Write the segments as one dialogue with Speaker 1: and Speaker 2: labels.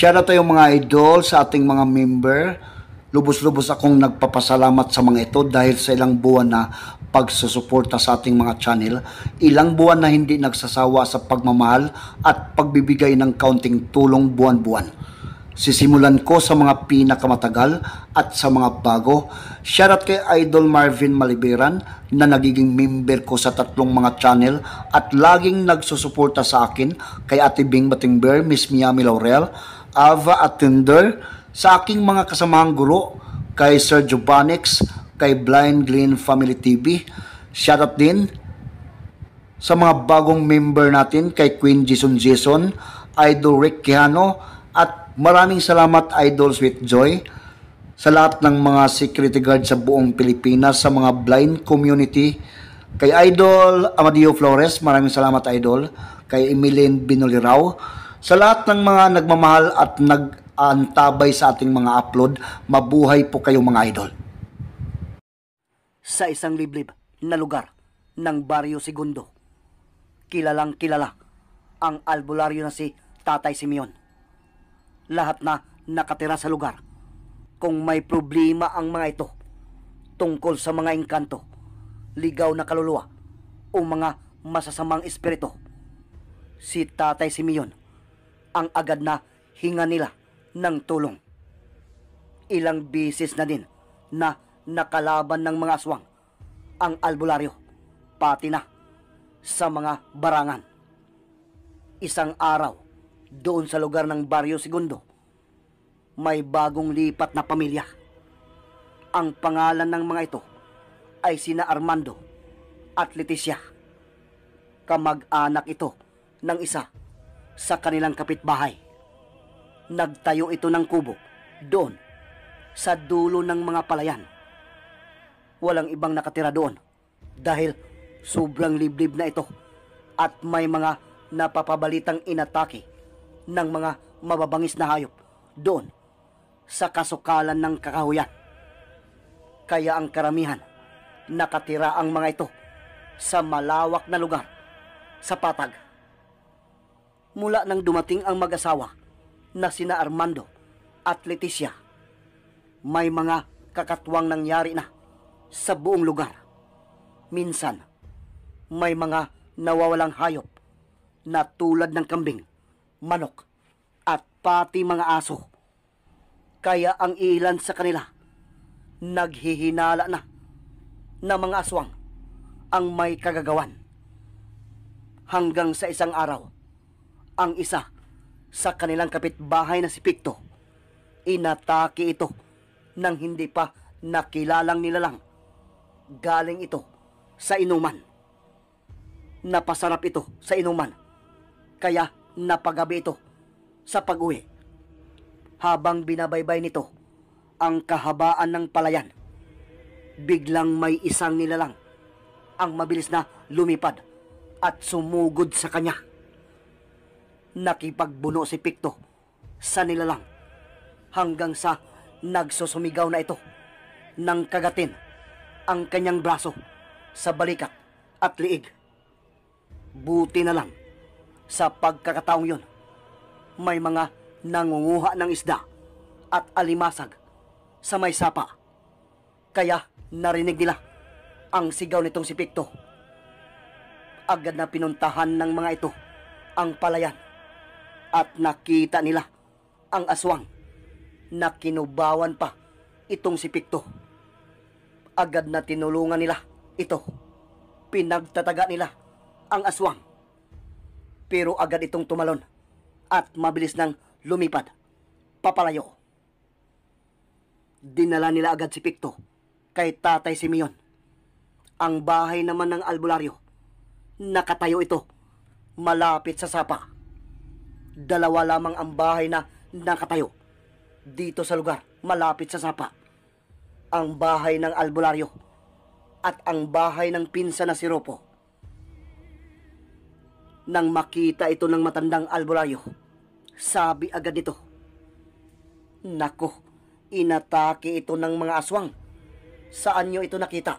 Speaker 1: Shoutout tayo mga idol sa ating mga member. Lubos-lubos akong nagpapasalamat sa mga ito dahil sa ilang buwan na pagsusuporta sa ating mga channel. Ilang buwan na hindi nagsasawa sa pagmamahal at pagbibigay ng kaunting tulong buwan-buwan. Sisimulan ko sa mga pinakamatagal at sa mga bago. Shoutout kay Idol Marvin Maliberan na nagiging member ko sa tatlong mga channel at laging nagsusuporta sa akin, kay Ate Bing Batingber, Miss Miami Laurel, Ava Attender, sa aking mga kasamahang guro, kay Sir Jobanix, kay Blind Glen Family TV. Shoutout din sa mga bagong member natin, kay Queen Jason, Idol Rick Quijano, at maraming salamat Idol Sweet Joy sa lahat ng mga security guard sa buong Pilipinas, sa mga blind community, kay Idol Amadio Flores, maraming salamat Idol, kay Emilien Binolirao, sa lahat ng mga nagmamahal at nag-antabay sa ating mga upload. Mabuhay po kayo mga idol.
Speaker 2: Sa isang liblib na lugar ng Barrio Segundo, kilalang kilala ang albularyo na si Tatay Simeon. Lahat na nakatira sa lugar, kung may problema ang mga ito tungkol sa mga engkanto, ligaw na kaluluwa o mga masasamang espiritu, si Tatay Simeon ang agad na hinga nila ng tulong. Ilang bisis na din na nakalaban ng mga aswang ang albularyo, pati na sa mga barangan. Isang araw, doon sa lugar ng Barrio Segundo, may bagong lipat na pamilya. Ang pangalan ng mga ito ay sina Armando at Leticia. Kamag-anak ito ng isa sa kanilang kapitbahay. Nagtayo ito ng kubo doon sa dulo ng mga palayan. Walang ibang nakatira doon dahil sobrang liblib na ito at may mga napapabalitang inatake ng mga mababangis na hayop doon sa kasukalan ng kakahuyan. Kaya ang karamihan nakatira ang mga ito sa malawak na lugar sa patag. Mula nang dumating ang mag-asawa na sina Armando at Leticia, may mga kakatwang nangyari na sa buong lugar. Minsan, may mga nawawalang hayop na tulad ng kambing, manok, at pati mga aso. Kaya ang ilan sa kanila naghihinala na mga aswang ang may kagagawan. Hanggang sa isang araw, ang isa sa kanilang kapitbahay na si Picto, inatake ito ng hindi pa nakilalang nilalang. Galing ito sa inuman. Napasarap ito sa inuman, kaya napagabi ito sa pag-uwi. Habang binabaybay nito ang kahabaan ng palayan, biglang may isang nilalang ang mabilis na lumipad at sumugod sa kanya. Nakipagbuno si Picto sa nilalang hanggang sa nagsusumigaw na ito nang kagatin ang kanyang braso sa balikat at liig. Buti na lang, sa pagkakataong yun, may mga nangunguha ng isda at alimasag sa may sapa. Kaya narinig nila ang sigaw nitong si Picto. Agad na pinuntahan ng mga ito ang palayan at nakita nila ang aswang na kinubawan pa itong si Picto. Agad na tinulungan nila ito. Pinagtataga nila ang aswang. Pero agad itong tumalon at mabilis nang lumipad papalayo. Dinala nila agad si Picto kay Tatay Simeon. Ang bahay naman ng albularyo, nakatayo ito malapit sa sapa. Dalawa lamang ang bahay na nakatayo dito sa lugar malapit sa sapa: ang bahay ng albularyo at ang bahay ng pinsan na si Ropo. Nang makita ito ng matandang albularyo, sabi agad nito, "Nako, inatake ito ng mga aswang. Saan nyo ito nakita?"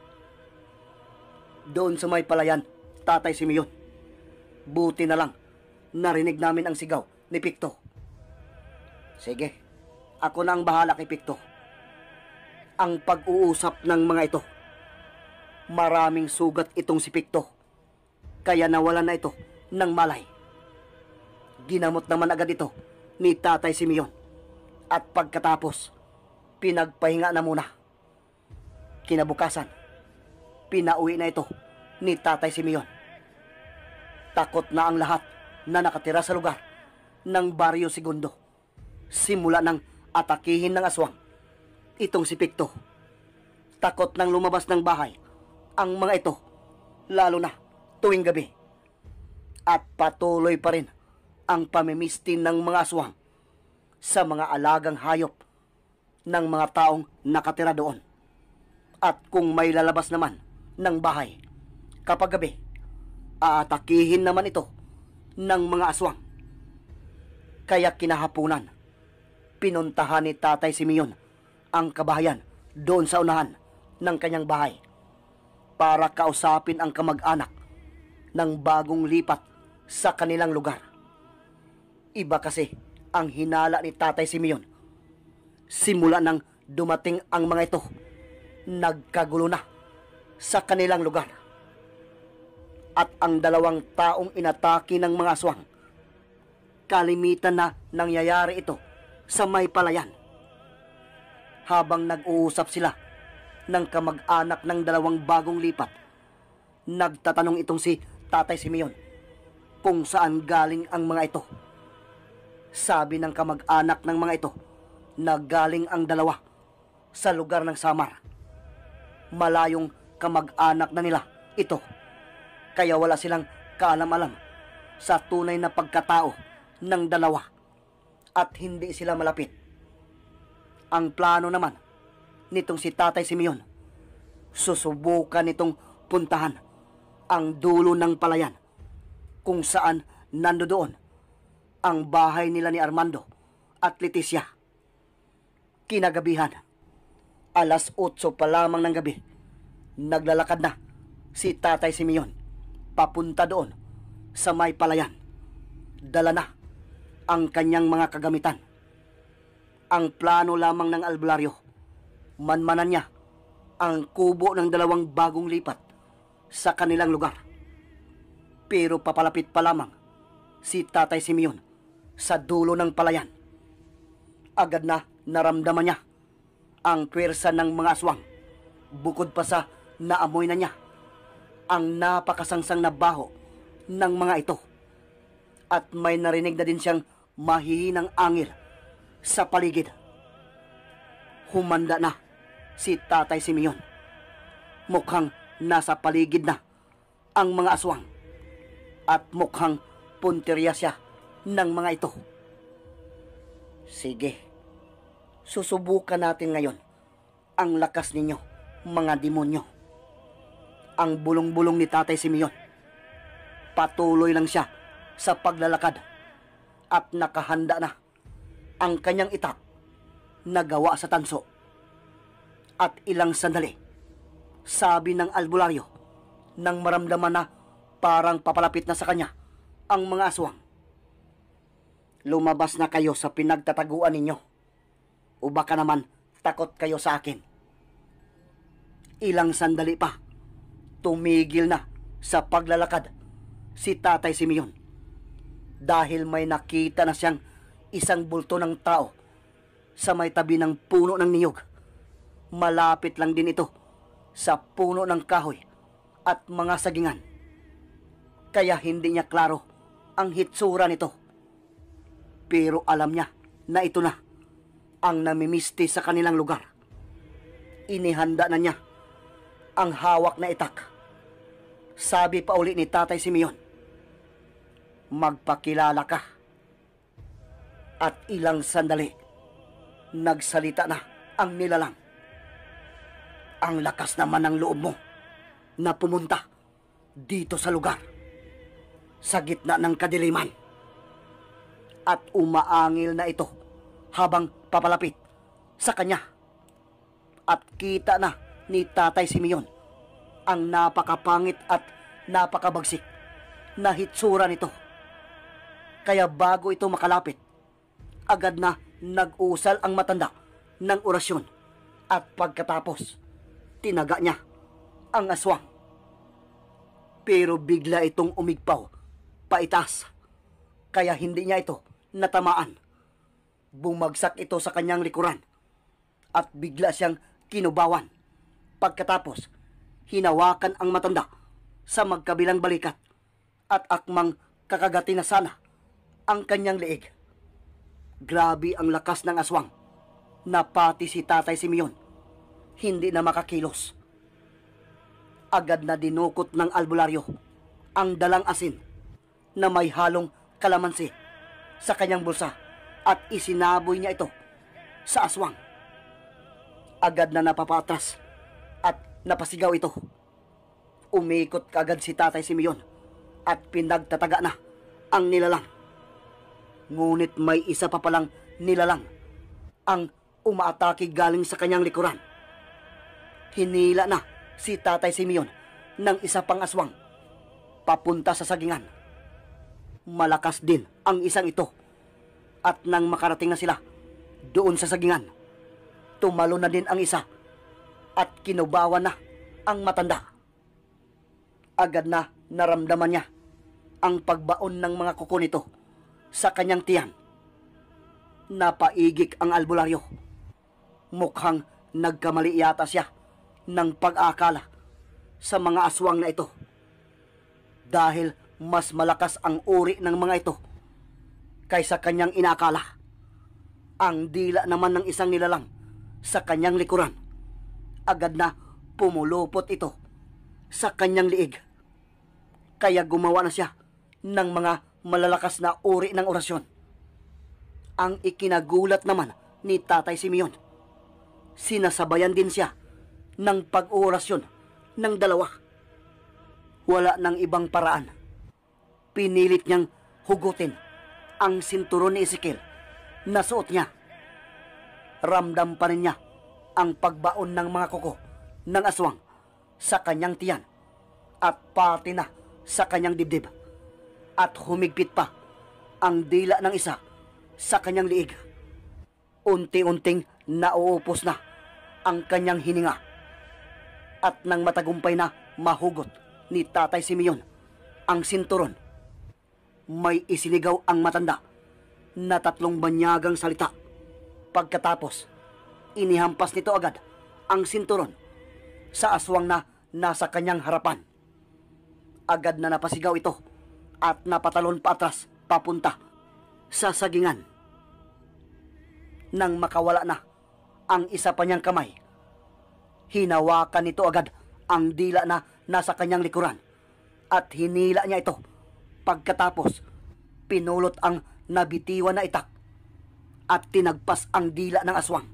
Speaker 2: "Doon sa may palayan, Tatay Simeon. Buti na lang, narinig namin ang sigaw ni Picto. Sige, ako na ang bahala kay Pikto. Ang pag-uusap ng mga ito, maraming sugat itong si Pikto, kaya nawalan na ito ng malay. Ginamot naman agad ito ni Tatay Simeon at pagkatapos, pinagpahinga na muna. Kinabukasan, pinauwi na ito ni Tatay Simeon. Takot na ang lahat na nakatira sa lugar ng Baryo Segundo. Simula ng atakihin ng aswang itong si Pikto. Takot nang lumabas ng bahay ang mga ito, lalo na tuwing gabi. At patuloy pa rin ang pamimisti ng mga aswang sa mga alagang hayop ng mga taong nakatira doon. At kung may lalabas naman ng bahay kapag gabi, aatakihin naman ito ng mga aswang. Kaya kinahapunan, pinuntahan ni Tatay Simeon ang kabahayan doon sa unahan ng kanyang bahay para kausapin ang kamag-anak ng bagong lipat sa kanilang lugar. Iba kasi ang hinala ni Tatay Simeon. Simula nang dumating ang mga ito, nagkagulo na sa kanilang lugar. At ang dalawang taong inatake ng mga aswang, kalimitan na nangyayari ito sa may palayan. Habang nag-uusap sila ng kamag-anak ng dalawang bagong lipat, nagtatanong itong si Tatay Simeon kung saan galing ang mga ito. Sabi ng kamag-anak ng mga ito na galing ang dalawa sa lugar ng Samar. Malayong kamag-anak na nila ito, kaya wala silang kaalam-alam sa tunay na pagkatao ng dalawa at hindi sila malapit. Ang plano naman nitong si Tatay Simeon, susubukan nitong puntahan ang dulo ng palayan kung saan nandoon ang bahay nila ni Armando at Leticia. Kinagabihan, alas 8 pa lamang ng gabi, naglalakad na si Tatay Simeon papunta doon sa may palayan. Dala na ang kanyang mga kagamitan. Ang plano lamang ng albularyo, manmanan niya ang kubo ng dalawang bagong lipat sa kanilang lugar. Pero papalapit pa lamang si Tatay Simeon sa dulo ng palayan, agad na naramdaman niya ang pwersa ng mga aswang. Bukod pa sa naamoy na niya ang napakasangsang na baho ng mga ito. At may narinig na din siyang mahihinang angil sa paligid. Humanda na si Tatay Simeon. Mukhang nasa paligid na ang mga aswang at mukhang punteriya siya ng mga ito. Sige, susubukan natin ngayon ang lakas ninyo, mga demonyo. Ang bulong-bulong ni Tatay Simeon. Patuloy lang siya sa paglalakad at nakahanda na ang kanyang itak na gawa sa tanso. At ilang sandali, sabi ng albularyo nang maramdaman na parang papalapit na sa kanya ang mga aswang. Lumabas na kayo sa pinagtataguan ninyo, o baka naman takot kayo sa akin. Ilang sandali pa, tumigil na sa paglalakad si Tatay Simeon dahil may nakita na siyang isang bulto ng tao sa may tabi ng puno ng niyog. Malapit lang din ito sa puno ng kahoy at mga sagingan, kaya hindi niya klaro ang hitsura nito. Pero alam niya na ito na ang namimisti sa kanilang lugar. Inihanda na niya ang hawak na itak. Sabi pa uli ni Tatay Simeon, "Magpakilala ka." At ilang sandali, nagsalita na ang nilalang. "Ang lakas naman ng loob mo na pumunta dito sa lugar, sa gitna ng kadiliman." At umaangil na ito habang papalapit sa kanya. At kita na ni Tatay Simeon ang napakapangit at napakabagsik na hitsura nito. Kaya bago ito makalapit, agad na nag-usal ang matanda ng orasyon at pagkatapos, tinaga niya ang aswang. Pero bigla itong umigpaw, paitaas, kaya hindi niya ito natamaan. Bumagsak ito sa kanyang likuran at bigla siyang kinubawan. Pagkatapos, hinawakan ang matanda sa magkabilang balikat at akmang kakagati na sana ang kanyang liig. Grabe ang lakas ng aswang na pati si Tatay Simeon hindi na makakilos. Agad na dinukot ng albularyo ang dalang asin na may halong kalamansi sa kanyang bulsa at isinaboy niya ito sa aswang. Agad na napapatras at napasigaw ito. Umikot kaagad si Tatay Simeon at pinagtataga na ang nilalang. Ngunit may isa pa palang nilalang ang umaatake galing sa kanyang likuran. Hinila na si Tatay Simeon ng isa pang aswang papunta sa sagingan. Malakas din ang isang ito at nang makarating na sila doon sa sagingan, tumalo na din ang isa at kinubawan na ang matanda. Agad na naramdaman niya ang pagbaon ng mga kuko nito sa kanyang tiyan. Napaigik ang albularyo. Mukhang nagkamali yata siya ng pag-aakala sa mga aswang na ito. Dahil mas malakas ang uri ng mga ito kaysa kanyang inaakala. Ang dila naman ng isang nilalang sa kanyang likuran, agad na pumulupot ito sa kanyang liig. Kaya gumawa na siya ng mga malalakas na uri ng orasyon. Ang ikinagulat naman ni Tatay Simeon, sinasabayan din siya ng pag-orasyon ng dalawa. Wala nang ibang paraan. Pinilit niyang hugutin ang sinturon ni Ezekiel na suot niya. Ramdam pa rin niya ang pagbaon ng mga kuko ng aswang sa kanyang tiyan at pati na sa kanyang dibdib. At humigpit pa ang dila ng isa sa kanyang liig. Unti-unting nauupos na ang kanyang hininga. At nang matagumpay na mahugot ni Tatay Simeon ang sinturon, may isinigaw ang matanda na 3 banyagang salita. Pagkatapos, inihampas nito agad ang sinturon sa aswang na nasa kanyang harapan. Agad na napasigaw ito at napatalon pa atras papunta sa sagingan. Nang makawala na ang isa pa niyang kamay, hinawakan nito agad ang dila na nasa kanyang likuran at hinila niya ito. Pagkatapos, pinulot ang nabitiwan na itak at tinagpas ang dila ng aswang.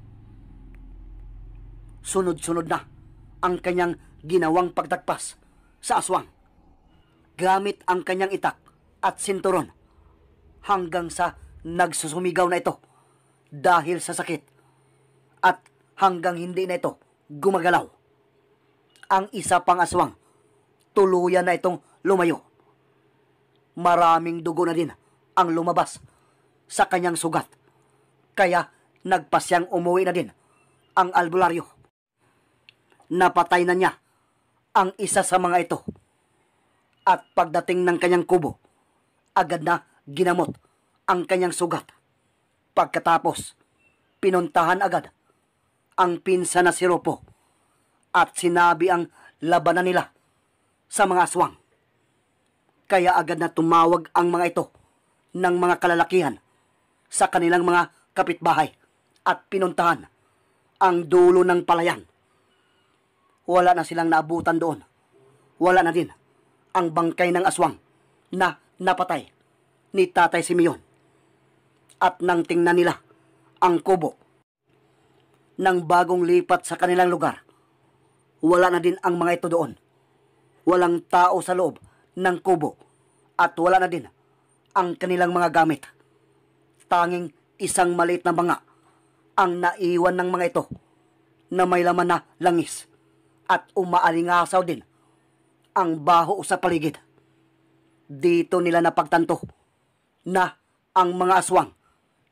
Speaker 2: Sunod-sunod na ang kanyang ginawang pagtagpas sa aswang gamit ang kanyang itak at sinturon hanggang sa nagsusumigaw na ito dahil sa sakit at hanggang hindi na ito gumagalaw. Ang isa pang aswang, tuluyan na itong lumayo. Maraming dugo na din ang lumabas sa kanyang sugat, kaya nagpasyang umuwi na din ang albularyo. Napatay na niya ang isa sa mga ito at pagdating ng kanyang kubo, agad na ginamot ang kanyang sugat. Pagkatapos, pinuntahan agad ang pinsan na si Ropo at sinabi ang labanan nila sa mga aswang. Kaya agad na tumawag ang mga ito ng mga kalalakihan sa kanilang mga kapitbahay at pinuntahan ang dulo ng palayan. Wala na silang naabutan doon. Wala na din ang bangkay ng aswang na napatay ni Tatay Simeon. At nang tingnan nila ang kubo ng bagong lipat sa kanilang lugar, wala na din ang mga ito doon. Walang tao sa loob ng kubo at wala na din ang kanilang mga gamit. Tanging isang maliit na banga ang naiwan ng mga ito na may laman na langis at umaalingasaw din ang baho sa paligid. Dito nila napagtanto na ang mga aswang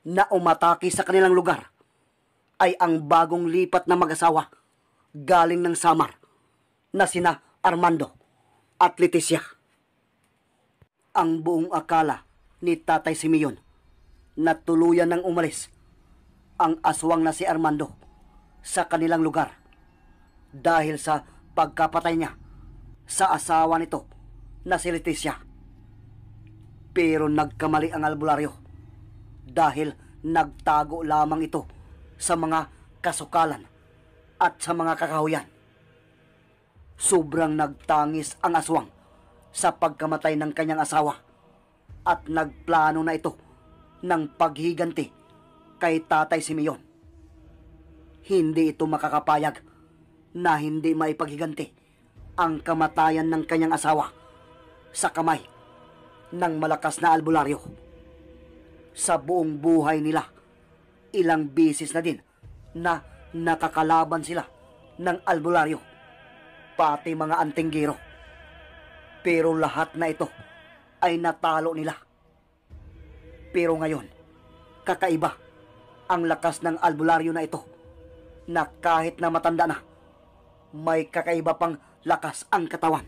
Speaker 2: na umatake sa kanilang lugar ay ang bagong lipat na mag-asawa galing ng Samar na sina Armando at Leticia. Ang buong akala ni Tatay Simeon na tuluyan ng umalis ang aswang na si Armando sa kanilang lugar dahil sa pagkapatay niya sa asawa nito na si Leticia. Pero nagkamali ang albularyo dahil nagtago lamang ito sa mga kasukalan at sa mga kakahuyan. Sobrang nagtangis ang aswang sa pagkamatay ng kanyang asawa at nagplano na ito ng paghiganti kay Tatay Simeon. Hindi ito makakapayag na hindi maipaghiganti ang kamatayan ng kanyang asawa sa kamay ng malakas na albularyo. Sa buong buhay nila, ilang bisis na din na nakakalaban sila ng albularyo, pati mga antinggero. Pero lahat na ito ay natalo nila. Pero ngayon, kakaiba ang lakas ng albularyo na ito, na kahit na matanda na, may kakaiba pang lakas ang katawan.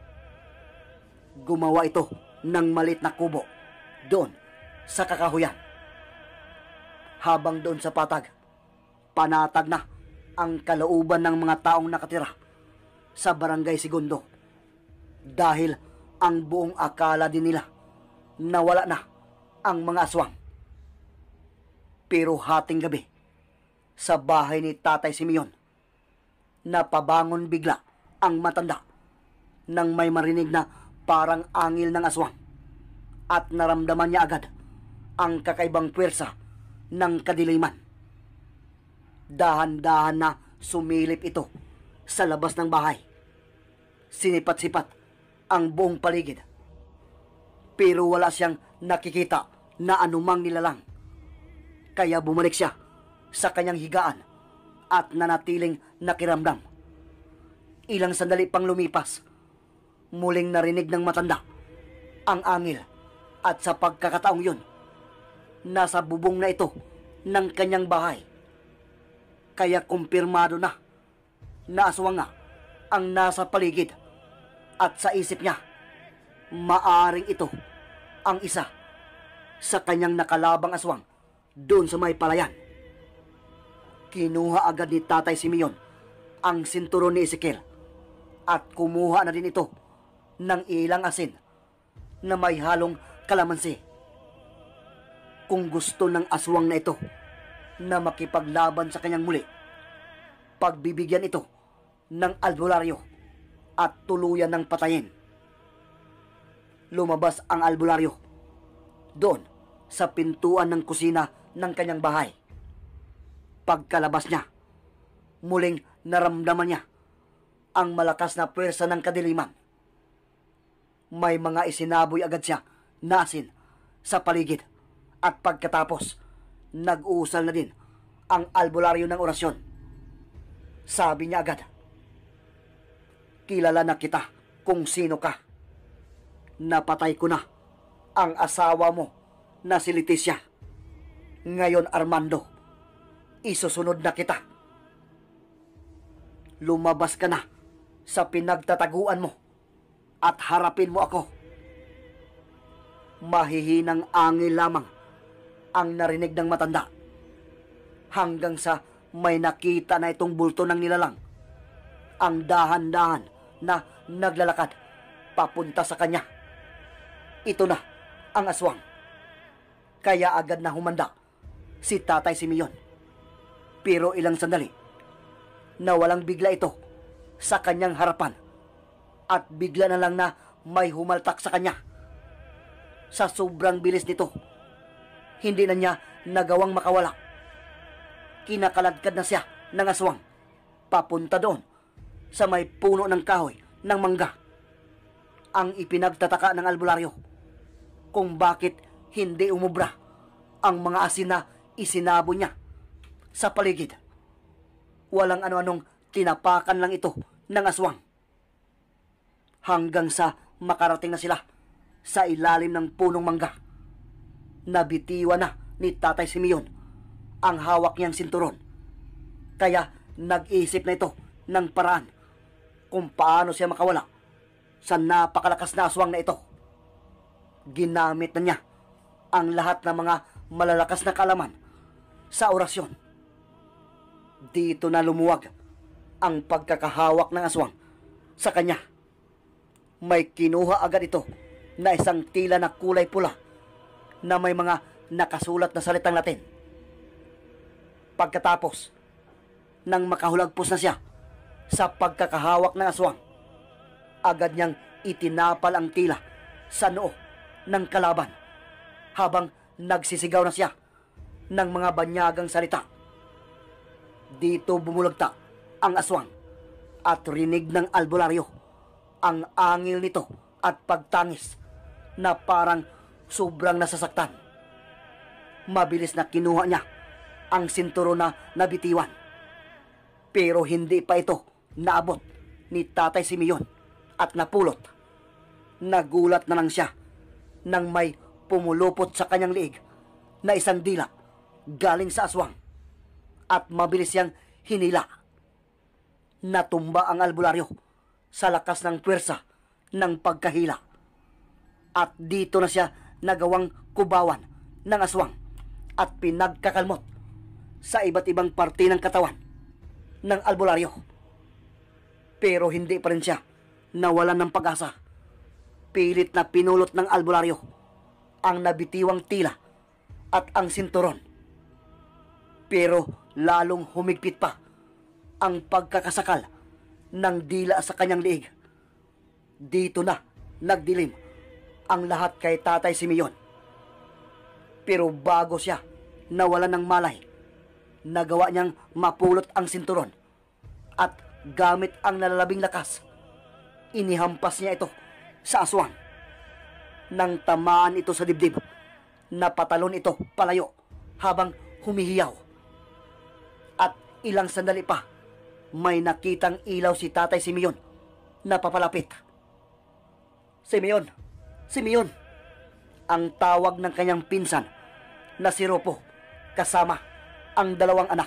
Speaker 2: Gumawa ito ng malit na kubo doon sa kakahuyan. Habang doon sa patag, panatag na ang kalooban ng mga taong nakatira sa Barangay Segundo, dahil ang buong akala din nila na wala na ang mga aswang. Pero hating gabi, sa bahay ni Tatay Simeon, napabangon bigla ang matanda nang may marinig na parang angil ng aswang, at naramdaman niya agad ang kakaibang puwersa ng kadiliman. Dahan-dahan na sumilip ito sa labas ng bahay. Sinipat-sipat ang buong paligid, pero wala siyang nakikita na anumang nilalang. Kaya bumalik siya sa kanyang higaan at nanatiling nakiramdam. Ilang sandali pang lumipas, muling narinig ng matanda ang angil, at sa pagkakataong yun, nasa bubong na ito ng kanyang bahay. Kaya kumpirmado na aswang nga ang nasa paligid, at sa isip niya, maaring ito ang isa sa kanyang nakalabang aswang doon sa may palayan. Kinuha agad ni Tatay Simeon ang sinturon ni Ezekiel at kumuha na din ito ng ilang asin na may halong kalamansi. Kung gusto ng aswang na ito na makipaglaban sa kanyang muli, pagbibigyan ito ng albularyo at tuluyan ng patayin. Lumabas ang albularyo doon sa pintuan ng kusina ng kanyang bahay. Pagkalabas niya, muling naramdaman niya ang malakas na pwersa ng kadiliman. May mga isinaboy agad siya na asin sa paligid, at pagkatapos, nag-uusal na din ang albularyo ng orasyon. Sabi niya agad, "Kilala na kita kung sino ka. Napatay ko na ang asawa mo na si Leticia. Ngayon, Armando, isusunod na kita. Lumabas ka na sa pinagtataguan mo at harapin mo ako." Mahihinang angil lamang ang narinig ng matanda, hanggang sa may nakita na itong bulto ng nilalang, ang dahan-dahan na naglalakad papunta sa kanya. Ito na ang aswang. Kaya agad na humanda si Tatay Simeon. Pero ilang sandali, nawalang bigla ito sa kanyang harapan, at bigla na lang na may humaltak sa kanya. Sa sobrang bilis nito, hindi na niya nagawang makawala. Kinakaladkad na siya ng aswang papunta doon sa may puno ng kahoy ng mangga. Ang ipinagtataka ng albularyo kung bakit hindi umubra ang mga asin na isinabo niya sa paligid. Walang ano-anong tinapakan lang ito ng aswang, hanggang sa makarating na sila sa ilalim ng punong mangga. Nabitiwan na ni Tatay Simeon ang hawak niyang sinturon. Kaya nag-isip na ito ng paraan kung paano siya makawala sa napakalakas na aswang na ito. Ginamit na niya ang lahat ng mga malalakas na kaalaman sa orasyon. Dito na lumuwag ang pagkakahawak ng aswang sa kanya. May kinuha agad ito na isang tila na kulay pula na may mga nakasulat na salitang Latin. Pagkatapos, nang makahulagpos na siya sa pagkakahawak ng aswang, agad niyang itinapal ang tila sa noo ng kalaban habang nagsisigaw na siya ng mga banyagang salita. Dito bumulagta ang aswang at rinig ng albularyo ang angil nito at pagtangis na parang sobrang nasasaktan. Mabilis na kinuha niya ang sinturo na nabitiwan. Pero hindi pa ito naabot ni Tatay Simeon at napulot. Nagulat na lang siya nang may pumulupot sa kanyang liig na isang dila galing sa aswang at mabilis siyang hinila. Natumba ang albularyo sa lakas ng puwersa ng pagkahila at dito na siya nagawang kubawan ng aswang at pinagkakalmot sa iba't ibang parte ng katawan ng albularyo. Pero hindi pa rin siya nawalan ng pag-asa. Pilit na pinulot ng albularyo ang nabitiwang tila at ang sinturon. Pero lalong humigpit pa ang pagkakasakal ng dila sa kanyang liig. Dito na nagdilim ang lahat kay Tatay Simeon. Pero bago siya nawalan ng malay, nagawa niyang mapulot ang sinturon at gamit ang nalalabing lakas, inihampas niya ito sa aswang. Nang tamaan ito sa dibdib, napatalon ito palayo habang humihiyaw. At ilang sandali pa, may nakitang ilaw si Tatay Simeon na papalapit. Simeon! Simeon! Ang tawag ng kanyang pinsan na si Rufo kasama ang dalawang anak.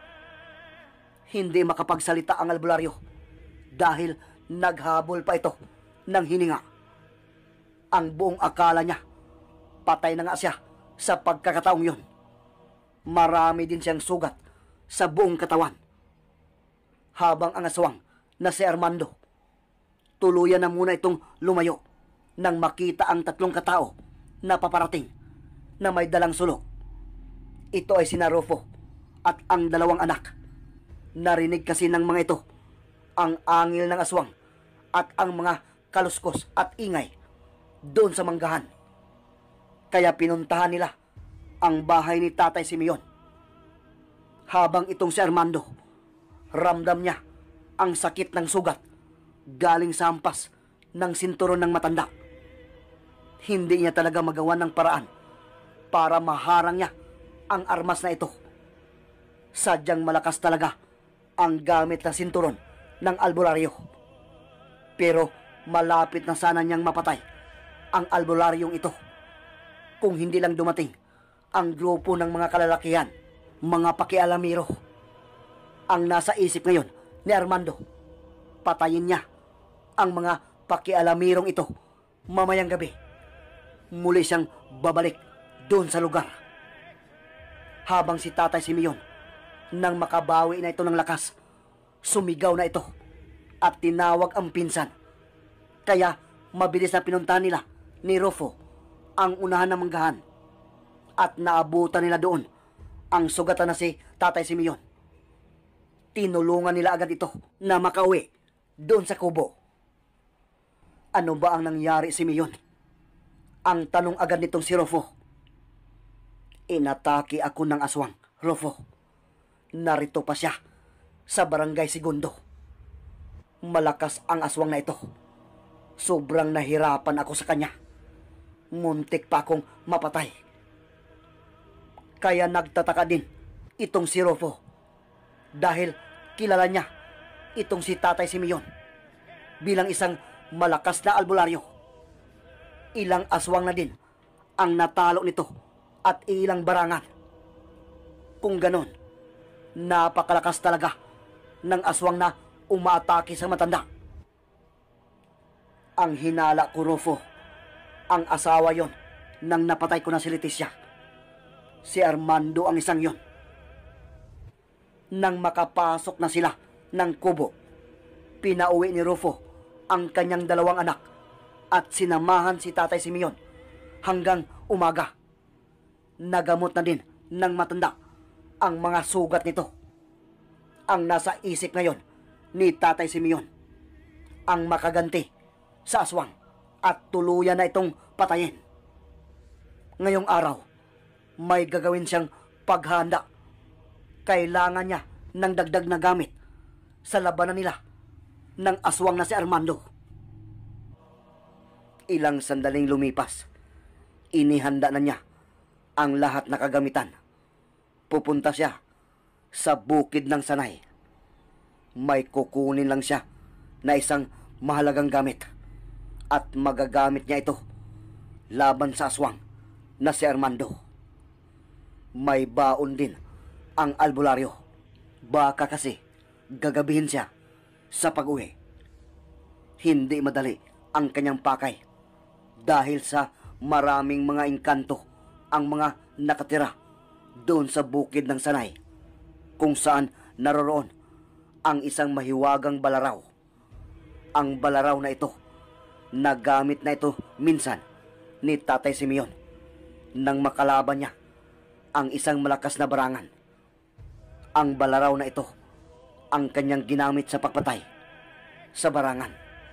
Speaker 2: Hindi makapagsalita ang albularyo dahil naghabol pa ito ng hininga. Ang buong akala niya, patay na nga siya sa pagkakataong yun. Marami din siyang sugat sa buong katawan. Habang ang aswang na si Armando, tuluyan na muna itong lumayo nang makita ang tatlong katao na paparating na may dalang sulo. Ito ay sina Rufo at ang dalawang anak. Narinig kasi ng mga ito ang angil ng aswang at ang mga kaluskos at ingay doon sa manggahan. Kaya pinuntahan nila ang bahay ni Tatay Simeon. Habang itong si Armando, ramdam niya ang sakit ng sugat galing sa hampas ng sinturon ng matanda. Hindi niya talaga magawa ng paraan para maharang niya ang armas na ito. Sadyang malakas talaga ang gamit na sinturon ng albularyo. Pero malapit na sana niyang mapatay ang albularyong ito kung hindi lang dumating ang grupo ng mga kalalakihan, mga pakialamiro. Ang nasa isip ngayon ni Armando, patayin niya ang mga pakialamirong ito mamayang gabi. Muli siyang babalik doon sa lugar. Habang si Tatay Simeon, nang makabawi na ito ng lakas, sumigaw na ito at tinawag ang pinsan. Kaya mabilis na pinuntahan nila ni Rufo ang unahan ng manggahan at naabutan nila doon ang sugatan na si Tatay Simeon. Tinulungan nila agad ito na makauwi doon sa kubo. Ano ba ang nangyari, Simeon? Ang tanong agad nitong si Rufo. Inatake ako ng aswang, Rufo. Narito pa siya sa barangay Segundo. Malakas ang aswang na ito. Sobrang nahirapan ako sa kanya. Muntik pa akong mapatay. Kaya nagtataka din itong si Rufo dahil kilala niya itong si Tatay Simeon bilang isang malakas na albularyo. Ilang aswang na din ang natalo nito at ilang barangan. Kung ganon, napakalakas talaga ng aswang na umaatake sa matanda. Ang hinala ko, Rufo, ang asawa yon nang napatay ko na si Leticia. Si Armando ang isang yon. Nang makapasok na sila ng kubo, pinauwi ni Rufo ang kanyang 2 anak at sinamahan si Tatay Simeon hanggang umaga. Nagamot na din ng matanda ang mga sugat nito. Ang nasa isip ngayon ni Tatay Simeon ang makaganti sa aswang at tuluyan na itong patayin. Ngayong araw, may gagawin siyang paghanda. Kailangan niya ng dagdag na gamit sa labanan nila ng aswang na si Armando. Ilang sandaling lumipas, inihanda na niya ang lahat na kagamitan. Pupunta siya sa bukid ng Sanay. May kukunin lang siya na isang mahalagang gamit at magagamit niya ito laban sa aswang na si Armando. May baon din ang albularyo. Baka kasi gagabihin siya sa pag-uwi. Hindi madali ang kanyang pakay dahil sa maraming mga engkanto ang mga nakatira doon sa bukid ng Sanay, kung saan naroroon ang isang mahiwagang balaraw. Ang balaraw na ito, nagamit na ito minsan ni Tatay Simeon nang makalaban niya ang isang malakas na barangan. Ang balaraw na ito ang kanyang ginamit sa pagpatay sa barangan.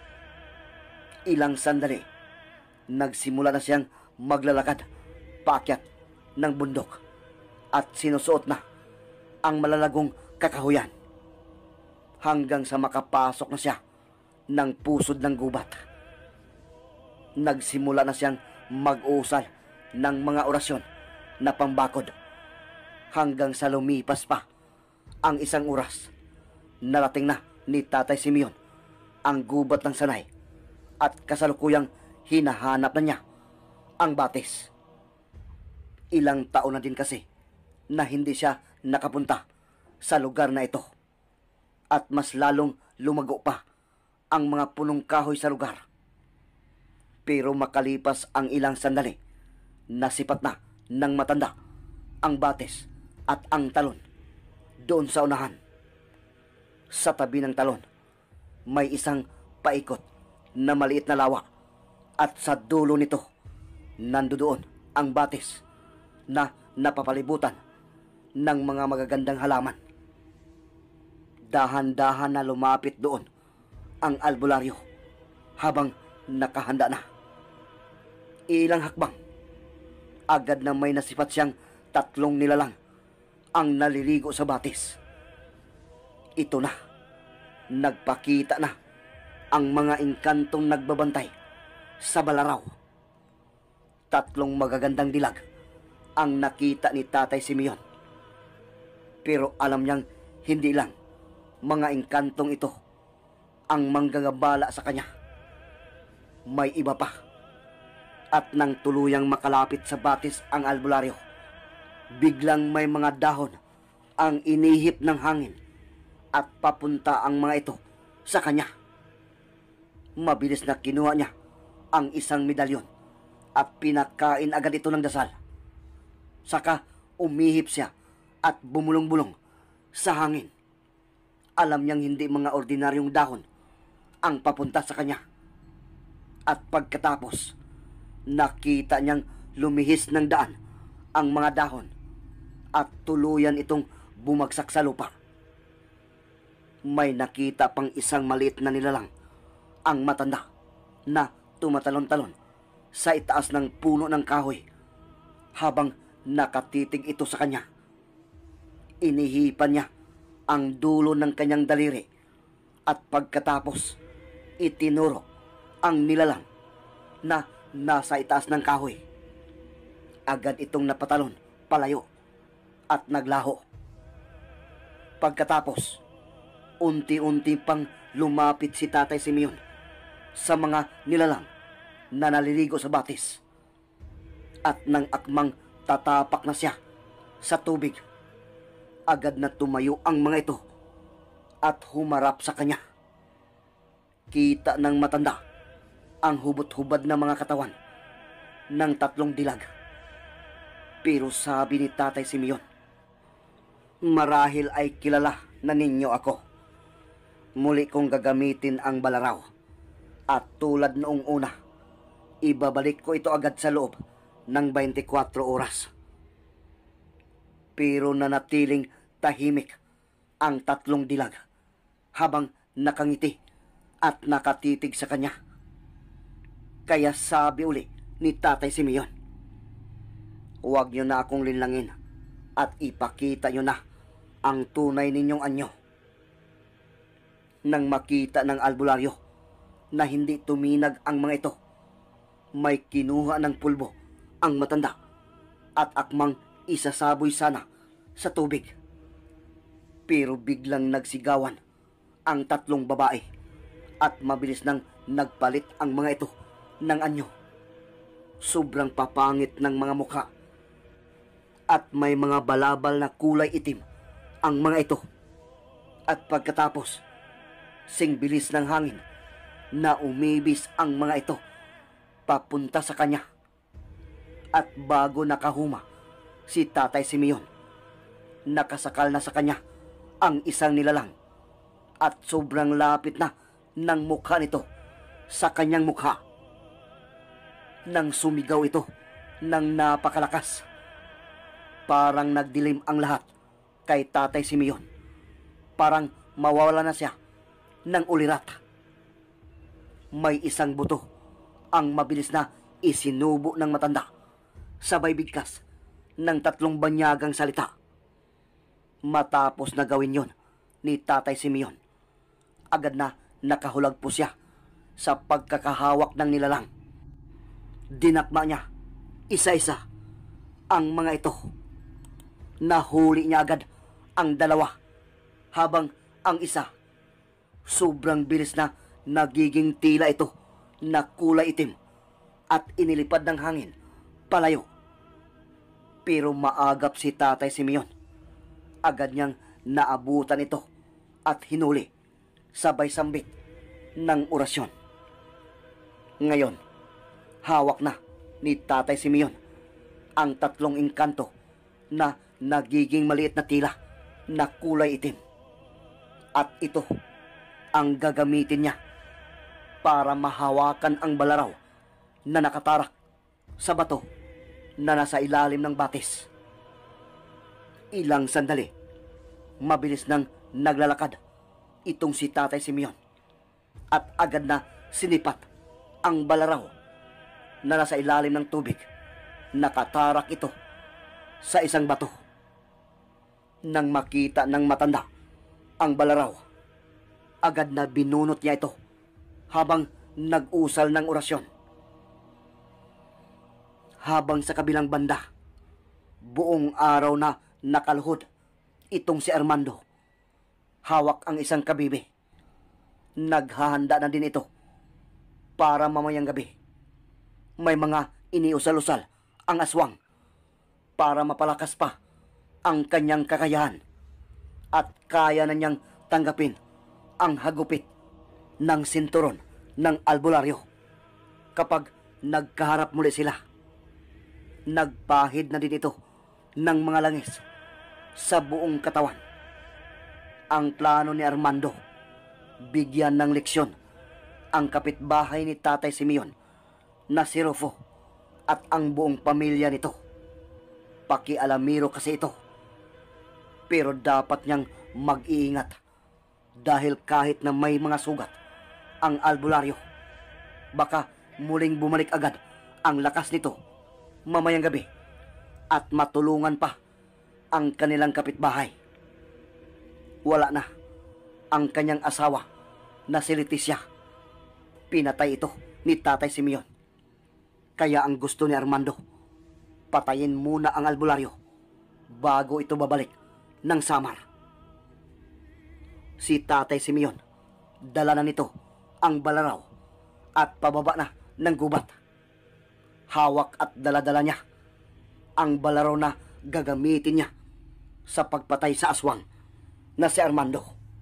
Speaker 2: Ilang sandali, nagsimula na siyang maglalakad paakyat ng bundok at sinusuot na ang malalagong kakahuyan hanggang sa makapasok na siya ng pusod ng gubat. Nagsimula na siyang mag-usal ng mga orasyon na pambakod hanggang sa lumipas pa ang 1 oras. Narating na ni Tatay Simeon ang gubat ng Sanay at kasalukuyang hinahanap na niya ang batis. Ilang taon na din kasi na hindi siya nakapunta sa lugar na ito at mas lalong lumago pa ang mga punong kahoy sa lugar. Pero makalipas ang ilang sandali, nasipat na ng matanda ang batis at ang talon doon sa unahan. Sa tabi ng talon, may isang paikot na maliit na lawa at sa dulo nito, nandoon ang batis na napapalibutan ng mga magagandang halaman. Dahan-dahan na lumapit doon ang albularyo habang nakahanda na. Ilang hakbang, agad na may nasipat siyang 3 nilalang ang naliligo sa batis. Ito na, nagpakita na ang mga engkantong nagbabantay sa balaraw. 3 magagandang dilag ang nakita ni Tatay Simeon. Pero alam niyang hindi lang mga engkantong ito ang manggagabala sa kanya. May iba pa. At nang tuluyang makalapit sa batis ang albularyo, biglang may mga dahon ang inihip ng hangin at papunta ang mga ito sa kanya. Mabilis na kinuha niya ang isang medalyon at pinakain agad ito ng dasal. Saka umihip siya at bumulong-bulong sa hangin. Alam niyang hindi mga ordinaryong dahon ang papunta sa kanya. At pagkatapos, nakita niyang lumihis ng daan ang mga dahon at tuluyan itong bumagsak sa lupa. May nakita pang isang maliit na nilalang ang matanda na tumatalon-talon sa itaas ng puno ng kahoy habang nakatitig ito sa kanya. Inihipan niya ang dulo ng kanyang daliri at pagkatapos itinuro ang nilalang na nasa itaas ng kahoy. Agad itong napatalon palayo at naglaho. Pagkatapos, unti-unti pang lumapit si Tatay Simeon sa mga nilalang na naliligo sa batis. At nang akmang Tatapak na siya sa tubig. Agad na tumayo ang mga ito at humarap sa kanya. Kita ng matanda ang hubot-hubad na mga katawan ng 3 dilag. Pero sabi ni Tatay Simeon, marahil ay kilala na ninyo ako. Muli kong gagamitin ang balaraw at tulad noong una, ibabalik ko ito agad sa loob ng 24 oras. Pero nanatiling tahimik ang 3 dilag habang nakangiti at nakatitig sa kanya. Kaya sabi uli ni Tatay Simeon, huwag niyo na akong linlangin at ipakita niyo na ang tunay ninyong anyo. Nang makita ng albularyo na hindi tuminag ang mga ito, may kinuha ng pulbo ang matanda at akmang isasaboy sana sa tubig. Pero biglang nagsigawan ang 3 babae at mabilis nang nagpalit ang mga ito ng anyo. Sobrang papangit ng mga mukha at may mga balabal na kulay itim ang mga ito. At pagkatapos, sing bilis ng hangin na umibis ang mga ito papunta sa kanya. At bago nakahuma si Tatay Simeon, nakasakal na sa kanya ang isang nilalang at sobrang lapit na ng mukha nito sa kanyang mukha. Nang sumigaw ito ng napakalakas, parang nagdilim ang lahat kay Tatay Simeon. Parang mawawala na siya ng ulirat. May isang buto ang mabilis na isinubo ng matanda, sabay bigkas ng 3 banyagang salita. Matapos na gawin yon ni Tatay Simeon, agad na nakahulag po siya sa pagkakahawak ng nilalang. Dinakma niya isa-isa ang mga ito. Nahuli niya agad ang 2 habang ang isa sobrang bilis na nagiging tila ito na kulay itim at inilipad ng hangin palayo. Pero maagap si Tatay Simeon. Agad niyang naabutan ito at hinuli sabay sambit ng orasyon. Ngayon, hawak na ni Tatay Simeon ang 3 engkanto na nagiging maliit na tila na kulay itim. At ito ang gagamitin niya para mahawakan ang balaraw na nakatarak sa bato na nasa ilalim ng batis. Ilang sandali, mabilis nang naglalakad itong si Tatay Simeon at agad na sinipat ang balaraw na nasa ilalim ng tubig. Nakatarak ito sa isang bato. Nang makita ng matanda ang balaraw, agad na binunot niya ito habang nag-usal ng orasyon. Habang sa kabilang banda, buong araw na nakaluhod itong si Armando. Hawak ang isang kabibe. Naghahanda na din ito para mamayang gabi. May mga iniusal-usal ang aswang para mapalakas pa ang kanyang kakayahan at kaya na niyang tanggapin ang hagupit ng sinturon ng albularyo kapag nagkaharap muli sila. Nagpahid na din ito ng mga langis sa buong katawan. Ang plano ni Armando, bigyan ng leksyon ang kapitbahay ni Tatay Simeon na si Rufo at ang buong pamilya nito. Pakialamiro kasi ito. Pero dapat niyang mag-iingat dahil kahit na may mga sugat ang albularyo, baka muling bumalik agad ang lakas nito mamayang gabi at matulungan pa ang kanilang kapitbahay. Wala na ang kanyang asawa na si Leticia. Pinatay ito ni Tatay Simeon. Kaya ang gusto ni Armando, patayin muna ang albularyo bago ito babalik ng Samar. Si Tatay Simeon, dala na nito ang balaraw at pababa na ng gubat. Hawak at daladala niya ang balaro na gagamitin niya sa pagpatay sa aswang na si Armando.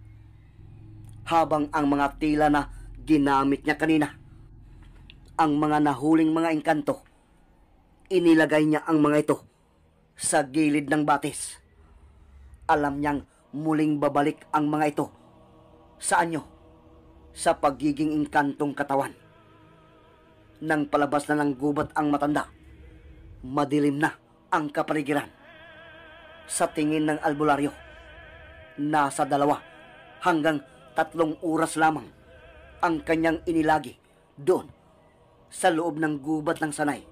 Speaker 2: Habang ang mga tila na ginamit niya kanina, ang mga nahuling mga engkanto, inilagay niya ang mga ito sa gilid ng batis. Alam niyang muling babalik ang mga ito sa anyo, sa pagiging engkantong katawan. Nang palabas na ng gubat ang matanda, madilim na ang kapaligiran. Sa tingin ng albularyo, nasa 2 hanggang 3 oras lamang ang kanyang inilagi doon sa loob ng gubat ng sanay.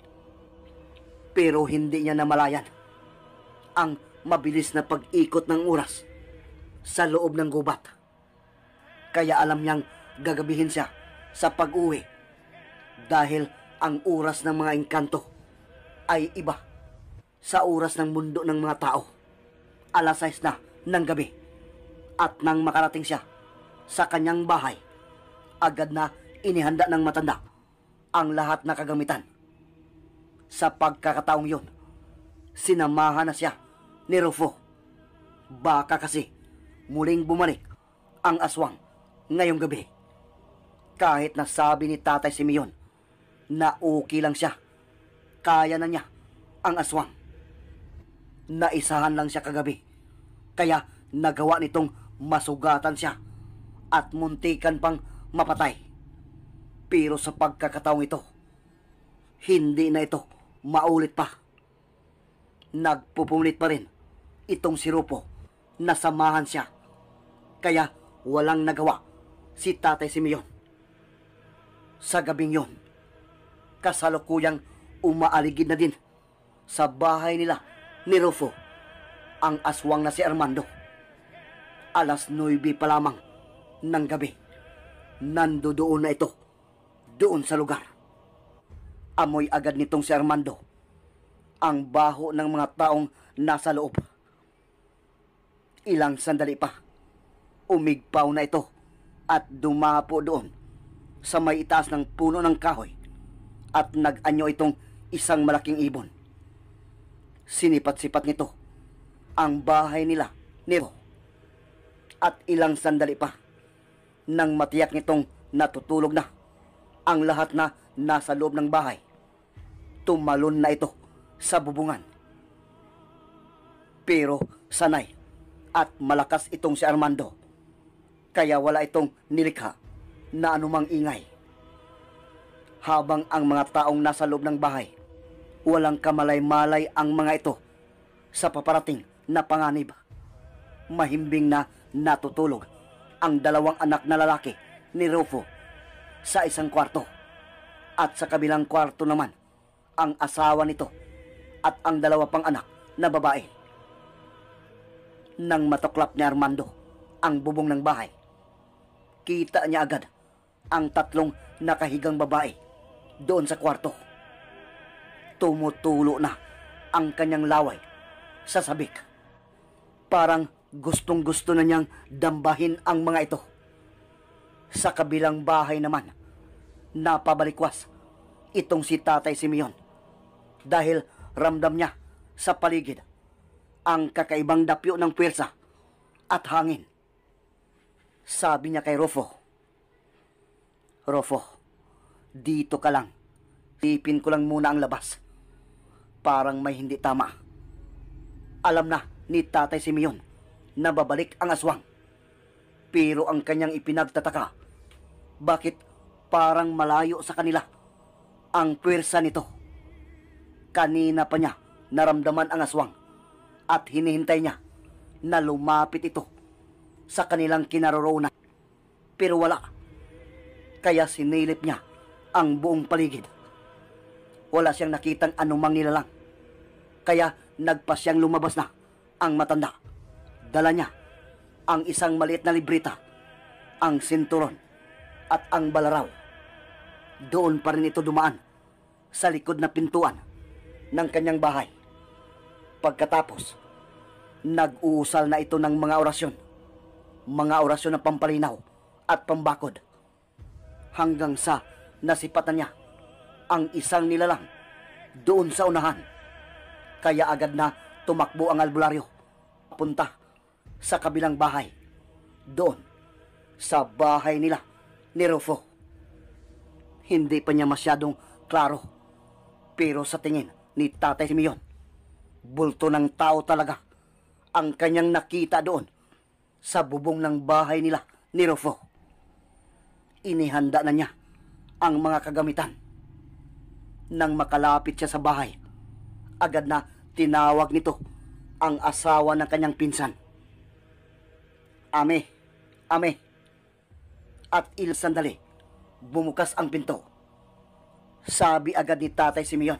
Speaker 2: Pero hindi niya namalayan ang mabilis na pag-ikot ng oras sa loob ng gubat. Kaya alam niyang gagabihin siya sa pag-uwi, dahil ang oras ng mga engkanto ay iba sa oras ng mundo ng mga tao. 6:00 na ng gabi, at nang makarating siya sa kanyang bahay, agad na inihanda ng matanda ang lahat na kagamitan. Sa pagkakataong yun, sinamahan na siya ni Rufo. Baka kasi muling bumalik ang aswang ngayong gabi. Kahit nasabi ni Tatay Simeon na okay lang siya, kaya na niya ang aswang. Naisahan lang siya kagabi, kaya nagawa nitong masugatan siya at muntikan pang mapatay. Pero sa pagkakataong ito, hindi na ito maulit pa. Nagpupulit pa rin itong si Rufo na samahan siya, kaya walang nagawa si Tatay Simeon. Sa gabing yon, kasalukuyang umaaligid na din sa bahay nila ni Rufo ang aswang na si Armando. 9:00 pa lamang ng gabi, nandoon na ito doon sa lugar. Amoy agad nitong si Armando ang baho ng mga taong nasa loob. Ilang sandali pa, umigpaw na ito at dumapo doon sa may itaas ng puno ng kahoy at nag-anyo itong isang malaking ibon. Sinipat-sipat nito ang bahay nila ni Rufo. At ilang sandali pa, nang matiyak nitong natutulog na ang lahat na nasa loob ng bahay, tumalon na ito sa bubungan. Pero sanay at malakas itong si Armando, kaya wala itong nilikha na anumang ingay. Habang ang mga taong nasa loob ng bahay, walang kamalay-malay ang mga ito sa paparating na panganib. Mahimbing na natutulog ang 2 anak na lalaki ni Rufo sa isang kwarto, at sa kabilang kwarto naman ang asawa nito at ang 2 pang anak na babae. Nang matuklap ni Armando ang bubong ng bahay, kita niya agad ang 3 nakahigang babae doon sa kwarto. Tumutulo na ang kanyang laway sa sabik. Parang gustong-gusto na niyang dambahin ang mga ito. Sa kabilang bahay naman, napabalikwas itong si Tatay Simeon, dahil ramdam niya sa paligid ang kakaibang dapyo ng puwersa at hangin. Sabi niya kay Rufo, "Rufo, dito ka lang. Tipin ko lang muna ang labas. Parang may hindi tama." Alam na ni Tatay Simeon na babalik ang aswang, pero ang kanyang ipinagtataka, bakit parang malayo sa kanila ang puwersa nito. Kanina pa niya naramdaman ang aswang at hinihintay niya na lumapit ito sa kanilang kinaroroonan, pero wala. Kaya sinilip niya ang buong paligid. Wala siyang nakitang anumang nilalang, kaya nagpasyang lumabas na ang matanda. Dala niya ang isang maliit na libreta, ang sinturon at ang balaraw. Doon pa rin ito dumaan sa likod na pintuan ng kanyang bahay. Pagkatapos, nag-uusal na ito ng mga orasyon ng pampalinaw at pambakod, hanggang sa nasipatan niya ang isang nilalang doon sa unahan. Kaya agad na tumakbo ang albularyo papunta sa kabilang bahay. Doon, sa bahay nila ni Rufo. Hindi pa niya masyadong klaro, pero sa tingin ni Tatay Simeon, bulto ng tao talaga ang kanyang nakita doon sa bubong ng bahay nila ni Rufo. Inihanda na niya ang mga kagamitan. Nang makalapit siya sa bahay, agad na tinawag nito ang asawa ng kanyang pinsan. Ame, ame. At sandali, bumukas ang pinto. Sabi agad ni Tatay Simeon,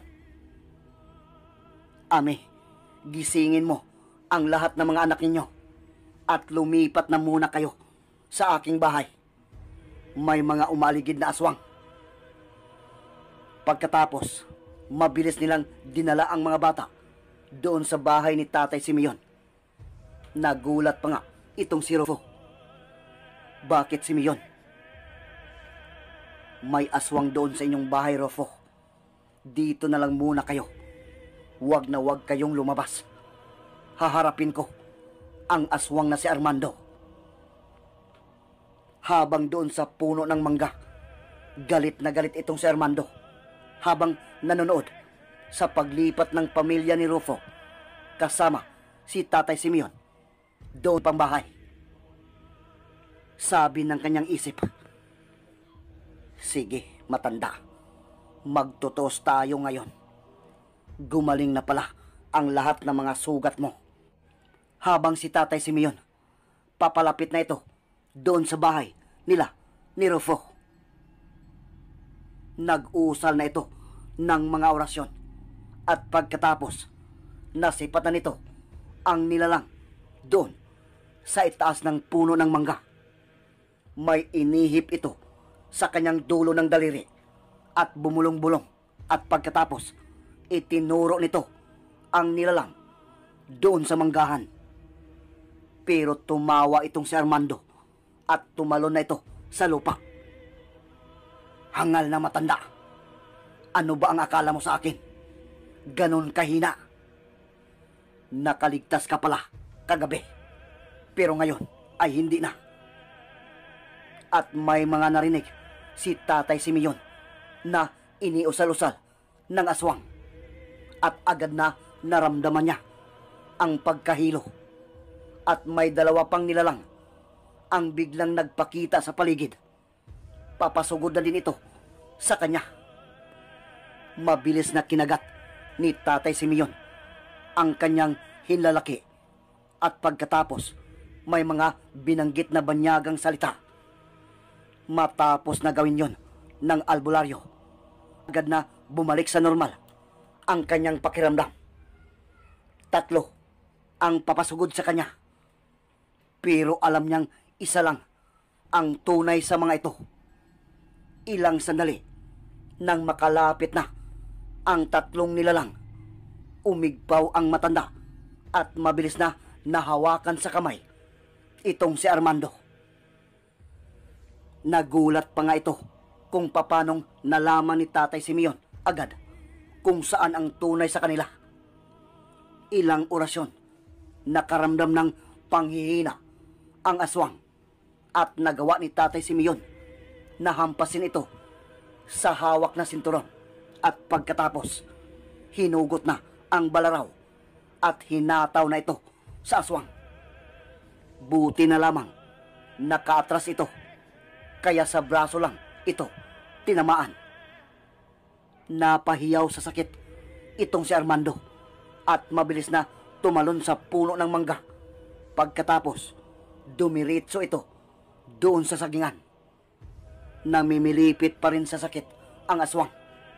Speaker 2: Ame, gisingin mo ang lahat ng mga anak ninyo at lumipat na muna kayo sa aking bahay. May mga umaligid na aswang. Pagkatapos, mabilis nilang dinala ang mga bata doon sa bahay ni Tatay Simeon. Nagulat pa nga itong si Rufo. Bakit, Simeon? May aswang doon sa inyong bahay, Rufo. Dito na lang muna kayo. Huwag na huwag kayong lumabas. Haharapin ko ang aswang na si Armando. Habang doon sa puno ng mangga, galit na galit itong si Armando habang nanonood sa paglipat ng pamilya ni Rufo kasama si Tatay Simeon doon pang bahay. Sabi ng kanyang isip, sige, matanda, magtutos tayo ngayon. Gumaling na pala ang lahat ng mga sugat mo. Habang si Tatay Simeon, papalapit na ito doon sa bahay nila ni Rufo. Nag-usal na ito ng mga orasyon at pagkatapos, nasipatan nito ang nilalang doon sa itaas ng puno ng mangga. May inihip ito sa kanyang dulo ng daliri at bumulong-bulong, at pagkatapos itinuro nito ang nilalang doon sa manggahan. Pero tumawa itong si Armando at tumalon na ito sa lupa. Hangal na matanda, ano ba ang akala mo sa akin? Ganon kahina. Nakaligtas ka pala kagabi, pero ngayon ay hindi na. At may mga narinig si Tatay Simeon na iniusal-usal ng aswang, at agad na naramdaman niya ang pagkahilo. At may dalawa pang nilalang ang biglang nagpakita sa paligid. Papasugod na din ito sa kanya. Mabilis na kinagat ni Tatay Simeon ang kanyang hinlalaki, at pagkatapos may mga binanggit na banyagang salita. Matapos na gawin yon ng albularyo, agad na bumalik sa normal ang kanyang pakiramdam. 3 ang papasugod sa kanya, pero alam niyang isa lang ang tunay sa mga ito. Ilang sandali nang makalapit na ang 3 nilalang, umigpaw ang matanda at mabilis na nahawakan sa kamay itong si Armando. Nagulat pa nga ito kung papanong nalaman ni Tatay Simeon agad kung saan ang tunay sa kanila. Ilang orasyon, nakaramdam ng panghihina ang aswang, at nagawa ni Tatay Simeon na hampasin ito sa hawak na sinturon, at pagkatapos hinugot na ang balaraw at hinataw na ito sa aswang. Buti na lamang nakaatras ito, kaya sa braso lang ito tinamaan. Napahiyaw sa sakit itong si Armando at mabilis na tumalon sa puno ng mangga. Pagkatapos, dumiritso ito doon sa sagingan. Namimilipit pa rin sa sakit ang aswang.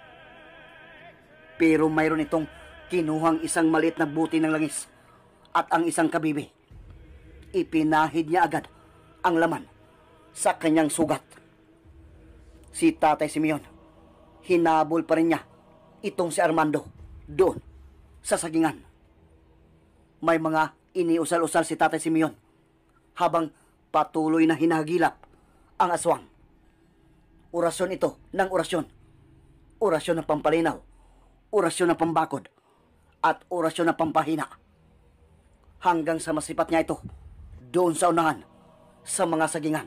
Speaker 2: Pero mayroon itong kinuhang isang maliit na buti ng langis at ang isang kabibi. Ipinahid niya agad ang laman sa kanyang sugat. Si Tatay Simeon, hinabol pa rin niya itong si Armando doon sa sagingan. May mga iniusal-usal si Tatay Simeon habang patuloy na hinagilap ang aswang. Orasyon ito ng orasyon. Orasyon ng pampalinaw. Orasyon ng pambakod. at orasyon na pampahina. Hanggang sa masipat niya ito doon sa unahan sa mga sagingan.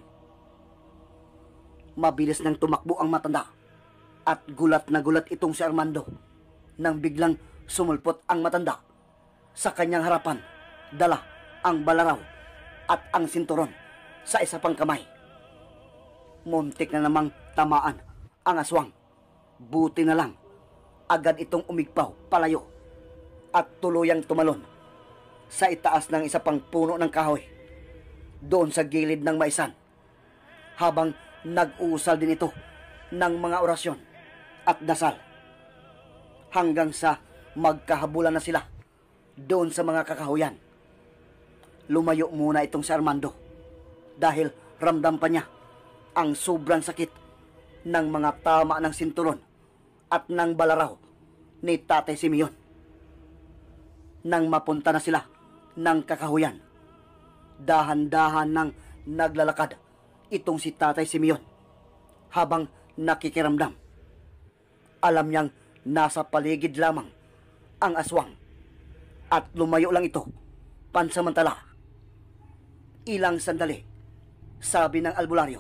Speaker 2: Mabilis nang tumakbo ang matanda at gulat na gulat itong si Armando nang biglang sumulpot ang matanda. Sa kanyang harapan, dala ang balaraw at ang sinturon sa isa pang kamay. Muntik na namang tamaan ang aswang. Buti na lang, agad itong umigpaw palayo at tuluyang tumalon sa itaas ng isa pang puno ng kahoy doon sa gilid ng maisan, habang nag-uusal din ito ng mga orasyon at dasal, hanggang sa magkahabulan na sila doon sa mga kakahuyan. Lumayo muna itong si Armando dahil ramdam pa niya ang sobrang sakit ng mga tama ng sinturon at ng balaraw ni Tatay Simeon. Nang mapunta na sila ng kakahuyan, dahan-dahan nang naglalakad itong si Tatay Simeon habang nakikiramdam. Alam niyang nasa paligid lamang ang aswang at lumayo lang ito pansamantala. Ilang sandali, sabi ng albularyo,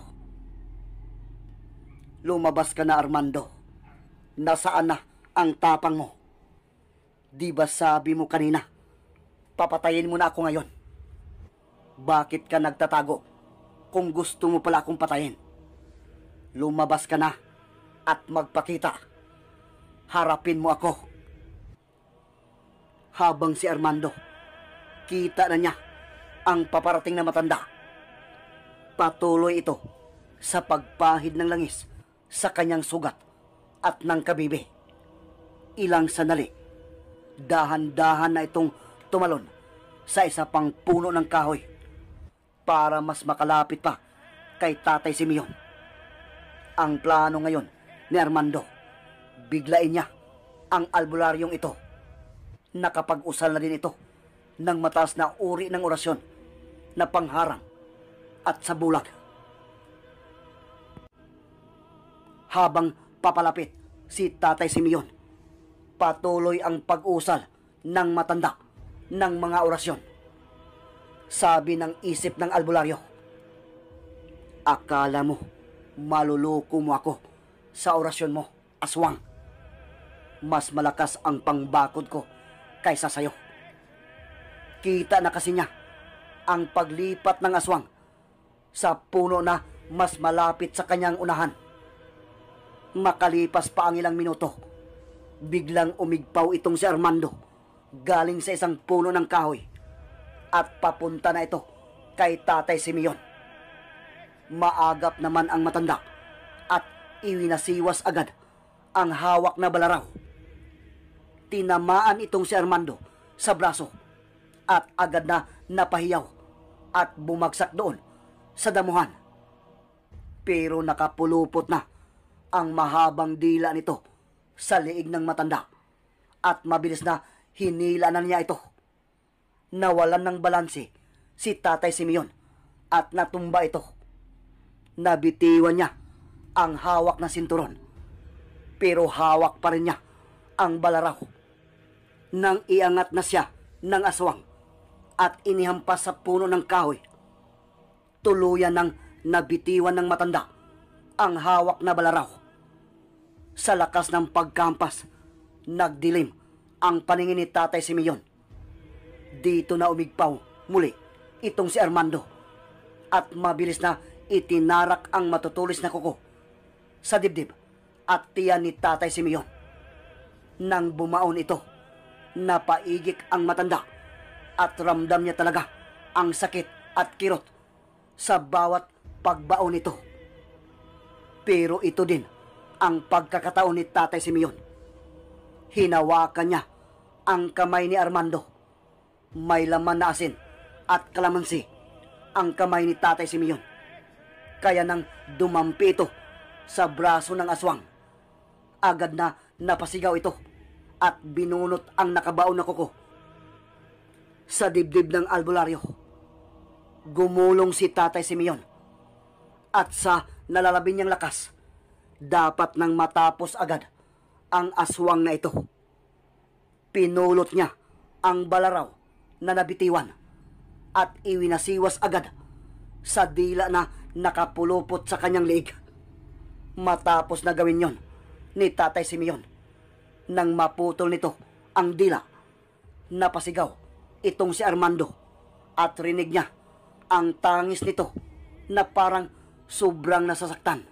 Speaker 2: "Lumabas ka na, Armando. Nasaan na ang tapang mo? Di ba sabi mo kanina, papatayin mo na ako ngayon? Bakit ka nagtatago kung gusto mo pala akong patayin? Lumabas ka na at magpakita. Harapin mo ako." Habang si Armando, kita na niya ang paparating na matanda. Patuloy ito sa pagpahid ng langis sa kanyang sugat at ng kabibi. Ilang sandali, dahan-dahan na itong tumalon sa isa pang puno ng kahoy para mas makalapit pa kay Tatay Simeon. Ang plano ngayon ni Armando, biglain niya ang albularyong ito. Nakapag-usal na din ito ng mataas na uri ng orasyon na pangharang at sabulag. Habang papalapit si Tatay Simeon, patuloy ang pag-usal ng matanda ng mga orasyon. Sabi ng isip ng albularyo, "Akala mo maluluko mo ako sa orasyon mo, aswang. Mas malakas ang pangbakod ko kaysa sayo." Kita na kasi niya ang paglipat ng aswang sa puno na mas malapit sa kanyang unahan. Makalipas pa ang ilang minuto, biglang umigpaw itong si Armando galing sa isang puno ng kahoy at papunta na ito kay Tatay Simeon. Maagap naman ang matanda at iwinasiwas agad ang hawak na balaraw. Tinamaan itong si Armando sa braso at agad na napahiyaw at bumagsak doon sa damuhan. Pero nakapulupot na ang mahabang dila nito sa liig ng matanda at mabilis na hinila na niya ito. Nawalan ng balanse si Tatay Simeon at natumba ito. Nabitiwan niya ang hawak na sinturon, pero hawak pa rin niya ang balaraw. Nang iangat na siya ng aswang at inihampas sa puno ng kahoy, tuluyan ng nabitiwan ng matanda ang hawak na balaraw. Sa lakas ng pagkampas, nagdilim ang paningin ni Tatay Simeon. Dito na umigpaw muli itong si Armando at mabilis na itinarak ang matutulis na kuko sa dibdib at tiyan ni Tatay Simeon. Nang bumaon ito, napaigik ang matanda at ramdam niya talaga ang sakit at kirot sa bawat pagbaon nito. Pero ito din ang pagkakataon ni Tatay Simeon. Hinawakan niya ang kamay ni Armando. May laman na asin at kalamansi ang kamay ni Tatay Simeon. Kaya nang dumampi ito sa braso ng aswang, agad na napasigaw ito at binunot ang nakabaon na kuko sa dibdib ng albularyo. Gumulong si Tatay Simeon at sa nalalabing niyang lakas, dapat nang matapos agad ang aswang na ito. Pinulot niya ang balaraw na nabitiwan at iwinasiwas agad sa dila na nakapulupot sa kanyang liig. Matapos na gawin yon ni Tatay Simeon, nang maputol nito ang dila, napasigaw itong si Armando at rinig niya ang tangis nito na parang sobrang nasasaktan.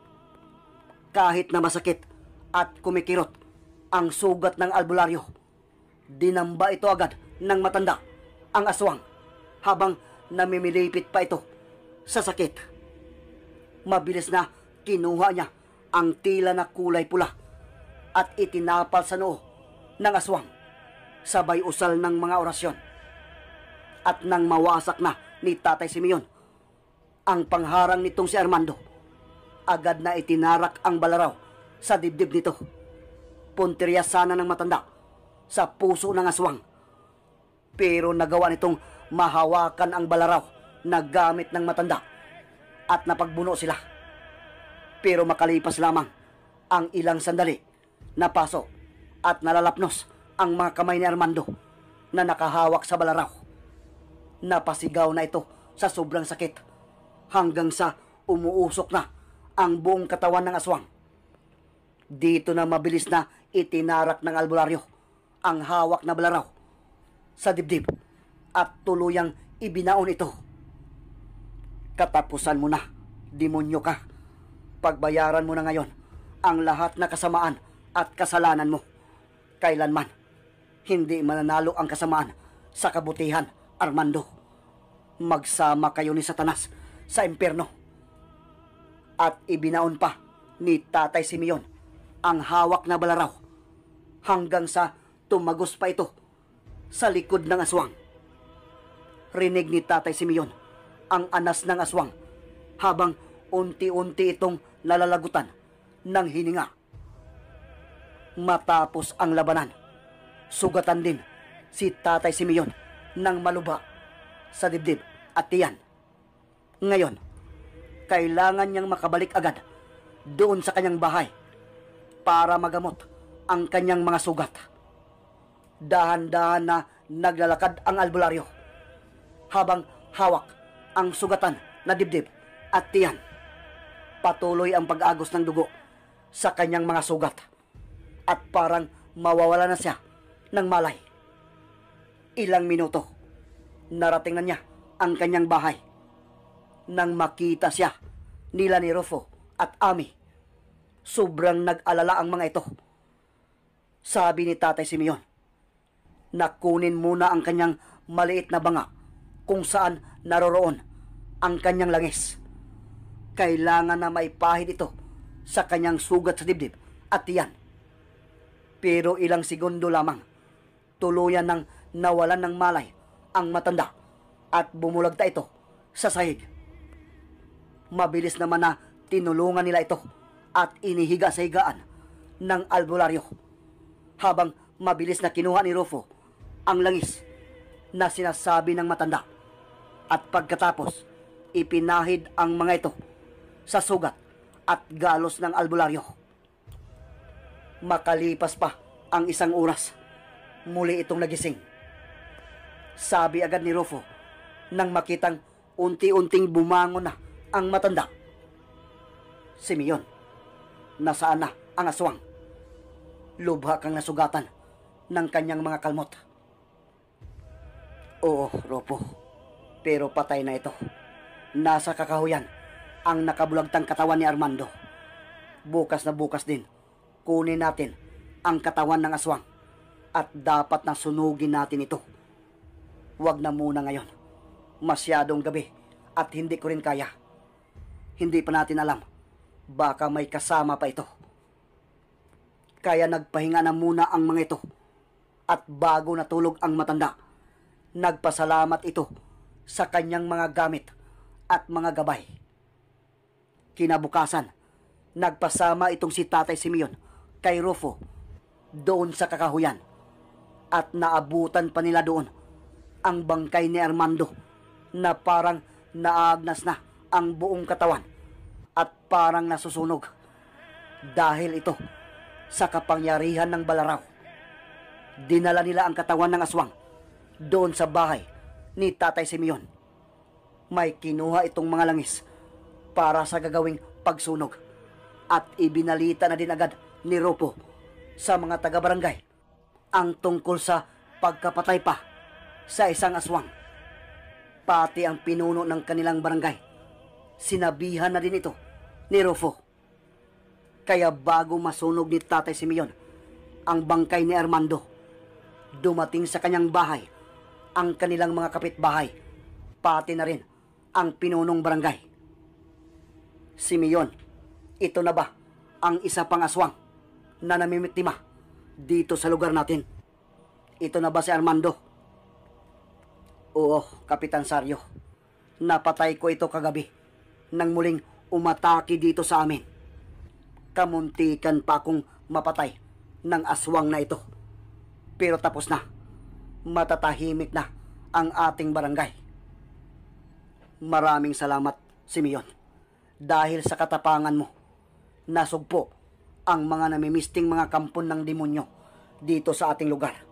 Speaker 2: Kahit na masakit at kumikirot ang sugat ng albularyo, dinamba ito agad ng matanda ang aswang habang namimilipit pa ito sa sakit. Mabilis na kinuha niya ang tila na kulay pula at itinapal sa noo ng aswang, sabay usal ng mga orasyon. At nang mawasak na ni Tatay Simeon ang pangharang nitong si Armando, agad na itinarak ang balaraw sa dibdib nito. Punteriya sana ng matanda sa puso ng aswang, pero nagawa nitong mahawakan ang balaraw na gamit ng matanda at napagbuno sila. Pero makalipas lamang ang ilang sandali, napaso at nalalapnos ang mga kamay ni Armando na nakahawak sa balaraw. Napasigaw na ito sa sobrang sakit hanggang sa umuusok na ang buong katawan ng aswang. Dito na mabilis na itinarak ng albularyo ang hawak na balaraw sa dibdib at tuluyang ibinaon ito. Katapusan mo na, demonyo ka. Pagbayaran mo na ngayon ang lahat na kasamaan at kasalanan mo. Kailanman hindi mananalo ang kasamaan sa kabutihan, Armando. Magsama kayo ni Satanas sa impyerno. At ibinaon pa ni Tatay Simeon ang hawak na balaraw hanggang sa tumagos pa ito sa likod ng aswang. Rinig ni Tatay Simeon ang anas ng aswang habang unti-unti itong nalalagutan ng hininga. Matapos ang labanan, sugatan din si Tatay Simeon ng maluba sa dibdib at tiyan. Ngayon, kailangan niyang makabalik agad doon sa kanyang bahay para magamot ang kanyang mga sugat. Dahan-dahan na naglalakad ang albularyo habang hawak ang sugatan na dibdib at tiyan. Patuloy ang pag-agos ng dugo sa kanyang mga sugat at parang mawawala na siya ng malay. Ilang minuto, narating na niya ang kanyang bahay. Nang makita siya nila ni Rufo at Ami, sobrang nag-alala ang mga ito. Sabi ni Tatay Simeon, nakunin muna ang kanyang maliit na banga kung saan naroroon ang kanyang langis. Kailangan na maipahid ito sa kanyang sugat sa dibdib at tiyan. Pero ilang segundo lamang, tuluyan ng nawalan ng malay ang matanda at bumulagta ito sa sahig. Mabilis naman na tinulungan nila ito at inihiga sa higaan ng albularyo habang mabilis na kinuha ni Rufo ang langis na sinasabi ng matanda at pagkatapos ipinahid ang mga ito sa sugat at galos ng albularyo. Makalipas pa ang isang oras, muli itong nagising. Sabi agad ni Rufo nang makitang unti-unting bumangon na ang matanda, Simeon, nasaan na ang aswang? Lubha kang nasugatan ng kanyang mga kalmot. Oo, Rufo, pero patay na ito. Nasa kakahuyan ang nakabulagtang katawan ni Armando. Bukas na bukas din, kunin natin ang katawan ng aswang at dapat na sunugin natin ito. Huwag na muna ngayon. Masyadong gabi at hindi ko rin kaya. Hindi pa natin alam, baka may kasama pa ito. Kaya nagpahinga na muna ang mga ito at bago natulog ang matanda, nagpasalamat ito sa kanyang mga gamit at mga gabay. Kinabukasan, nagpasama itong si Tatay Simeon kay Rufo doon sa kakahuyan at naabutan pa nila doon ang bangkay ni Armando na parang naagnas na ang buong katawan at parang nasusunog dahil ito sa kapangyarihan ng balaraw. dinala nila ang katawan ng aswang doon sa bahay ni Tatay Simeon. May kinuha itong mga langis para sa gagawing pagsunog at ibinalita na din agad ni Rufo sa mga taga-barangay ang tungkol sa pagkapatay pa sa isang aswang. Pati ang pinuno ng kanilang barangay, sinabihan na din ito ni Rufo. Kaya bago masunog ni Tatay Simeon ang bangkay ni Armando, dumating sa kanyang bahay ang kanilang mga kapitbahay, pati na rin ang pinunong barangay. Simeon, ito na ba ang isa pang aswang na namimitima dito sa lugar natin? Ito na ba si Armando? Oo, Kapitan Saryo. Napatay ko ito kagabi nang muling umatake dito sa amin. Kamuntikan pa akong mapatay ng aswang na ito. Pero tapos na. Matatahimik na ang ating barangay. Maraming salamat, Simeon. Dahil sa katapangan mo, nasugpo ang mga namimisting mga kampon ng demonyo dito sa ating lugar.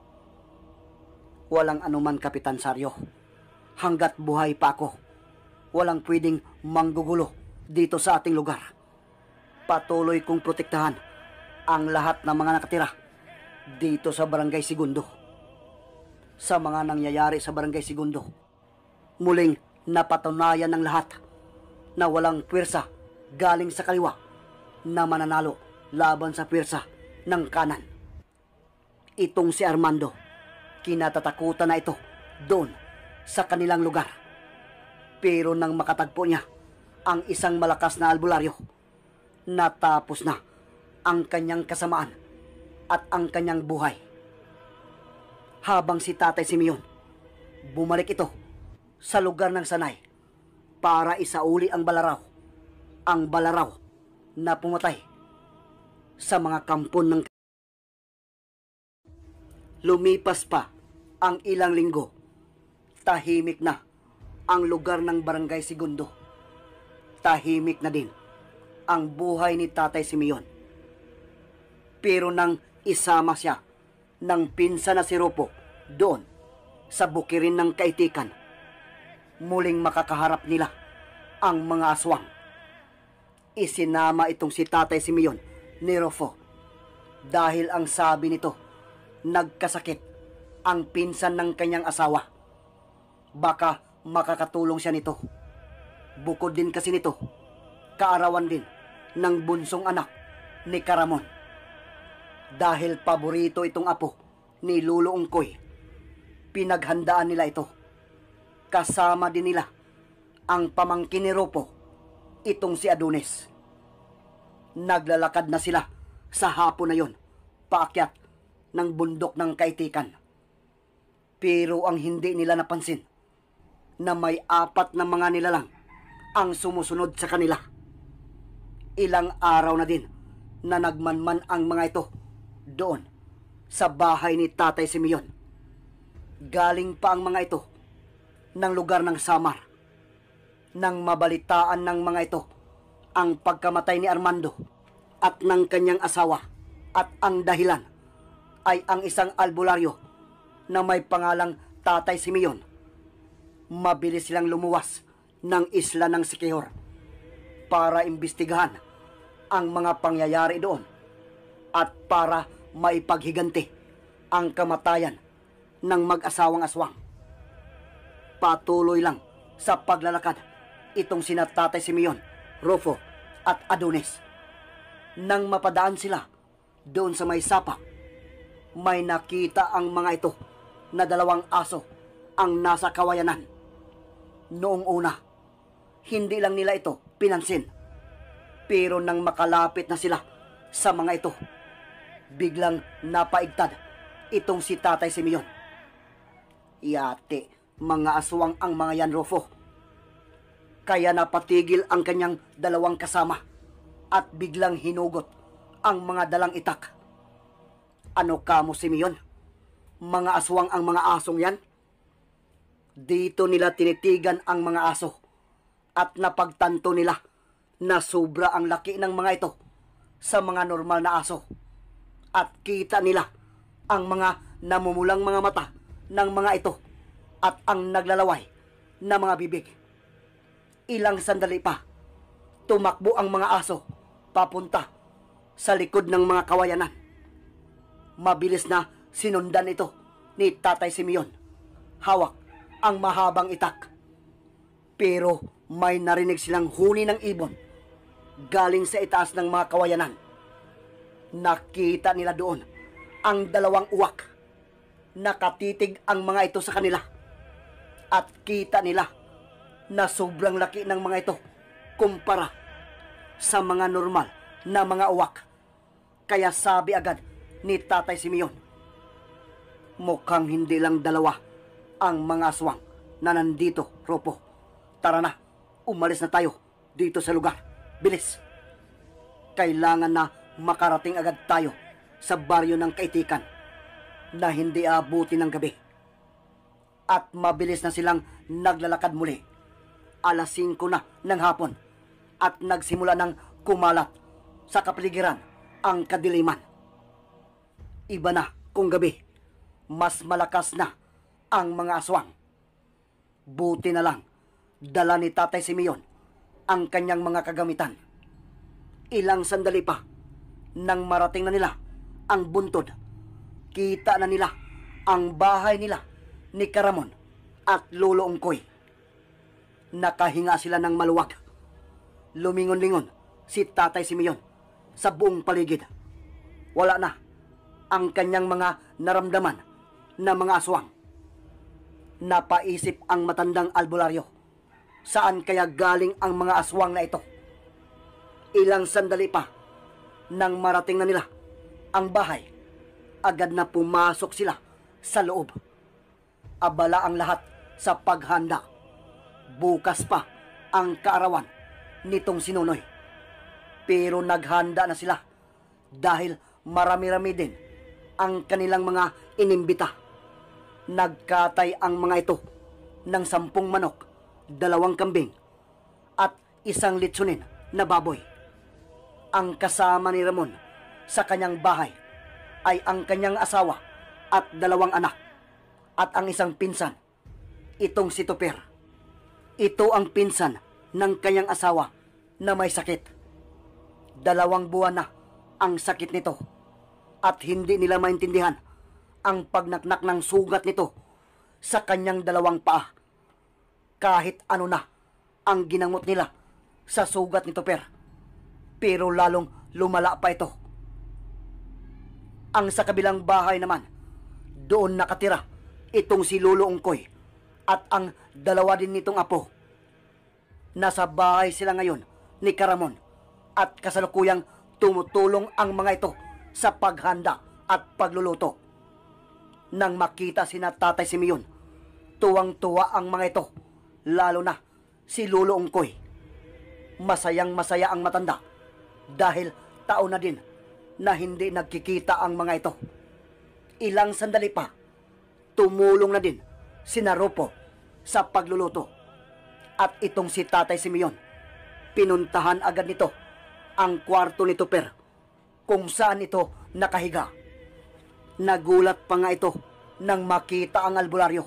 Speaker 2: Walang anuman, Kapitan Saryo. Hanggat buhay pa ako, walang pwedeng manggugulo dito sa ating lugar. Patuloy kong protektahan ang lahat ng mga nakatira dito sa Barangay Segundo. Sa mga nangyayari sa Barangay Segundo, muling napatunayan ng lahat na walang pwersa galing sa kaliwa na mananalo laban sa pwersa ng kanan. Itong si Armando, kinatatakutan na ito doon sa kanilang lugar. Pero nang makatagpo niya ang isang malakas na albularyo, natapos na ang kanyang kasamaan at ang kanyang buhay. Habang si Tatay Simeon, bumalik ito sa lugar ng sanay para isauli ang balaraw na pumatay sa mga kampon ng. Lumipas pa ang ilang linggo, tahimik na ang lugar ng Barangay Segundo. Tahimik na din ang buhay ni Tatay Simeon. Pero nang isama siya ng pinsan na si Rufo doon sa bukirin ng Kaitikan, muling makakaharap nila ang mga aswang. Isinama itong si Tatay Simeon ni Rufo dahil ang sabi nito, nagkasakit ang pinsan ng kanyang asawa. Baka makakatulong siya nito. Bukod din kasi nito, kaarawan din ng bunsong anak ni Caramon. Dahil paborito itong apo ni Lolo Ungkoy, pinaghandaan nila ito. Kasama din nila ang pamangkin ni Rufo, itong si Adonis. Naglalakad na sila sa hapon na yon, paakyat ng bundok ng Kaitikan. Pero ang hindi nila napansin, na may 4 na mga nilalang ang sumusunod sa kanila. Ilang araw na din na nagmanman ang mga ito doon sa bahay ni Tatay Simeon. Galing pa ang mga ito ng lugar ng Samar. Nang mabalitaan ng mga ito ang pagkamatay ni Armando at ng kanyang asawa, at ang dahilan ay ang isang albularyo na may pangalang Tatay Simeon, mabilis silang lumuwas ng isla ng Siquijor para imbestigahan ang mga pangyayari doon at para maipaghiganti ang kamatayan ng mag-asawang aswang. Patuloy lang sa paglalakad itong sina Tatay Simeon, Rufo at Adonis. Nang mapadaan sila doon sa may sapa, may nakita ang mga ito na 2 aso ang nasa kawayanan. Noong una, hindi lang nila ito pinansin. Pero nang makalapit na sila sa mga ito, biglang napaigtad itong si Tatay Simeon. Yate, mga aswang ang mga yan, Rufo. Kaya napatigil ang kanyang 2 kasama at biglang hinugot ang mga dalang itak. Ano ka mo, Simeon? Mga aswang ang mga asong yan? Dito nila tinitigan ang mga aso at napagtanto nila na sobra ang laki ng mga ito sa mga normal na aso. At kita nila ang mga namumulang mga mata ng mga ito at ang naglalaway na mga bibig. Ilang sandali pa, tumakbo ang mga aso papunta sa likod ng mga kawayanan. Mabilis na sinundan ito ni Tatay Simeon. Hawak ang mahabang itak. Pero may narinig silang huni ng ibon galing sa itaas ng mga kawayanan. Nakita nila doon ang dalawang uwak. Nakatitig ang mga ito sa kanila. At kita nila na sobrang laki ng mga ito kumpara sa mga normal na mga uwak. Kaya sabi agad ni Tatay Simeon, mukhang hindi lang dalawa ang mga aswang na nandito, Ropo. Tara na, umalis na tayo dito sa lugar. Bilis! Kailangan na makarating agad tayo sa baryo ng Kaitikan na hindi aabuti ng gabi. At mabilis na silang naglalakad muli. 5:00 na ng hapon at nagsimula ng kumalat sa kapaligiran ang kadiliman. Iba na kung gabi, mas malakas na ang mga aswang. Buti na lang, dala ni Tatay Simeon ang kanyang mga kagamitan. Ilang sandali pa, nang marating na nila ang buntod, kita na nila ang bahay nila ni Caramon at Lolo Ungkoy. Nakahinga sila ng maluwag. Lumingon-lingon si Tatay Simeon sa buong paligid. Wala na ang kanyang mga naramdaman na mga aswang. Napaisip ang matandang albularyo, saan kaya galing ang mga aswang na ito? Ilang sandali pa, nang marating na nila ang bahay, agad na pumasok sila sa loob. Abala ang lahat sa paghanda. Bukas pa ang kaarawan nitong sinunoy. Pero naghanda na sila dahil marami-rami din ang kanilang mga inimbita. Nagkatay ang mga ito ng 10 manok, 2 kambing at 1 litsunin na baboy. Ang kasama ni Ramon sa kanyang bahay ay ang kanyang asawa at 2 anak at ang isang pinsan, itong si Tuper. Ito ang pinsan ng kanyang asawa na may sakit. 2 buwan na ang sakit nito at hindi nila maintindihan ang pagnaknak ng sugat nito sa kanyang 2 paa. Kahit ano na ang ginamot nila sa sugat ni Tuper, pero lalong lumala pa ito. Ang sa kabilang bahay naman, doon nakatira itong si Lolo Ungkoy at ang 2 din nitong apo. Nasa bahay sila ngayon ni Caramon at kasalukuyang tumutulong ang mga ito sa paghanda at pagluluto. Nang makita sina Tatay Simeon, tuwang-tuwa ang mga ito, lalo na si Lolo Ungkoy. Masayang-masaya ang matanda dahil taon na din na hindi nagkikita ang mga ito. Ilang sandali pa, tumulong na din si Naropo sa pagluluto. At itong si Tatay Simeon, pinuntahan agad nito ang kwarto ni Tuper kung saan ito nakahiga. Nagulat pa nga ito nang makita ang albularyo.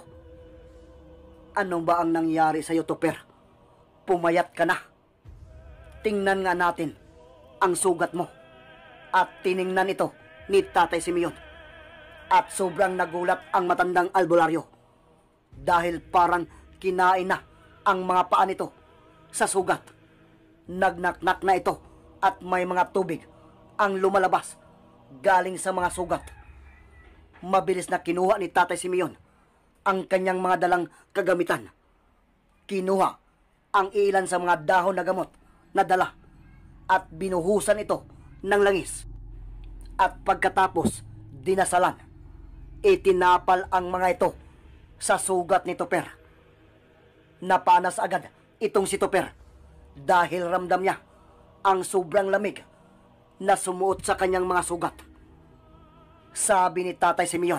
Speaker 2: Ano ba ang nangyari sa iyo, Tuper? Pumayat ka na. Tingnan nga natin ang sugat mo. At tiningnan ito ni Tatay Simeon. At sobrang nagulat ang matandang albularyo dahil parang kinain na ang mga paa nito sa sugat. Nagnaknak na ito at may mga tubig ang lumalabas galing sa mga sugat. Mabilis na kinuha ni Tatay Simeon ang kanyang mga dalang kagamitan. Kinuha ang ilan sa mga dahon na gamot na dala at binuhusan ito ng langis. At pagkatapos dinasalan, itinapal ang mga ito sa sugat ni Tuper. Napanas agad itong si Tuper dahil ramdam niya ang sobrang lamig na sumuot sa kanyang mga sugat. Sabi ni Tatay Simeon,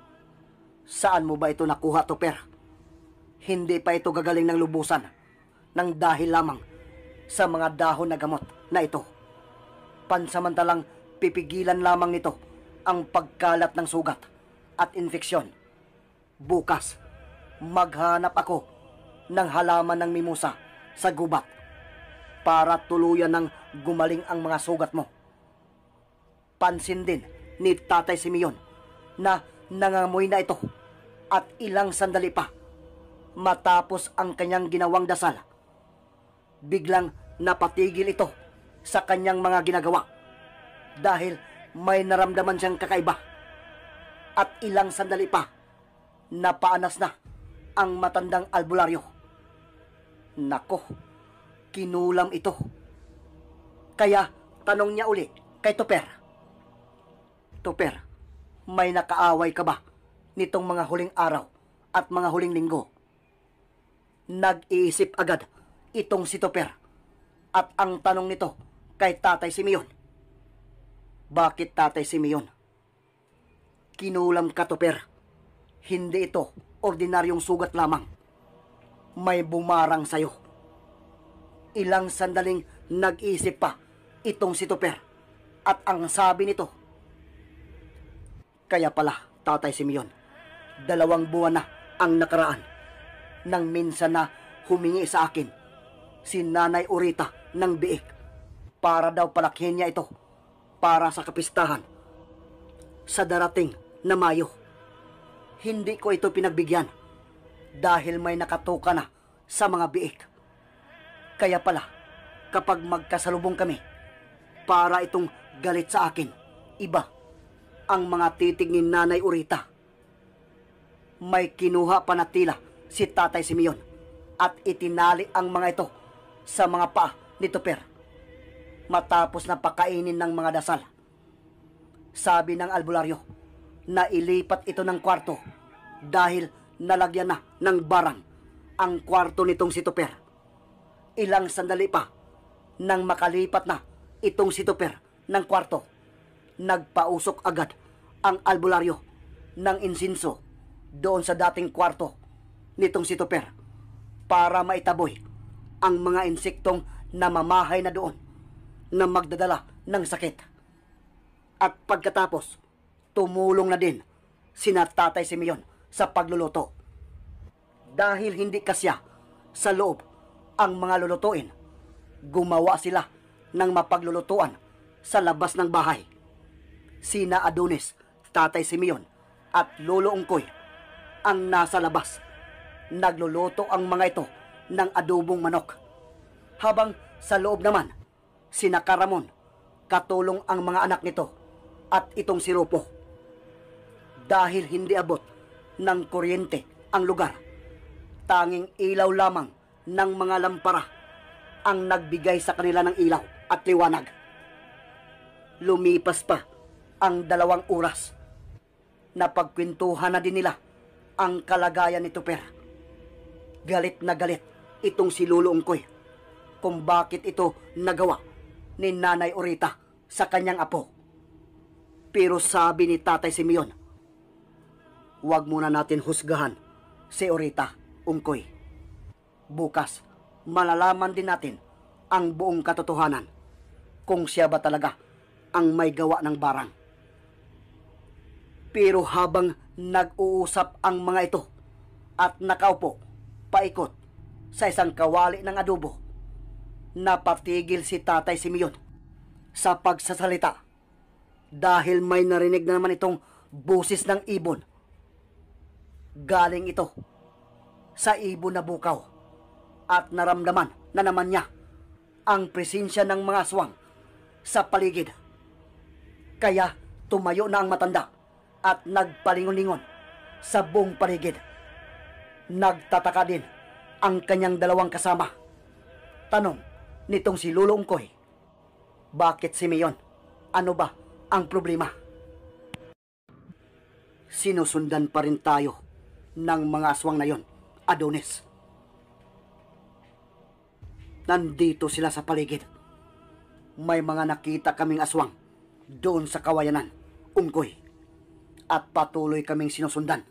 Speaker 2: saan mo ba ito nakuha, Tuper? Hindi pa ito gagaling ng lubusan ng dahil lamang sa mga dahon na gamot na ito. Pansamantalang pipigilan lamang nito ang pagkalat ng sugat at infeksyon. Bukas, maghanap ako ng halaman ng mimosa sa gubat para tuluyan ng gumaling ang mga sugat mo. Pansin din ni Tatay Simeon na nangangamoy na ito at ilang sandali pa matapos ang kanyang ginawang dasal, biglang napatigil ito sa kanyang mga ginagawa dahil may naramdaman siyang kakaiba at ilang sandali pa napaanas na ang matandang albularyo. Nako, kinulam ito. Kaya tanong niya uli kay Tuper, Tuper, may nakaaway ka ba nitong mga huling araw at mga huling linggo? Nag-iisip agad itong si Tuper at ang tanong nito kay Tatay Simeon. Bakit, Tatay Simeon? Kinulam ka, Tuper. Hindi ito ordinaryong sugat lamang. May bumarang sa'yo. Ilang sandaling nag-isip pa itong si Tuper at ang sabi nito, kaya pala, Tatay Simeon, 2 buwan na ang nakaraan nang minsan na humingi sa akin si Nanay Urita ng biik para daw palakhin niya ito para sa kapistahan sa darating na Mayo. Hindi ko ito pinagbigyan dahil may nakatuka na sa mga biik. Kaya pala, kapag magkasalubong kami, para itong galit sa akin, iba ang mga titig ni Nanay Urita. May kinuha pa na tila si Tatay Simeon at itinali ang mga ito sa mga paa ni Tuper matapos na pakainin ng mga dasal. Sabi ng albularyo na ilipat ito ng kwarto dahil nalagyan na ng barang ang kwarto nitong si Tuper. Ilang sandali pa nang makalipat na itong si Tuper ng kwarto, nagpausok agad ang albularyo ng insinso doon sa dating kwarto nitong si Tuper para maitaboy ang mga insektong namamahay na doon na magdadala ng sakit. At pagkatapos, tumulong na din sina Tatay Simeon sa pagluluto. Dahil hindi kasya sa loob ang mga lulutuin, gumawa sila ng mapaglulutuan sa labas ng bahay. Sina Adonis, Tatay Simeon at Lolo Ungkoy ang nasa labas. Nagluluto ang mga ito ng adobong manok. Habang sa loob naman, sina Karamon, katulong ang mga anak nito at itong si Rupo. Dahil hindi abot ng kuryente ang lugar, tanging ilaw lamang ng mga lampara ang nagbigay sa kanila ng ilaw at liwanag. Lumipas pa ang 2 oras. Napagkwentuhan na din nila ang kalagayan ni Tuper. Galit na galit itong si Lolo Ungkoy kung bakit ito nagawa ni Nanay Urita sa kanyang apo. Pero sabi ni Tatay Simeon, huwag muna natin husgahan si Urita, Ungkoy. Bukas, malalaman din natin ang buong katotohanan kung siya ba talaga ang may gawa ng barang. Pero habang nag-uusap ang mga ito at nakaupo paikot sa isang kawali ng adobo, napatigil si Tatay Simeon sa pagsasalita dahil may narinig na naman itong busis ng ibon. Galing ito sa ibon na bukaw at naramdaman na naman niya ang presensya ng mga aswang sa paligid. Kaya tumayo na ang matanda at nagpalingon-lingon sa buong paligid. Nagtataka din ang kanyang 2 kasama. Tanong nitong si Lolo Ungkoy, bakit Simeon? Ano ba ang problema? Sinusundan pa rin tayo ng mga aswang na yon, Adonis. Nandito sila sa paligid. May mga nakita kaming aswang doon sa kawayanan, Ungkoy, at patuloy kaming sinusundan.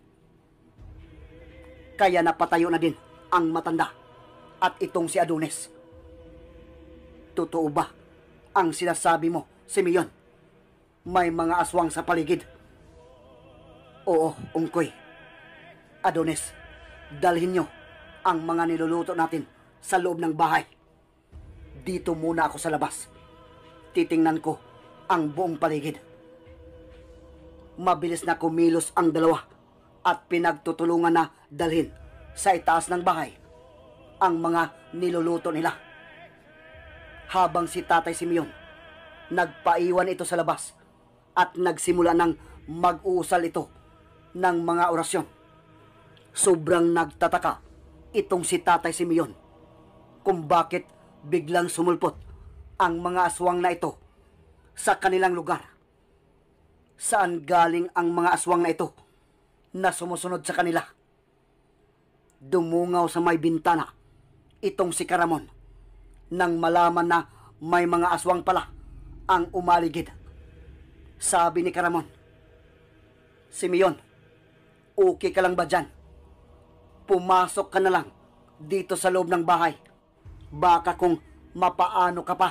Speaker 2: Kaya napatayo na din ang matanda at itong si Adonis. Totoo ba ang sinasabi mo, Simeon? May mga aswang sa paligid? Oo, Ungkoy. Adonis, dalhin nyo ang mga niluluto natin sa loob ng bahay. Dito muna ako sa labas. Titingnan ko ang buong paligid. Mabilis na kumilos ang dalawa at pinagtutulungan na dalhin sa itaas ng bahay ang mga niluluto nila. Habang si Tatay Simeon, nagpaiwan ito sa labas at nagsimula ng mag-uusal ito ng mga orasyon. Sobrang nagtataka itong si Tatay Simeon kung bakit biglang sumulpot ang mga aswang na ito sa kanilang lugar. Saan galing ang mga aswang na ito na sumusunod sa kanila? Dumungaw sa may bintana itong si Caramon nang malaman na may mga aswang pala ang umaligid. Sabi ni Caramon, Simeon, okay ka lang ba dyan? Pumasok ka na lang dito sa loob ng bahay. Baka kung mapaano ka pa.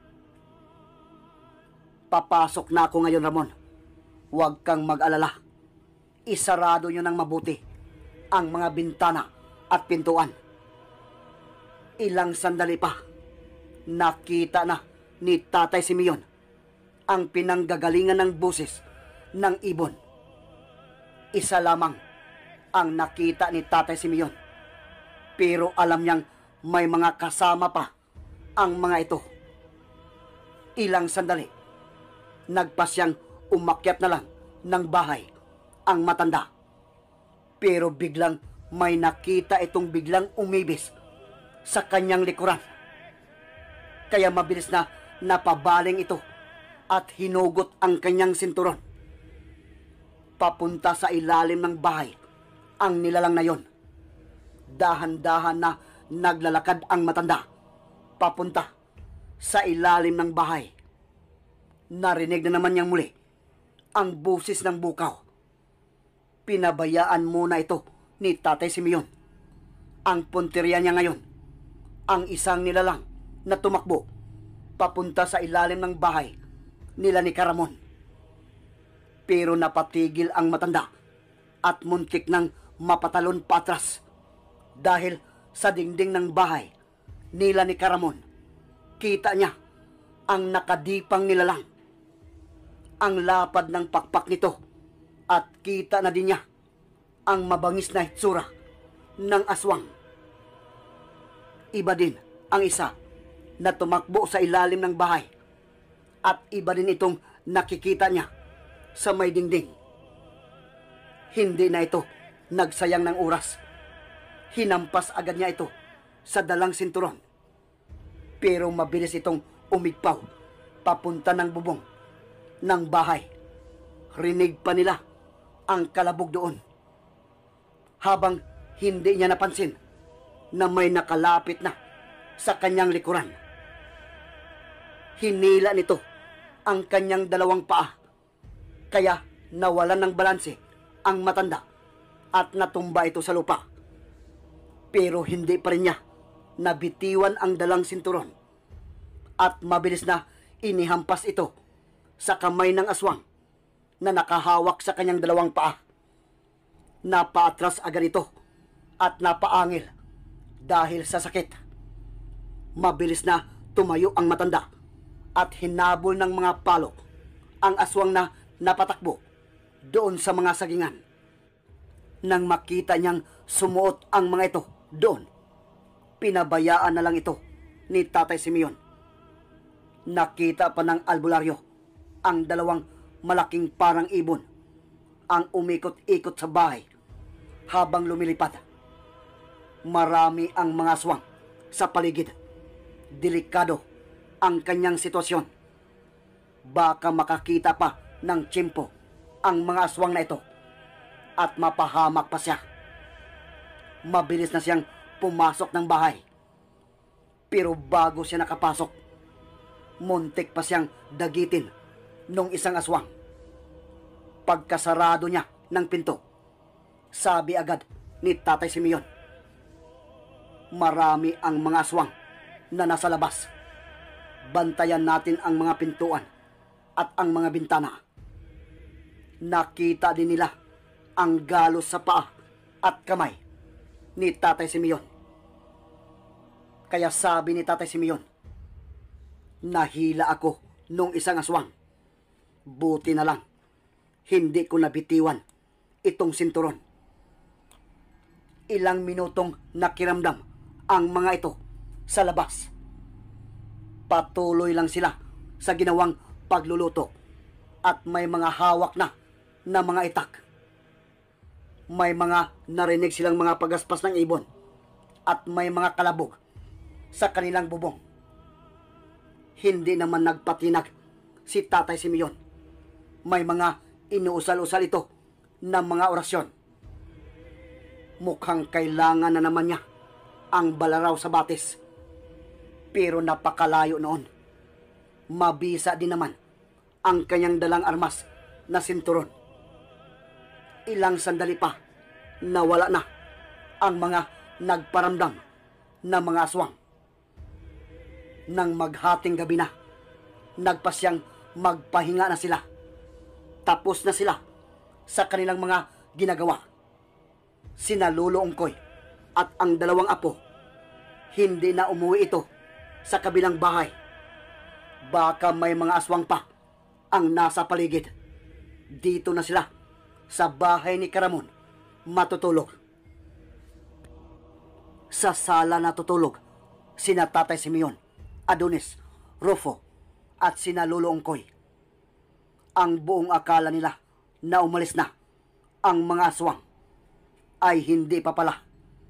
Speaker 2: Papasok na ako ngayon, Ramon. Huwag kang mag-alala. Isarado nyo ng mabuti ang mga bintana at pintuan. Ilang sandali pa, nakita na ni Tatay Simeon ang pinanggagalingan ng buses ng ibon. Isa lamang ang nakita ni Tatay Simeon, pero alam niyang may mga kasama pa ang mga ito. Ilang sandali, nagpasyang umakyat na lang ng bahay ang matanda. Pero biglang may nakita itong biglang umibis sa kanyang likuran. Kaya mabilis na napabaling ito at hinugot ang kanyang sinturon. Papunta sa ilalim ng bahay ang nilalang na yon. Dahan-dahan na naglalakad ang matanda papunta sa ilalim ng bahay. Narinig na naman niyang muli ang busis ng bukaw. Pinabayaan muna ito ni Tatay Simeon. Ang punteriya niya ngayon, ang isang nilalang na tumakbo papunta sa ilalim ng bahay nila ni Caramon. Pero napatigil ang matanda at muntik nang mapatalon patras dahil sa dingding ng bahay nila ni Caramon. Kita niya ang nakadipang nilalang, ang lapad ng pakpak nito, at kita na din niya ang mabangis na hitsura ng aswang. Iba din ang isa na tumakbo sa ilalim ng bahay at iba din itong nakikita niya sa may dingding. Hindi na ito nagsayang ng oras. Hinampas agad niya ito sa dalang sinturon. Pero mabilis itong umigpaw papunta ng bubong ng bahay. Rinig pa nila ang kalabog doon. Habang hindi niya napansin na may nakalapit na sa kanyang likuran. Hinila nito ang kanyang dalawang paa, kaya nawalan ng balanse ang matanda at natumba ito sa lupa. Pero hindi pa rin niya nabitiwan ang dalang sinturon at mabilis na inihampas ito sa kamay ng aswang na nakahawak sa kanyang dalawang paa. Napaatras agad ito at napaangil dahil sa sakit. Mabilis na tumayo ang matanda at hinabol ng mga palo ang aswang na napatakbo doon sa mga sagingan. Nang makita niyang sumuot ang mga ito doon, pinabayaan na lang ito ni Tatay Simeon. Nakita pa ng albularyo ang dalawang malaking parang ibon ang umikot-ikot sa bahay habang lumilipad. Marami ang mga aswang sa paligid. Delikado ang kanyang sitwasyon. Baka makakita pa ng tiyempo ang mga aswang na ito at mapahamak pa siya. Mabilis na siyang pumasok ng bahay. Pero bago siya nakapasok, muntik pa siyang dagitin nung isang aswang. Pagkasarado niya ng pinto, sabi agad ni Tatay Simeon, marami ang mga aswang na nasa labas. Bantayan natin ang mga pintuan at ang mga bintana. Nakita din nila ang galos sa paa at kamay ni Tatay Simeon. Kaya sabi ni Tatay Simeon, nahila ako nung isang aswang. Buti na lang, hindi ko nabitiwan itong sinturon. Ilang minutong nakiramdam ang mga ito sa labas. Patuloy lang sila sa ginawang pagluluto at may mga hawak na mga itak. May mga narinig silang mga pagaspas ng ibon at may mga kalabog sa kanilang bubong. Hindi naman nagpatinag si Tatay Simeon. May mga inuusal-usal ito ng mga orasyon. Mukhang kailangan na naman niya ang balaraw sa batis. Pero napakalayo noon. Mabisa din naman ang kanyang dalang armas na sinturon. Ilang sandali pa, nawala na ang mga nagparamdam na mga aswang. Nang maghating gabi na, nagpasyang magpahinga na sila. Tapos na sila sa kanilang mga ginagawa. Sina Lolo Ongkoy at ang dalawang apo, hindi na umuwi ito sa kabilang bahay. Baka may mga aswang pa ang nasa paligid. Dito na sila sa bahay ni Caramon matutulog. Sa sala natutulog sina Tatay Simeon, Adonis, Rufo at sina Lolo Ongkoy. Ang buong akala nila na umalis na ang mga aswang ay hindi pa pala.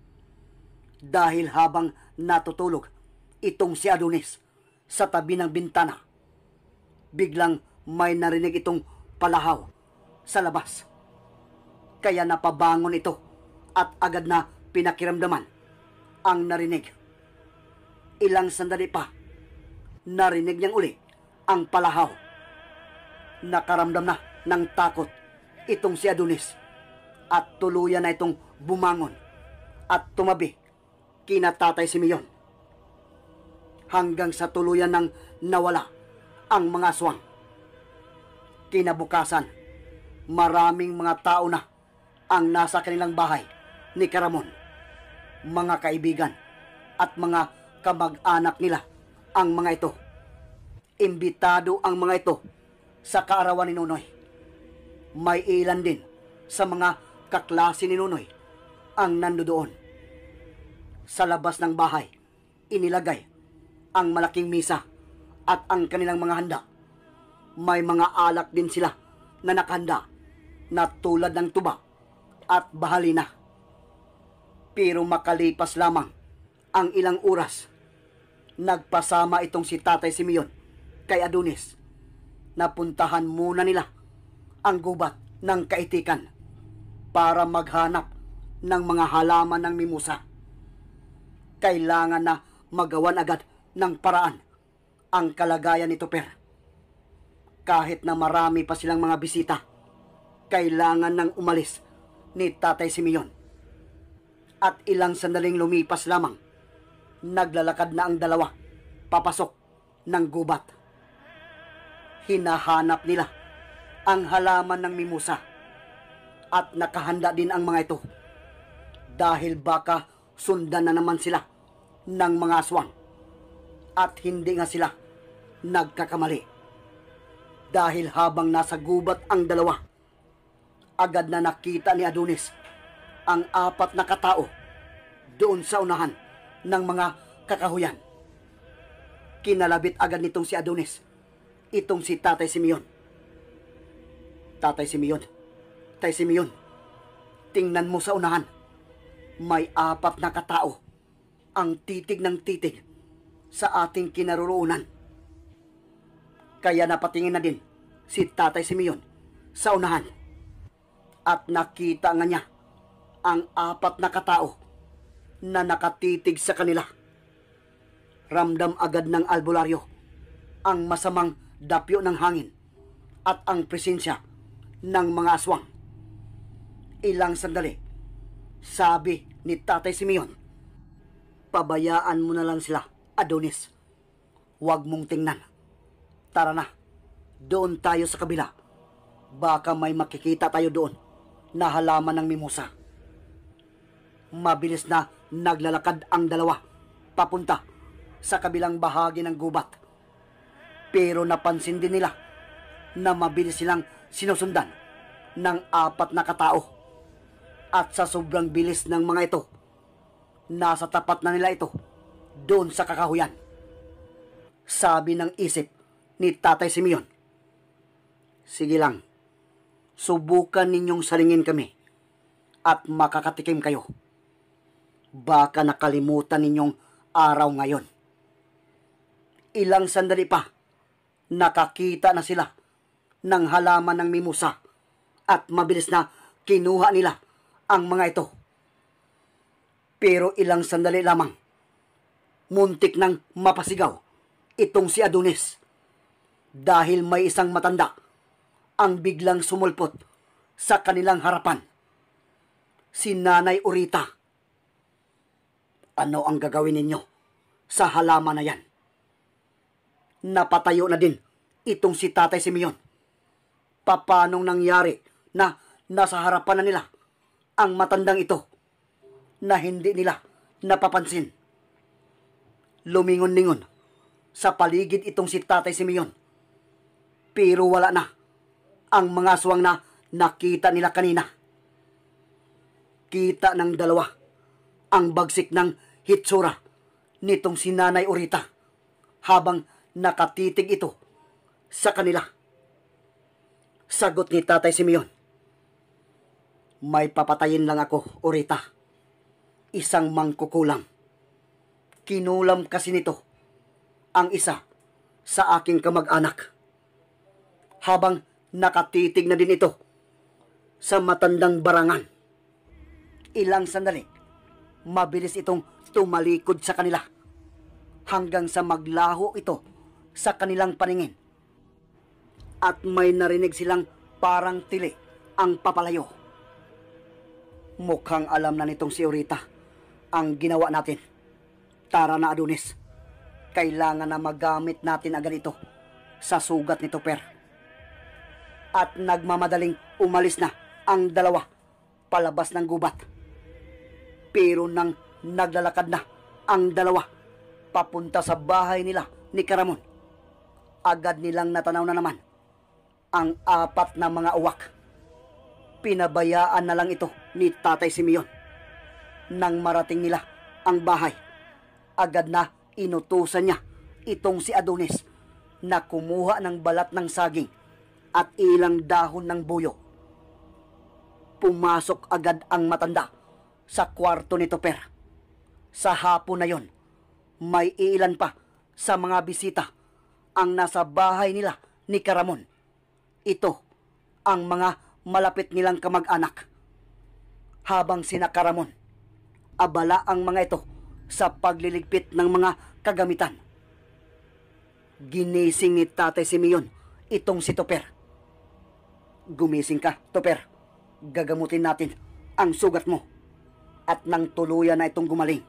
Speaker 2: Dahil habang natutulog itong si Adonis sa tabi ng bintana, biglang may narinig itong palahaw sa labas. Kaya napabangon ito at agad na pinakiramdaman ang narinig. Ilang sandali pa, narinig niyang uli ang palahaw. Nakaramdam na ng takot itong si Adonis at tuluyan na itong bumangon at tumabi kina Tatay Simeon. Hanggang sa tuluyan nang nawala ang mga aswang. Kinabukasan, maraming mga tao na ang nasa kanilang bahay ni Caramon. Mga kaibigan at mga kamag-anak nila ang mga ito. Imbitado ang mga ito sa kaarawan ni Nonoy. May ilan din sa mga kaklase ni Nonoy ang nandoon. Sa labas ng bahay, inilagay ang malaking misa at ang kanilang mga handa. May mga alak din sila na nakahanda na tulad ng tuba at bahalina. Pero makalipas lamang ang ilang oras, nagpasama itong si Tatay Simeon kay Adonis. Napuntahan muna nila ang gubat ng kaitikan para maghanap ng mga halaman ng mimusa. Kailangan na magawan agad ng paraan ang kalagayan ni Tupper. Kahit na marami pa silang mga bisita, kailangan nang umalis ni Tatay Simeon. At ilang sandaling lumipas lamang, naglalakad na ang dalawa papasok ng gubat. Hinahanap nila ang halaman ng mimusa at nakahanda din ang mga ito dahil baka sundan na naman sila ng mga aswang. At hindi nga sila nagkakamali. Dahil habang nasa gubat ang dalawa, agad na nakita ni Adonis ang 4 na katao doon sa unahan ng mga kakahuyan. Kinalabit agad nitong si Adonis itong si Tatay Simeon. Tatay Simeon, Tay Simeon, tingnan mo sa unahan. May 4 na katao ang titig ng titig sa ating kinaroroonan. Kaya napatingin na din si Tatay Simeon sa unahan at nakita nga niya ang 4 na katao na nakatitig sa kanila. Ramdam agad ng albularyo ang masamang dapyo ng hangin at ang presensya ng mga aswang. Ilang sandali, sabi ni Tatay Simeon, pabayaan mo na lang sila, Adonis. Huwag mong tingnan. Tara na, doon tayo sa kabila. Baka may makikita tayo doon na halaman ng mimosa. Mabilis na naglalakad ang dalawa papunta sa kabilang bahagi ng gubat. Pero napansin din nila na mabilis silang sinusundan ng 4 na katao. At sa sobrang bilis ng mga ito, nasa tapat na nila ito doon sa kakahuyan. Sabi ng isip ni Tatay Simeon, "Sige lang, subukan ninyong salingin kami at makakatikim kayo. Baka nakalimutan ninyong araw ngayon." Ilang sandali pa, nakakita na sila ng halaman ng mimosa at mabilis na kinuha nila ang mga ito. Pero ilang sandali lamang, muntik nang mapasigaw itong si Adonis dahil may isang matanda ang biglang sumulpot sa kanilang harapan. Si Nanay Urita. "Ano ang gagawin ninyo sa halaman na yan?" Napatayo na din itong si Tatay Simeon. Papanong nangyari na nasa harapan na nila ang matandang ito na hindi nila napapansin? Lumingon-lingon sa paligid itong si Tatay Simeon. Pero wala na ang mga aswang na nakita nila kanina. Kita ng dalawa ang bagsik ng hitsura nitong si Nanay Urita habang nakatitig ito sa kanila. Sagot ni Tatay Simeon, "May papatayin lang ako, Urita. Isang mangkukulam. Kinulam kasi nito ang isa sa aking kamag-anak." Habang nakatitig na din ito sa matandang barangan. Ilang sandali, mabilis itong tumalikod sa kanila hanggang sa maglaho ito sa kanilang paningin. At may narinig silang parang tili ang papalayo. Mukhang alam na nitong si Urita ang ginawa natin. Tara na, Adonis. Kailangan na magamit natin agad ito sa sugat ni Tupper. At nagmamadaling umalis na ang dalawa palabas ng gubat. Pero nang naglalakad na ang dalawa papunta sa bahay nila ni Caramon, agad nilang natanaw na naman ang 4 na mga uwak. Pinabayaan na lang ito ni Tatay Simeon. Nang marating nila ang bahay, agad na inutusan niya itong si Adonis na kumuha ng balat ng saging at ilang dahon ng buyo. Pumasok agad ang matanda sa kwarto ni Tupper. Sa hapon na yon, may ilan pa sa mga bisita ang nasa bahay nila ni Caramon. Ito ang mga malapit nilang kamag-anak. Habang sina Caramon, abala ang mga ito sa pagliligpit ng mga kagamitan. Ginising ni Tatay Simeon itong si Tupper. "Gumising ka, Tupper. Gagamutin natin ang sugat mo." At nang tuluyan na itong gumaling,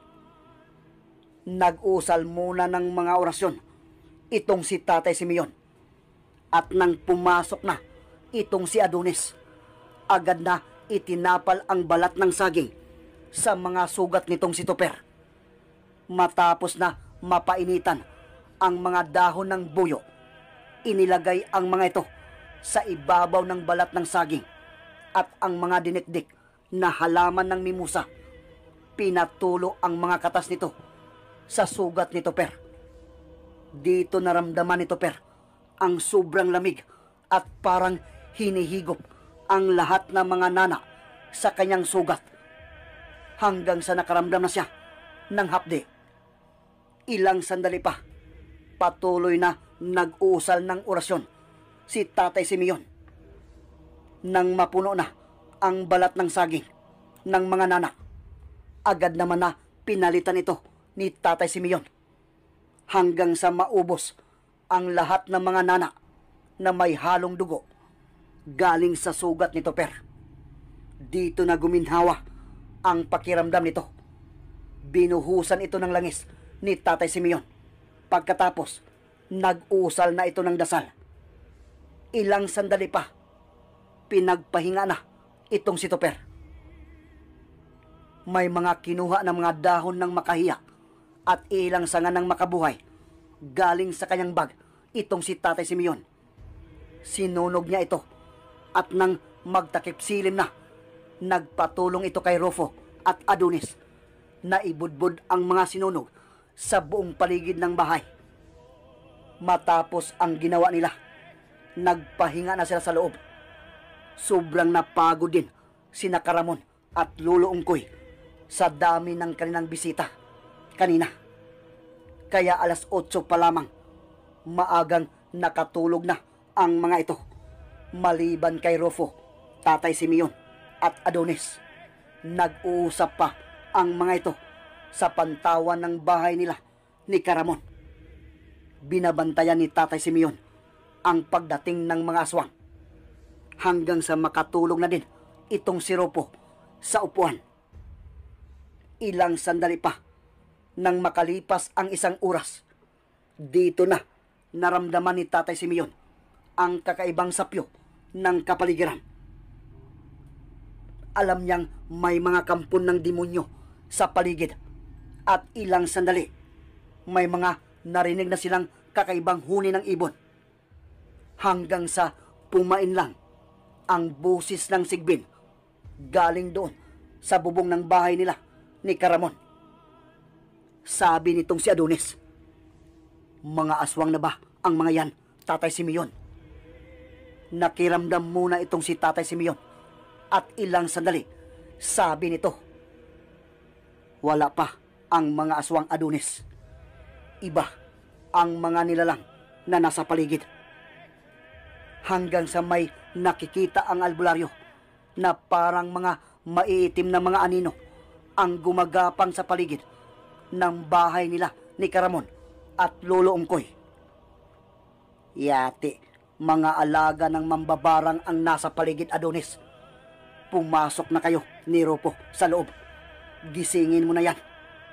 Speaker 2: nag-usal muna ng mga orasyon itong si Tatay Simeon. At nang pumasok na itong si Adonis, agad na itinapal ang balat ng saging sa mga sugat nitong si Tupper. Matapos na mapainitan ang mga dahon ng buyo, inilagay ang mga ito sa ibabaw ng balat ng saging at ang mga dinikdik na halaman ng mimosa. Pinatulo ang mga katas nito sa sugat ni Tupper. Dito naramdaman ni Tupper ang sobrang lamig at parang hinihigop ang lahat ng mga nana sa kanyang sugat hanggang sa nakaramdam na siya ng hapdi. Ilang sandali pa, patuloy na nag-uusal ng orasyon si Tatay Simeon. Nang mapuno na ang balat ng saging ng mga nana, agad naman na pinalitan ito ni Tatay Simeon hanggang sa maubos ang lahat ng mga nana na may halong dugo galing sa sugat ni Tupper. Dito na guminhawa ang pakiramdam nito. Binuhusan ito ng langis ni Tatay Simeon. Pagkatapos, nag-usal na ito ng dasal. Ilang sandali pa, pinagpahinga na itong si Tupper. May mga kinuha ng mga dahon ng makahiya at ilang sanga ng makabuhay galing sa kanyang bag itong si Tatay Simeon. Sinunog niya ito at nang magtakip silim na, nagpatulong ito kay Rufo at Adonis na ibudbud ang mga sinunog sa buong paligid ng bahay. Matapos ang ginawa nila, nagpahinga na sila sa loob. Sobrang napagod din sina Karamon at Lolo Ungkoy sa dami ng kanilang bisita kanina. Kaya alas 8 pa lamang, maagang nakatulog na ang mga ito, maliban kay Rufo, Tatay Simeon at Adonis. Nag-uusap pa ang mga ito sa pantawan ng bahay nila ni Karamon. Binabantayan ni Tatay Simeon ang pagdating ng mga aswang hanggang sa makatulog na din itong si Rufo sa upuan. Ilang sandali pa nang makalipas ang isang oras, dito na naramdaman ni Tatay Simeon ang kakaibang sapyo ng kapaligiran. Alam niyang may mga kampon ng demonyo sa paligid at ilang sandali, may mga narinig na silang kakaibang huni ng ibon. Hanggang sa pumain lang ang busis ng sigbin galing doon sa bubong ng bahay nila ni Karamon. Sabi nitong si Adonis, "Mga aswang na ba ang mga yan, Tatay Simeon?" Nakiramdam muna itong si Tatay Simeon at ilang sandali, sabi nito, "Wala pa ang mga aswang, Adonis. Iba ang mga nilalang na nasa paligid." Hanggang sa may nakikita ang albularyo na parang mga maiitim na mga anino ang gumagapang sa paligid ng bahay nila ni Karamon at Lolo Ungkoy. Yati, mga alaga ng mambabarang ang nasa paligid, Adonis. Pumasok na kayo ni Rufo sa loob. Gisingin mo na yan.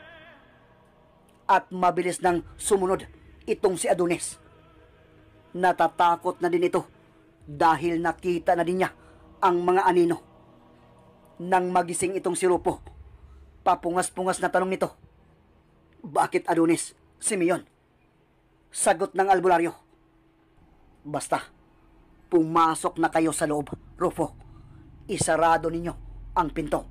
Speaker 2: At mabilis nang sumunod itong si Adonis. Natatakot na din ito dahil nakita na din niya ang mga anino. Nang magising itong si Rufo, papungas-pungas na tanong nito, "Bakit, Adonis, Simeon?" Sagot ng albularyo, "Basta, pumasok na kayo sa loob, Rufo. Isarado ninyo ang pinto."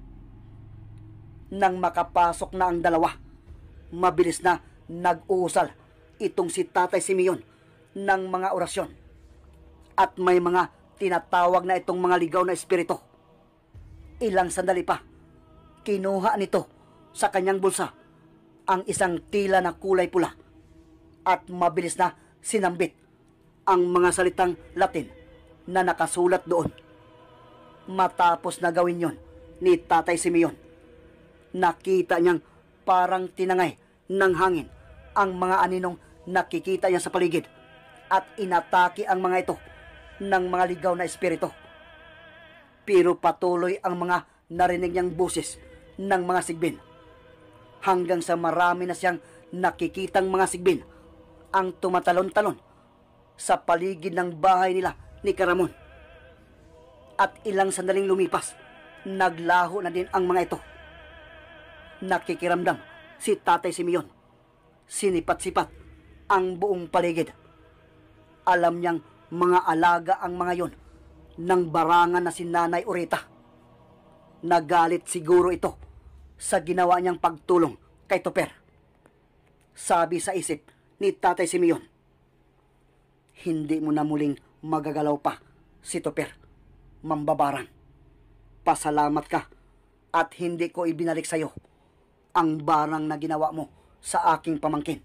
Speaker 2: Nang makapasok na ang dalawa, mabilis na nag-uusal itong si Tatay Simeon ng mga orasyon. At may mga tinatawag na itong mga ligaw na espiritu. Ilang sandali pa, kinuha nito sa kanyang bulsa ang isang tila na kulay pula at mabilis na sinambit ang mga salitang Latin na nakasulat doon. Matapos na gawin yon ni Tatay Simeon, nakita niyang parang tinangay ng hangin ang mga aninong nakikita niya sa paligid at inatake ang mga ito ng mga ligaw na espiritu. Pero patuloy ang mga narinig niyang boses ng mga sigbin hanggang sa marami na siyang nakikitang mga sigbin ang tumatalon-talon sa paligid ng bahay nila ni Karamon. At ilang sandaling lumipas, naglaho na din ang mga ito. Nakikiramdam si Tatay Simeon. Sinipat-sipat ang buong paligid. Alam niyang mga alaga ang mga yon ng barangan na si Nanay Urita. Nagalit siguro ito sa ginawa niyang pagtulong kay Tupper. Sabi sa isip ni Tatay Simeon, "Hindi mo na muling magagalaw pa si Tupper, mambabarang. Pasalamat ka at hindi ko ibinalik sa iyo ang barang na ginawa mo sa aking pamangkin."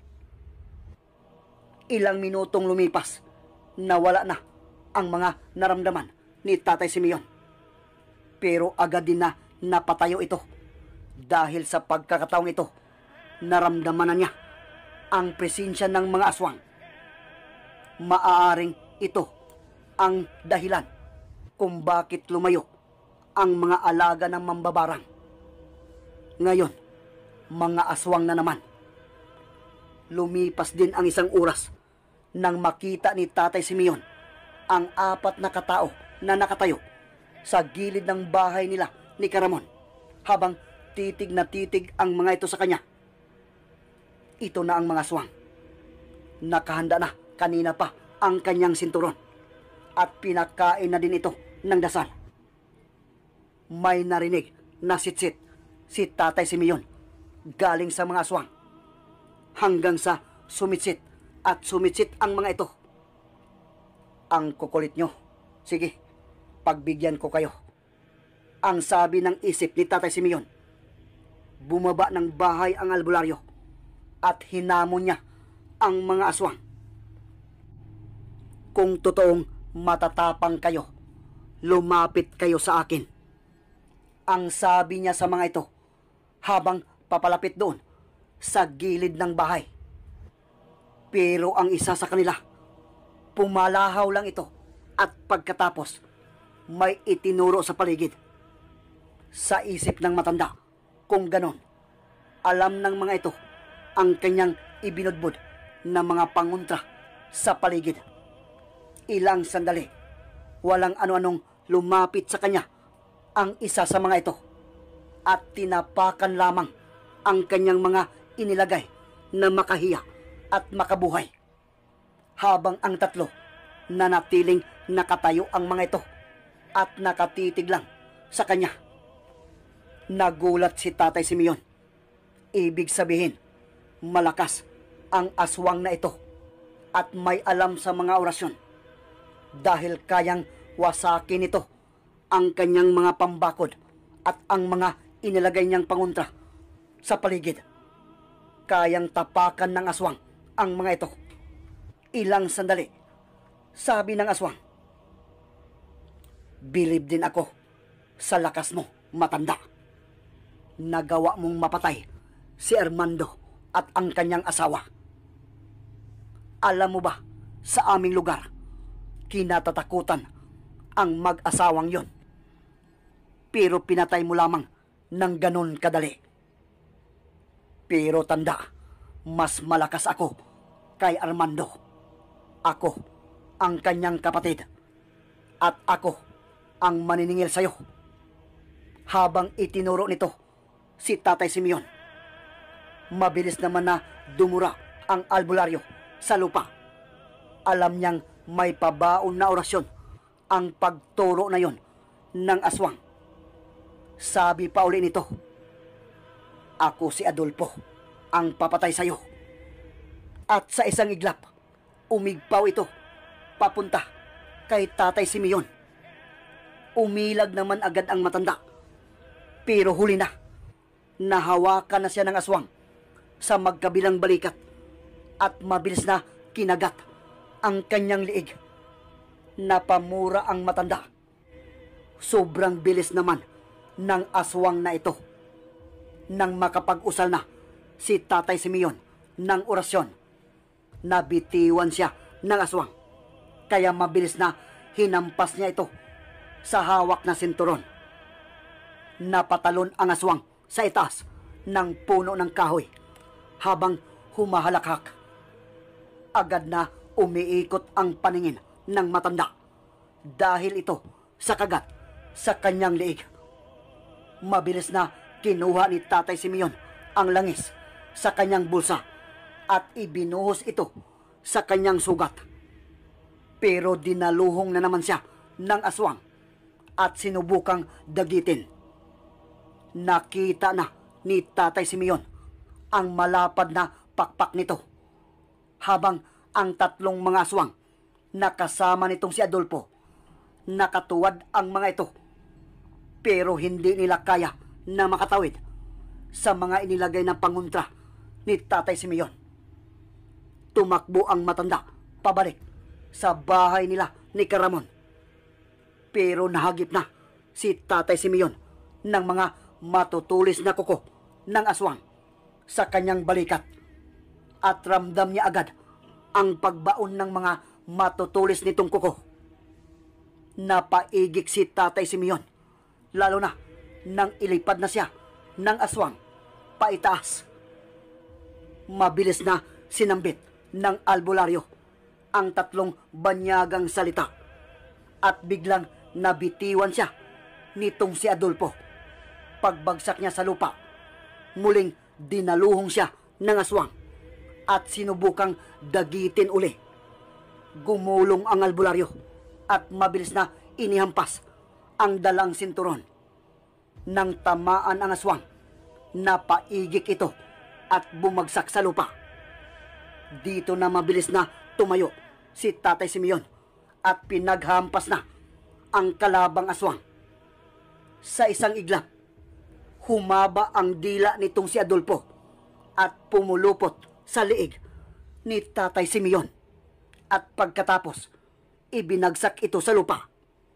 Speaker 2: Ilang minutong lumipas, nawala na ang mga naramdaman ni Tatay Simeon. Pero agad din na napatayo ito dahil sa pagkakataong ito, naramdaman na niya ang presensya ng mga aswang. Maaaring ito ang dahilan kung bakit lumayo ang mga alaga ng mambabarang. Ngayon, mga aswang na naman. Lumipas din ang isang oras nang makita ni Tatay Simeon ang 4 na katao na nakatayo sa gilid ng bahay nila ni Karamon habang titig na titig ang mga ito sa kanya. Ito na ang mga aswang. Nakahanda na kanina pa ang kanyang sinturon at pinakain na din ito ng dasal. May narinig na sitsit si Tatay Simeon galing sa mga aswang hanggang sa sumitsit at sumitsit ang mga ito. Ang kukulit nyo. Sige, pagbigyan ko kayo. Ang sabi ng isip ni Tatay Simeon. Bumaba ng bahay ang albularyo at hinamon niya ang mga aswang. Kung totoong matatapang kayo, lumapit kayo sa akin. Ang sabi niya sa mga ito habang papalapit doon sa gilid ng bahay. Pero ang isa sa kanila, pumalahaw lang ito at pagkatapos may itinuro sa paligid. Sa isip ng matanda, kung ganon, alam ng mga ito ang kanyang ibinudbud na mga panguntra sa paligid. Ilang sandali, walang ano-anong lumapit sa kanya ang isa sa mga ito at tinapakan lamang ang kanyang mga inilagay na makahiya at makabuhay. Habang ang tatlo nanatiling nakatayo ang mga ito at nakatitig lang sa kanya. Nagulat si Tatay Simeon. Ibig sabihin, malakas ang aswang na ito at may alam sa mga orasyon dahil kayang wasakin nito ang kanyang mga pambakod at ang mga inilagay niyang panguntra sa paligid. Kayang tapakan ng aswang ang mga ito. Ilang sandali, sabi ng aswang, "Bilib din ako sa lakas mo, matanda. Nagawa mong mapatay si Armando at ang kanyang asawa. Alam mo ba, sa aming lugar, kinatatakutan ang mag-asawang yon. Pero pinatay mo lamang ng ganon kadali. Pero tanda, mas malakas ako kay Armando. Ako ang kanyang kapatid at ako ang maniningil sa'yo." Habang itinuro nito si Tatay Simeon, mabilis naman na dumura ang albularyo sa lupa. Alam niyang may pabaon na orasyon ang pagturo na yon ng aswang. Sabi pa uli nito, "Ako si Adolfo, ang papatay sa'yo." At sa isang iglap, umigpaw ito papunta kay Tatay Simeon. Umilag naman agad ang matanda. Pero huli na, nahawakan na siya ng aswang sa magkabilang balikat at mabilis na kinagat ang kanyang liig. Napamura ang matanda. Sobrang bilis naman ng aswang na ito. Nang makapag-usal na si Tatay Simeon ng orasyon, nabitiwan siya ng aswang. Kaya mabilis na hinampas niya ito sa hawak na sinturon. Napatalon ang aswang sa itaas ng puno ng kahoy habang humahalakhak. Agad na umiikot ang paningin ng matanda dahil ito sa kagat sa kanyang liig. Mabilis na kinuha ni Tatay Simeon ang langis sa kanyang bulsa at ibinuhos ito sa kanyang sugat. Pero dinaluhong na naman siya ng aswang at sinubukang dagitin. Nakita na ni Tatay Simeon ang malapad na pakpak nito habang ang tatlong mga aswang na kasama nitong si Adolfo nakatuwad ang mga ito, pero hindi nila kaya na makatawid sa mga inilagay na panguntra ni Tatay Simeon. Tumakbo ang matanda pabalik sa bahay nila ni Karamon, pero nahagip na si Tatay Simeon ng mga matutulis na kuko ng aswang sa kanyang balikat at ramdam niya agad ang pagbaon ng mga matutulis nitong kuko. Napaigik si Tatay Simeon, lalo na nang ilipad na siya ng aswang paitaas. Mabilis na sinambit ng albularyo ang tatlong banyagang salita at biglang nabitiwan siya nitong si Adolfo. Pagbagsak niya sa lupa, muling dinaluhong siya ng aswang at sinubukang dagitin uli. Gumulong ang albularyo at mabilis na inihampas ang dalang sinturon. Nang tamaan ang aswang, napaigik ito at bumagsak sa lupa. Dito na mabilis na tumayo si Tatay Simeon at pinaghampas na ang kalabang aswang. Sa isang iglap, humaba ang dila nitong si Adolfo at pumulupot sa liig ni Tatay Simeon at pagkatapos ibinagsak ito sa lupa.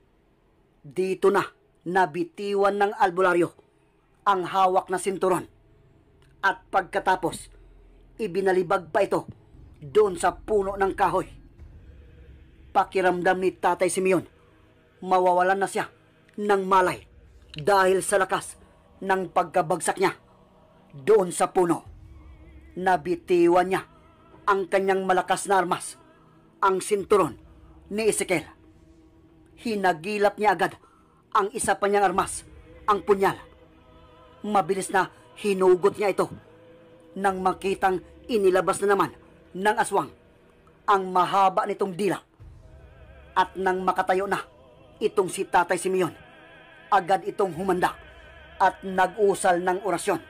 Speaker 2: Dito na nabitiwan ng albularyo ang hawak na sinturon at pagkatapos ibinalibag pa ito doon sa puno ng kahoy. Pakiramdam ni Tatay Simeon, mawawalan na siya ng malay dahil sa lakas ng pagkabagsak niya doon sa puno. Nabitiwan niya ang kanyang malakas na armas, ang sinturon ni Ezekiel. Hinagilap niya agad ang isa pa niyang armas, ang punyal. Mabilis na hinugot niya ito nang makitang inilabas na naman ng aswang ang mahaba nitong dila. At nang makatayo na itong si Tatay Simeon, agad itong humanda at nag-usal ng orasyon.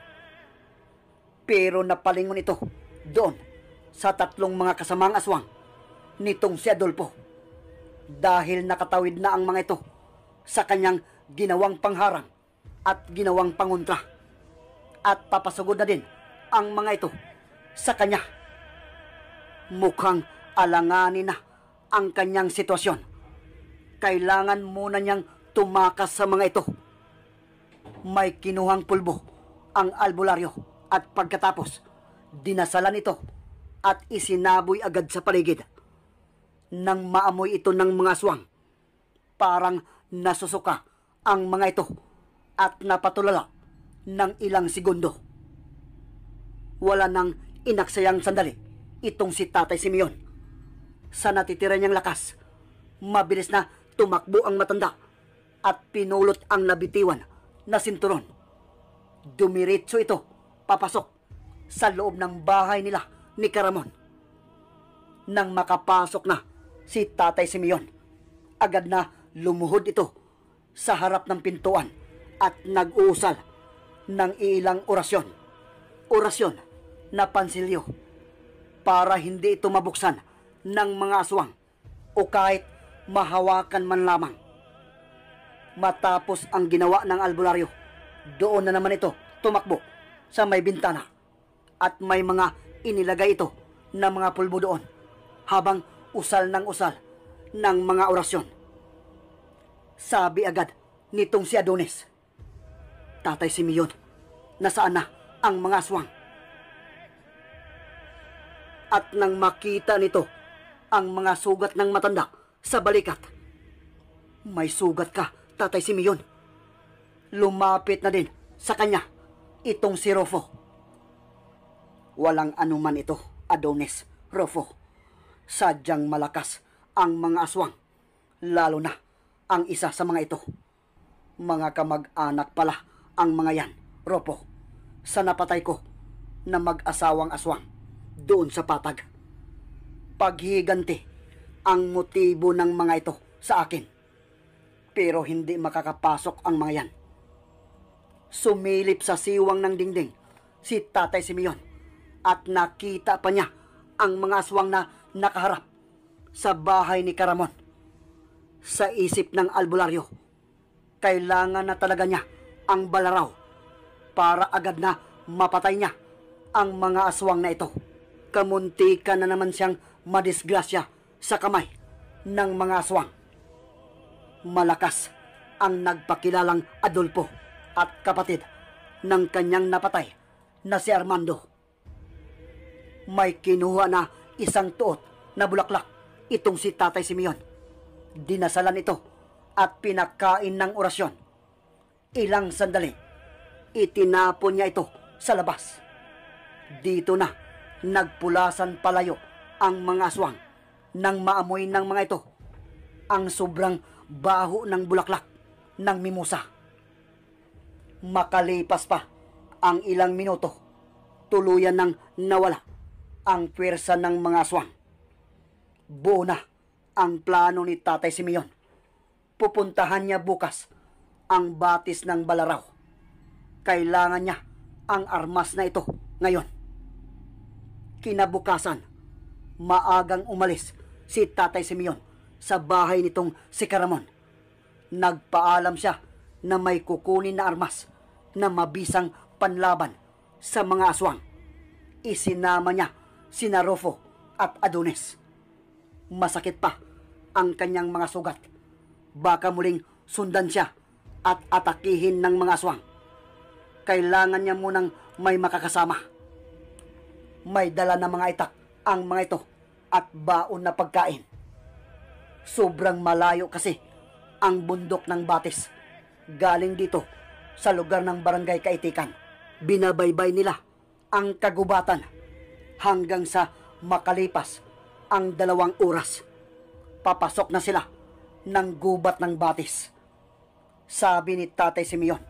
Speaker 2: Pero napalingon ito doon sa tatlong mga kasamang aswang nitong si Adolfo dahil nakatawid na ang mga ito sa kanyang ginawang pangharang at ginawang pangontra, at papasugod na din ang mga ito sa kanya. Mukhang alanganin na ang kanyang sitwasyon. Kailangan muna niyang tumakas sa mga ito. May kinuhang pulbo ang albularyo at pagkatapos dinasalan ito at isinaboy agad sa paligid. Nang maamoy ito ng mga aswang, parang nasusuka ang mga ito at napatulala ng ilang segundo. Wala nang inaksayang sandali itong si Tatay Simeon. Sa natitira niyang lakas, mabilis na tumakbo ang matanda at pinulot ang nabitiwan na sinturon. Dumiritso ito papasok sa loob ng bahay nila ni Caramon. Nang makapasok na si Tatay Simeon, agad na lumuhod ito sa harap ng pintuan at nag-uusal ng ilang orasyon. Orasyon na pansilyo para hindi ito mabuksan ng mga aswang o kahit mahawakan man lamang. Matapos ang ginawa ng albularyo, doon na naman ito tumakbo sa may bintana at may mga inilagay ito na mga pulbo doon habang usal ng mga orasyon. Sabi agad nitong si Adonis, "Tatay Simeon, nasaan na ang mga aswang?" At nang makita nito ang mga sugat ng matanda sa balikat, "May sugat ka, Tatay Simeon." Lumapit na din sa kanya itong si Rofo. "Walang anuman ito, Adonis, Rofo. Sadyang malakas ang mga aswang, lalo na ang isa sa mga ito. Mga kamag-anak pala ang mga yan, Rofo, sa napatay ko na mag-asawang aswang doon sa patag. Paghiganti ang motibo ng mga ito sa akin, pero hindi makakapasok ang mga yan." Sumilip sa siwang ng dingding si Tatay Simeon at nakita pa niya ang mga aswang na nakaharap sa bahay ni Caramon. Sa isip ng albularyo, kailangan na talaga niya ang balaraw para agad na mapatay niya ang mga aswang na ito. Kamuntikan na naman siyang madisgrasya sa kamay ng mga aswang. Malakas ang nagpakilalang Adolfo at kapatid ng kanyang napatay na si Armando. May kinuha na isang tuot na bulaklak itong si Tatay Simeon. Dinasalan ito at pinakain ng orasyon. Ilang sandali, itinapon niya ito sa labas. Dito na nagpulasan palayo ang mga aswang nang maamoy ng mga ito ang sobrang baho ng bulaklak ng mimosa. Makalipas pa ang ilang minuto, tuluyan nang nawala ang pwersa ng mga aswang. Buo na ang plano ni Tatay Simeon. Pupuntahan niya bukas ang batis ng Balaraw. Kailangan niya ang armas na ito ngayon. Kinabukasan, maagang umalis si Tatay Simeon sa bahay nitong si Caramon. Nagpaalam siya na may kukunin na armas na mabisang panlaban sa mga aswang. Isinama niya sina Rofo at Adonis. Masakit pa ang kanyang mga sugat. Baka muling sundan siya at atakihin ng mga aswang. Kailangan niya munang may makakasama. May dala na mga itak ang mga ito at baon na pagkain. Sobrang malayo kasi ang bundok ng Batis. Galing dito sa lugar ng Barangay Kaitikan. Binabaybay nila ang kagubatan hanggang sa makalipas ang 2 oras. Papasok na sila ng gubat ng Batis. Sabi ni Tatay Simeon,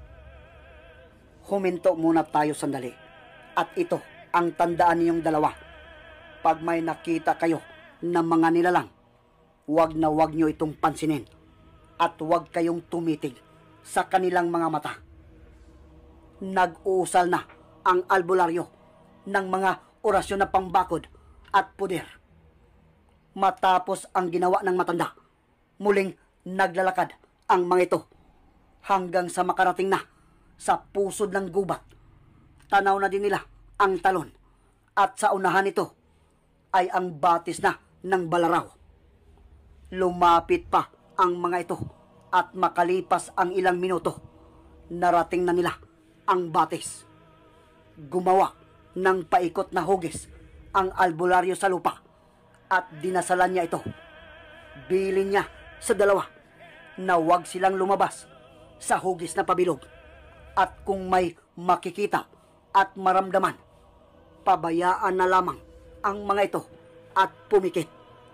Speaker 2: huminto muna tayo sandali at ito ang tandaan niyong dalawa. Pag may nakita kayo ng mga nilalang, wag na wag niyo itong pansinin at wag kayong tumitig sa kanilang mga mata. Nag-uusal na ang albularyo ng mga orasyon na pangbakod at puder. Matapos ang ginawa ng matanda, muling naglalakad ang mga ito hanggang sa makarating na sa pusod ng gubat. Tanaw na din nila ang talon at sa unahan nito ay ang batis na ng Balaraw. Lumapit pa ang mga ito at makalipas ang ilang minuto, narating na nila ang batis. Gumawa ng paikot na hugis ang albularyo sa lupa at dinasalan niya ito. Bilin niya sa dalawa na huwag silang lumabas sa hugis na pabilog at kung may makikita at maramdaman, pabayaan na lamang ang mga ito at pumikit.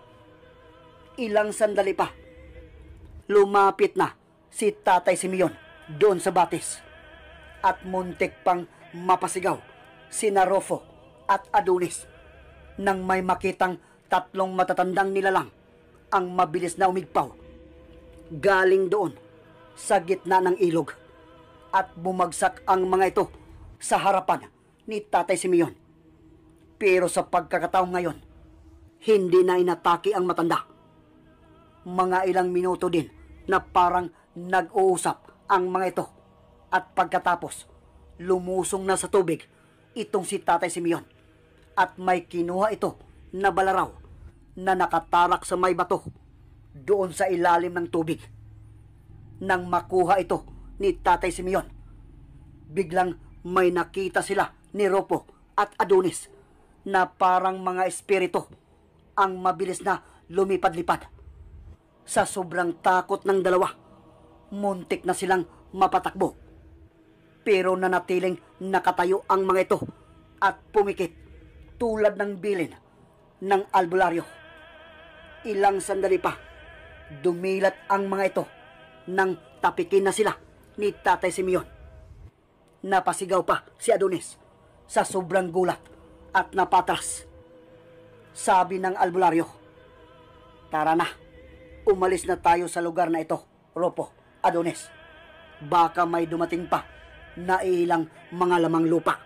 Speaker 2: Ilang sandali pa, lumapit na si Tatay Simeon doon sa batis at muntik pang mapasigaw sina Rofo at Adonis nang may makitang 3 matatandang nilalang ang mabilis na umigpaw galing doon sa gitna ng ilog at bumagsak ang mga ito sa harapan ni Tatay Simeon. Pero sa pagkakataong ngayon, hindi na inatake ang matanda. Mga ilang minuto din na parang nag-uusap ang mga ito at pagkatapos lumusong na sa tubig itong si Tatay Simeon at may kinuha ito na balaraw na nakatarak sa may bato doon sa ilalim ng tubig. Nang makuha ito ni Tatay Simeon, biglang may nakita sila ni Rofo at Adonis na parang mga espiritu ang mabilis na lumipad-lipad. Sa sobrang takot ng dalawa, muntik na silang mapatakbo. Pero nanatiling nakatayo ang mga ito at pumikit tulad ng bilin ng albularyo. Ilang sandali pa, dumilat ang mga ito nang tapikin na sila ni Tatay Simeon. Napasigaw pa si Adonis sa sobrang gulat at napatras. Sabi ng albularyo, "Tara na, umalis na tayo sa lugar na ito, Rofo, Adonis. Baka may dumating pa na ilang mga lamang lupa."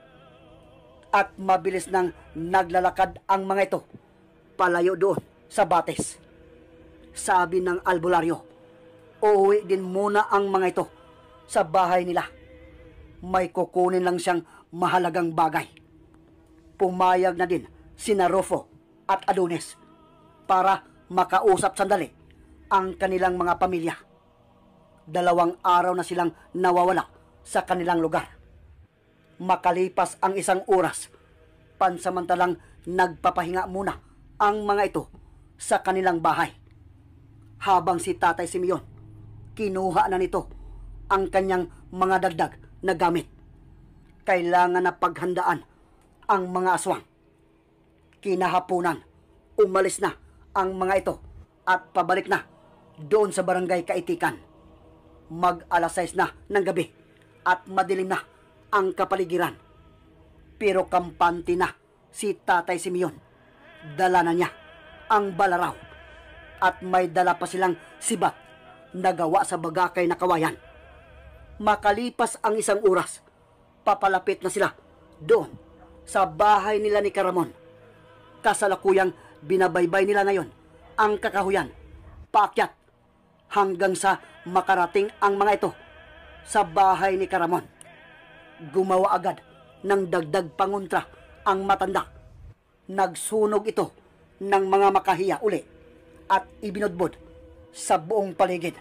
Speaker 2: At mabilis nang naglalakad ang mga ito palayo doon sa batis. Sabi ng albularyo, uuwi din muna ang mga ito sa bahay nila. May kukunin lang siyang mahalagang bagay. Pumayag na din sina Rofo at Adonis para makausap sandali ang kanilang mga pamilya. 2 araw na silang nawawala sa kanilang lugar. Makalipas ang 1 oras, pansamantalang nagpapahinga muna ang mga ito sa kanilang bahay. Habang si Tatay Simeon, kinuha na nito ang kanyang mga dagdag na gamit. Kailangan na paghandaan ang mga aswang. Kinahapunan, umalis na ang mga ito at pabalik na doon sa Barangay Kaitikan. Mag-alas 6 na ng gabi at madilim na ang kapaligiran. Pero kampante na si Tatay Simeon. Dala na niya ang balaraw at may dala pa silang sibat na gawa sa bagakay na kawayan. Makalipas ang isang oras, papalapit na sila doon sa bahay nila ni Caramon. Kasalukuyang binabaybay nila ngayon ang kakahuyan, paakyat, hanggang sa makarating ang mga ito sa bahay ni Caramon. Gumawa agad ng dagdag pangontra ang matanda. Nagsunog ito ng mga makahiya uli at ibinudbod sa buong paligid.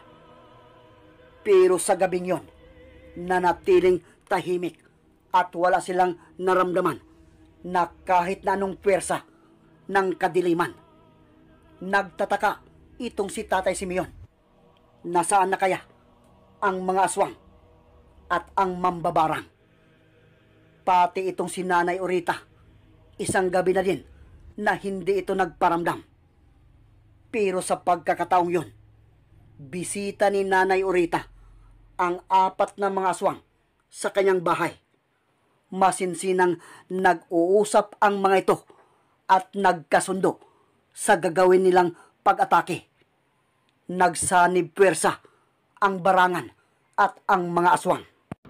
Speaker 2: Pero sa gabing yon, nanatiling tahimik at wala silang naramdaman na kahit na anong pwersa ng kadiliman. Nagtataka itong si Tatay Simeon. Nasaan na kaya ang mga aswang at ang mambabarang? Pati itong si Nanay Orita, isang gabi na din na hindi ito nagparamdam. Pero sa pagkakataong yon, bisita ni Nanay Orita ang 4 na mga aswang sa kanyang bahay. Masinsinang nag-uusap ang mga ito at nagkasundo sa gagawin nilang pag-atake. Nagsanib pwersa ang barangan at ang mga aswang.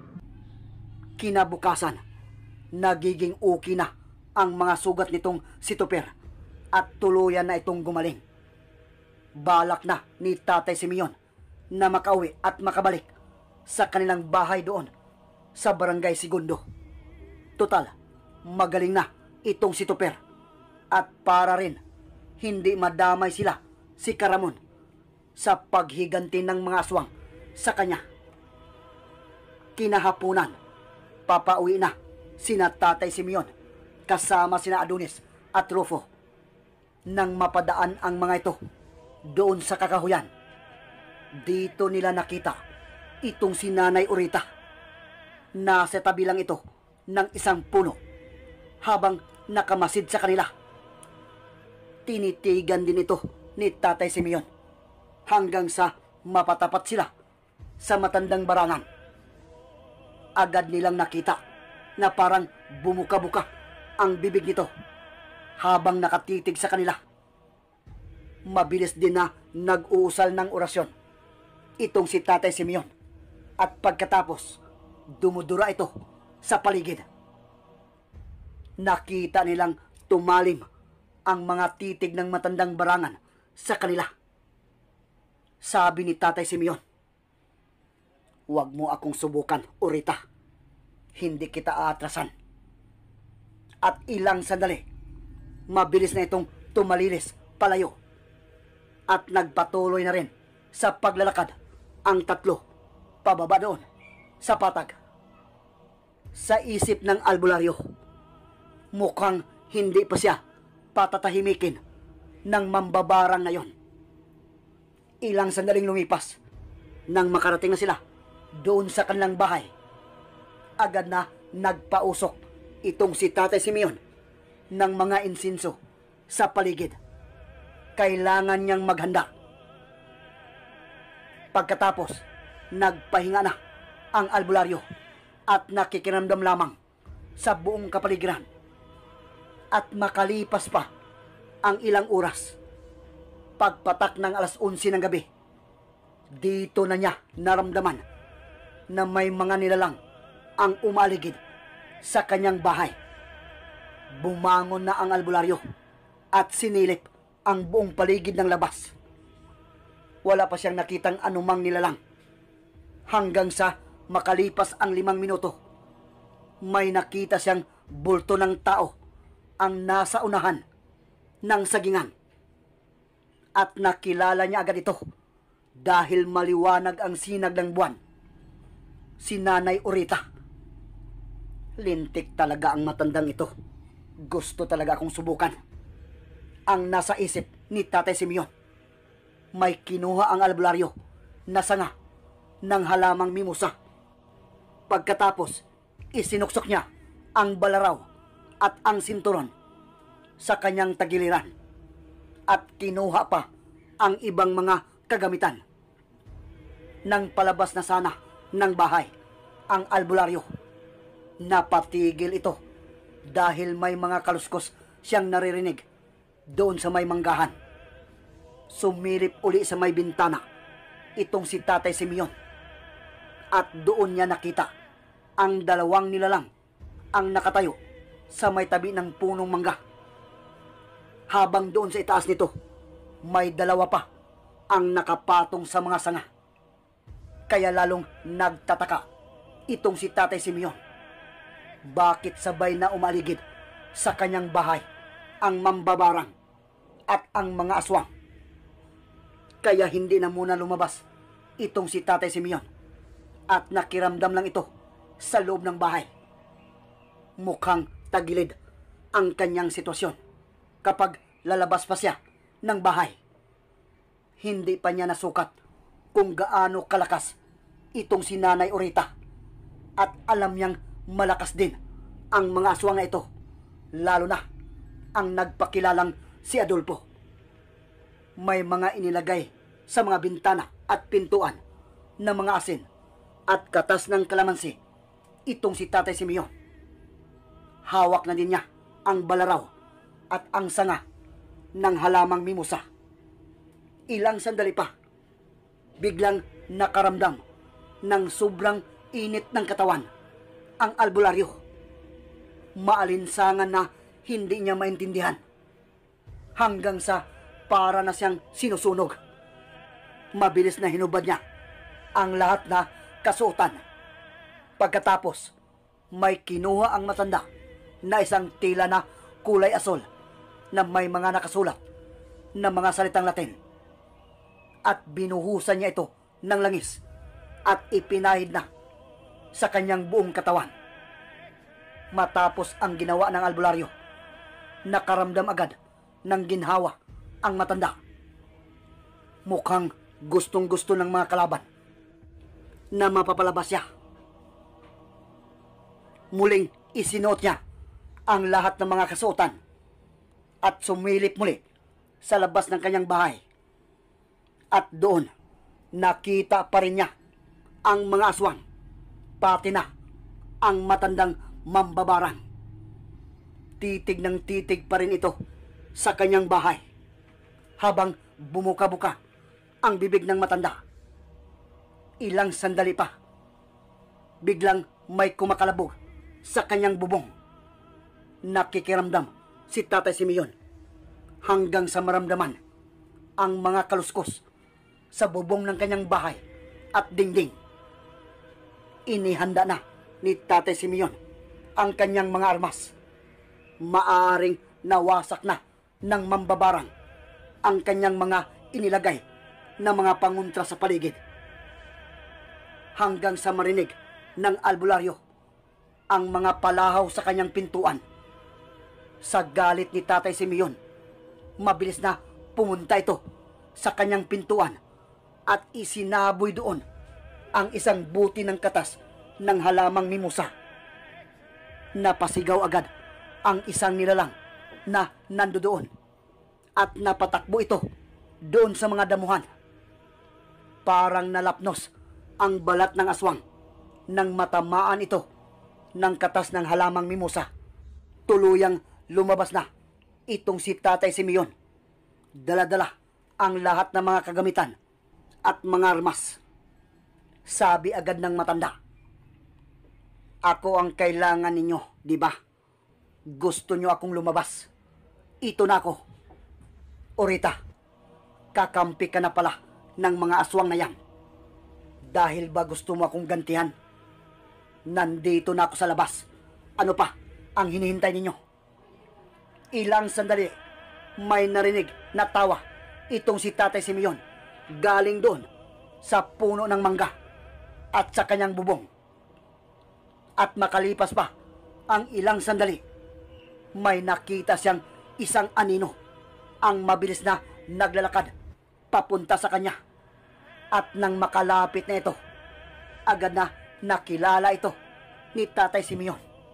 Speaker 2: Kinabukasan, nagiging okay na ang mga sugat nitong si Tuper at tuluyan na itong gumaling. Balak na ni Tatay Simeon na makauwi at makabalik sa kanilang bahay doon sa Barangay Segundo. Total, magaling na itong si Tuper. At para rin, hindi madamay sila si Caramon sa paghiganti ng mga aswang sa kanya. Kinahapunan, papauwi na sina Tatay Simeon kasama sina Adonis at Rufo. Nang mapadaan ang mga ito doon sa kakahuyan, dito nila nakita itong si Nanay Orita. Nasa tabi lang ito ng isang puno habang nakamasid sa kanila. Tinitigan din ito ni Tatay Simeon hanggang sa mapatapat sila sa matandang barangan. Agad nilang nakita na parang bumuka-buka ang bibig nito habang nakatitig sa kanila. Mabilis din na nag-uusal ng orasyon itong si Tatay Simeon at pagkatapos dumudura ito sa paligid. Nakita nilang tumalim ang mga titig ng matandang barangan sa kanila. Sabi ni Tatay Simeon, "Huwag mo akong subukan, Orita. Hindi kita aatrasan." At ilang sandali, mabilis na itong tumalilis palayo. At nagpatuloy na rin sa paglalakad ang 3 pababa doon sa patag. Sa isip ng albularyo, mukhang hindi pa siya patatahimikin ng mambabarang na yon. Ilang sandaling lumipas nang makarating na sila doon sa kanilang bahay. Agad na nagpausok itong si Tatay Simeon ng mga insinso sa paligid. Kailangan niyang maghanda. Pagkatapos, nagpahinga na ang albularyo at nakikiramdam lamang sa buong kapaligiran. At makalipas pa ang ilang oras, pagpatak ng 11:00 ng gabi, dito na niya naramdaman na may mga nilalang ang umaligid sa kanyang bahay. Bumangon na ang albularyo at sinilip ang buong paligid ng labas. Wala pa siyang nakitang anumang nilalang. Hanggang sa makalipas ang 5 minuto, may nakita siyang bulto ng tao ang nasa unahan ng sagingan. At nakilala niya agad ito dahil maliwanag ang sinag ng buwan. Si Nanay Orita. Lintik talaga ang matandang ito. Gusto talaga akong subukan. Ang nasa isip ni Tatay Simeon. May kinuha ang albularyo na sanga ng halamang mimosa. Pagkatapos, isinuksok niya ang balaraw at ang sinturon sa kanyang tagiliran at kinuha pa ang ibang mga kagamitan. Nang palabas na sana ng bahay ang albularyo. Napatigil ito dahil may mga kaluskos siyang naririnig doon sa may manggahan. Sumilip uli sa may bintana itong si Tatay Simeon at doon niya nakita ang dalawang nilalang ang nakatayo sa may tabi ng punong mangga. Habang doon sa itaas nito, may dalawa pa ang nakapatong sa mga sanga. Kaya lalong nagtataka itong si Tatay Simeon. Bakit sabay na umaligid sa kanyang bahay ang mambabarang at ang mga aswang? Kaya hindi na muna lumabas itong si Tatay Simeon at nakiramdam lang ito sa loob ng bahay. Mukhang tagilid ang kanyang sitwasyon kapag lalabas pa siya ng bahay. Hindi pa niya nasukat kung gaano kalakas itong si Nanay Orita at alam niyang malakas din ang mga aswang na ito, lalo na ang nagpakilalang si Adolfo. May mga inilagay sa mga bintana at pintuan na mga asin at katas ng kalamansi itong si Tatay Simeon. Hawak na din niya ang balaraw at ang sanga ng halamang mimosa. Ilang sandali pa, biglang nakaramdam ng sobrang init ng katawan ang albularyo. Maalinsangan na hindi niya maintindihan hanggang sa para na siyang sinusunog. Mabilis na hinubad niya ang lahat na kasuotan. Pagkatapos, may kinuha ang matanda na isang tila na kulay asol na may mga nakasulat na mga salitang Latin. At binuhusan niya ito ng langis at ipinahid na sa kanyang buong katawan. Matapos ang ginawa ng albularyo, nakaramdam agad ng ginhawa ang matanda. Mukhang gustong-gusto ng mga kalaban na mapapalabas siya. Muling isinuot niya ang lahat ng mga kasuotan at sumilip muli sa labas ng kanyang bahay. At doon, nakita pa rin niya ang mga aswang, pati na ang matandang mambabarang. Titig ng titig pa rin ito sa kanyang bahay habang bumuka-buka ang bibig ng matanda. Ilang sandali pa, biglang may kumakalabog sa kanyang bubong. Nakikiramdam si Tatay Simeon hanggang sa maramdaman ang mga kaluskos sa bubong ng kanyang bahay at dingding. Inihanda na ni Tatay Simeon ang kanyang mga armas. Maaaring nawasak na ng mambabarang ang kanyang mga inilagay na mga panguntra sa paligid. Hanggang sa marinig ng albularyo ang mga palahaw sa kanyang pintuan. Sa galit ni Tatay Simeon, mabilis na pumunta ito sa kanyang pintuan at isinaboy doon ang isang buti ng katas ng halamang mimosa. Napasigaw agad ang isang nilalang na nandoon at napatakbo ito doon sa mga damuhan. Parang nalapnos ang balat ng aswang nang matamaan ito ng katas ng halamang mimosa. Tuluyang lumabas na itong si Tatay Simeon. Dala-dala ang lahat ng mga kagamitan at mga armas. Sabi agad ng matanda, "Ako ang kailangan ninyo, di ba? Gusto nyo akong lumabas. Ito na ako. Orita, kakampi ka na pala ng mga aswang na yan. Dahil ba gusto mo akong gantihan? Nandito na ako sa labas. Ano pa ang hinihintay ninyo?" Ilang sandali, may narinig na tawa itong si Tatay Simeon galing doon sa puno ng mangga at sa kanyang bubong. At makalipas pa ang ilang sandali, may nakita siyang isang anino ang mabilis na naglalakad papunta sa kanya. At nang makalapit na ito, agad na nakilala ito ni Tatay Simeon,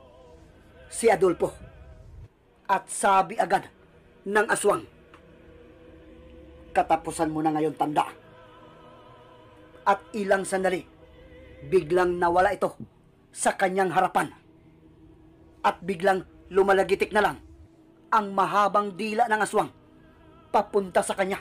Speaker 2: si Adolfo. At sabi agad ng aswang, "Katapusan mo na ngayon, tanda." At ilang sandali, biglang nawala ito sa kanyang harapan. At biglang lumalagitik na lang ang mahabang dila ng aswang papunta sa kanya.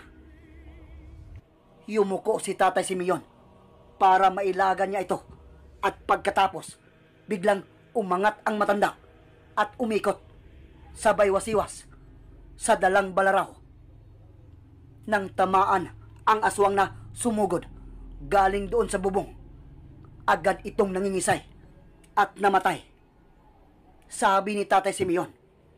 Speaker 2: Yumuko si Tatay Simeon para mailagan niya ito, at pagkatapos biglang umangat ang matanda at umikot sabay wasiwas sa dalang balaraw. Nang tamaan ang aswang na sumugod galing doon sa bubong, agad itong nangingisay at namatay. Sabi ni Tatay Simeon,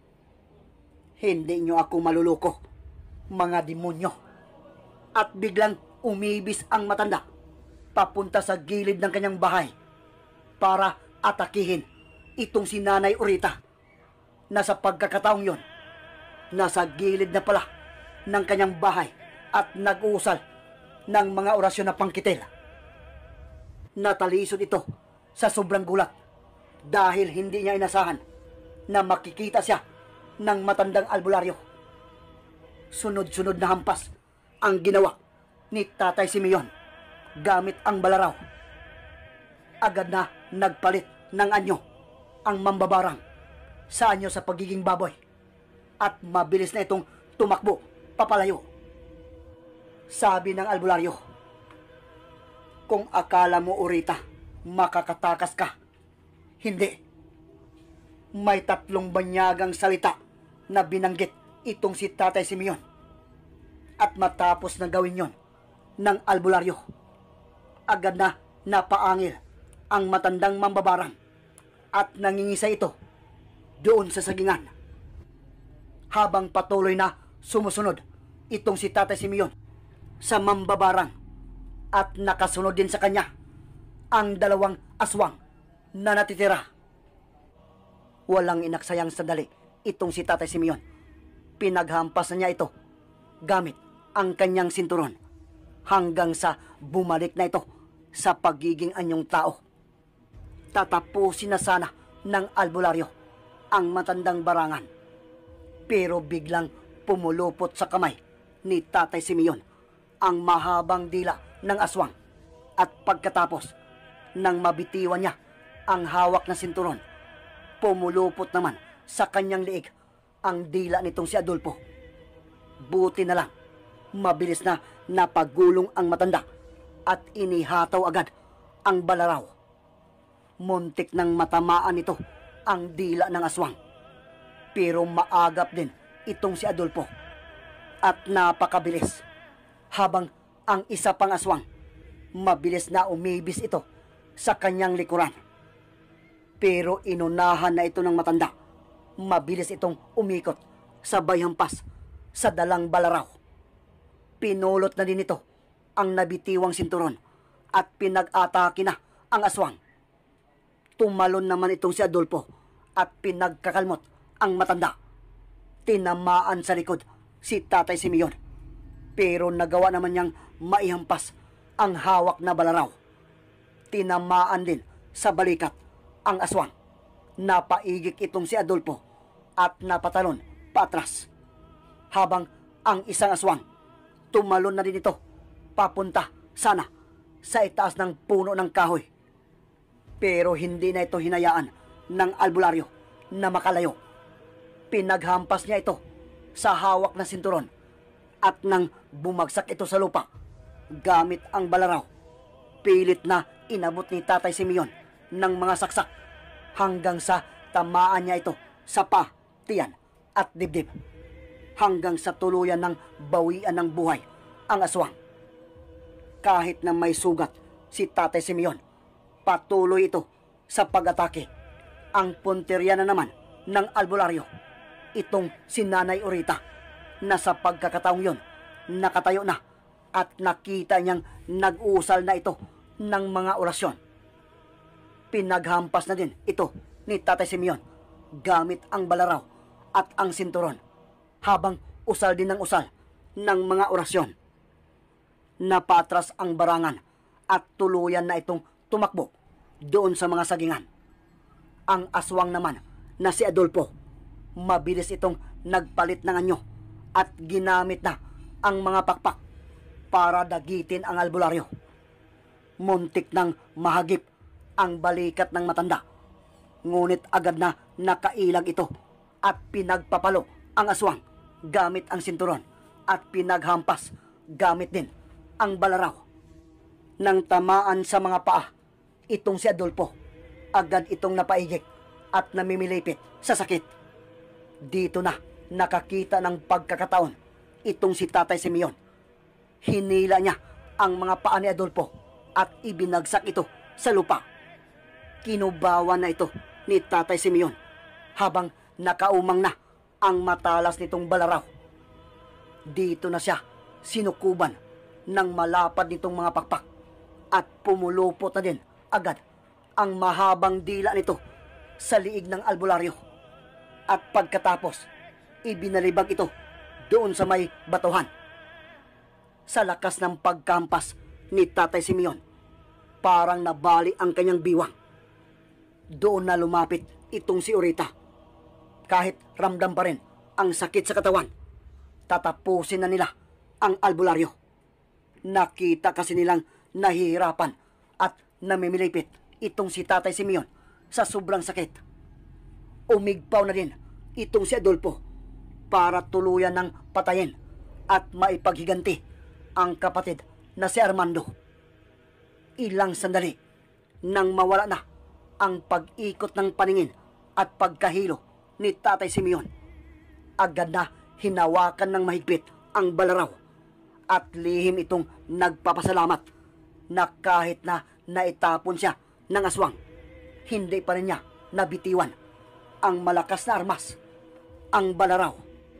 Speaker 2: "Hindi nyo ako maluloko, mga demonyo." At biglang umibis ang matanda papunta sa gilid ng kanyang bahay para atakihin itong si Nanay Orita, na sa pagkakataong yon, nasa gilid na pala ng kanyang bahay at nag-uusal ng mga orasyon na pangkitil. Natalisod ito sa sobrang gulat dahil hindi niya inasahan na makikita siya ng matandang albularyo. Sunod-sunod na hampas ang ginawa ni Tatay Simeon gamit ang balaraw. Agad na nagpalit ng anyo ang mambabarang sa anyo sa pagiging baboy, at mabilis na itong tumakbo papalayo. Sabi ng albularyo, "Kung akala mo, Orita, makakatakas ka, hindi. May 3 banyagang salita na binanggit itong si Tatay Simeon, at matapos na gawin yon ng albularyo, agad na napaangil ang matandang mambabarang at nangingisay ito doon sa sagingan. Habang patuloy na sumusunod itong si Tatay Simeon sa mambabarang, at nakasunod din sa kanya ang 2 aswang na natitira. Walang inaksayang sandali itong si Tatay Simeon. Pinaghampas na niya ito gamit ang kanyang sinturon hanggang sa bumalik na ito sa pagiging anyong tao. Tatapusin na sana ng albularyo ang matandang barangan, pero biglang pumulupot sa kamay ni Tatay Simeon ang mahabang dila ng aswang, at pagkatapos nang mabitiwan niya ang hawak na sinturon, pumulupot naman sa kanyang liig ang dila nitong si Adolfo. Buti na lang, mabilis na napagulong ang matanda at inihataw agad ang balaraw. Muntik nang matamaan nito ang dila ng aswang, pero maagap din itong si Adolfo at napakabilis. Habang ang isa pang aswang, mabilis na umibis ito sa kanyang likuran. Pero inunahan na ito ng matanda. Mabilis itong umikot sabay hampas sa dalang balaraw. Pinulot na din ito ang nabitiwang sinturon at pinag-atake na ang aswang. Tumalon naman itong si Adolfo at pinagkakalmot ang matanda. Tinamaan sa likod si Tatay Simeon, pero nagawa naman niyang maihampas ang hawak na balaraw. Tinamaan din sa balikat ang aswang. Napaigik itong si Adolfo at napatalon patras, habang ang isang aswang tumalon na din ito papunta sana sa itaas ng puno ng kahoy. Pero hindi na ito hinayaan ng albularyo na makalayo. Pinaghampas niya ito sa hawak na sinturon, at nang bumagsak ito sa lupa gamit ang balaraw, pilit na inabot ni Tatay Simeon ng mga saksak hanggang sa tamaan niya ito sa paa, tiyan at dibdib, hanggang sa tuluyan ng bawian ng buhay ang aswang. Kahit na may sugat si Tatay Simeon, patuloy ito sa pag-atake. Ang punteriya na naman ng albularyo, itong si Nanay Orita, na sa pagkakataong yon nakatayo na at nakita niyang nag-usal na ito ng mga orasyon. Pinaghampas na din ito ni Tatay Simeon gamit ang balaraw at ang sinturon, habang usal din ng usal ng mga orasyon. Napatras ang barangan at tuluyan na itong tumakbo doon sa mga sagingan. Ang aswang naman na si Adolfo, mabilis itong nagpalit ng anyo at ginamit na ang mga pakpak para dagitin ang albularyo. Muntik nang mahagip ang balikat ng matanda. Ngunit agad na nakailag ito at pinagpapalo ang aswang gamit ang sinturon at pinaghampas gamit din ang balaraw. Nang tamaan sa mga paa, itong si Adolfo, agad itong napaigik at namimilipit sa sakit. Dito na nakakita ng pagkakataon itong si Tatay Simeon. Hinila niya ang mga paa ni Adolfo at ibinagsak ito sa lupa. Kinubawan na ito ni Tatay Simeon habang nakaumang na ang matalas nitong balaraw. Dito na siya sinukuban ng malapad nitong mga pakpak at pumulupot na din agad ang mahabang dila nito sa liig ng albularyo. At pagkatapos, ibinalibag ito doon sa may batuhan. Sa lakas ng pagkampas ni Tatay Simeon, parang nabali ang kanyang biwang. Doon na lumapit itong si Orita. Kahit ramdam pa rin ang sakit sa katawan, tatapusin na nila ang albularyo. Nakita kasi nilang nahihirapan at namimilipit itong si Tatay Simeon sa sobrang sakit. Umigpaw na din itong si Adolfo para tuluyan ng patayin at maipaghiganti ang kapatid na si Armando. Ilang sandali nang mawala na ang pag-ikot ng paningin at pagkahilo ni Tatay Simeon, agad na hinawakan ng mahigpit ang balaraw at lihim itong nagpapasalamat na kahit na naitapon siya ng aswang, hindi pa rin niya nabitiwan ang malakas na armas, ang balaraw.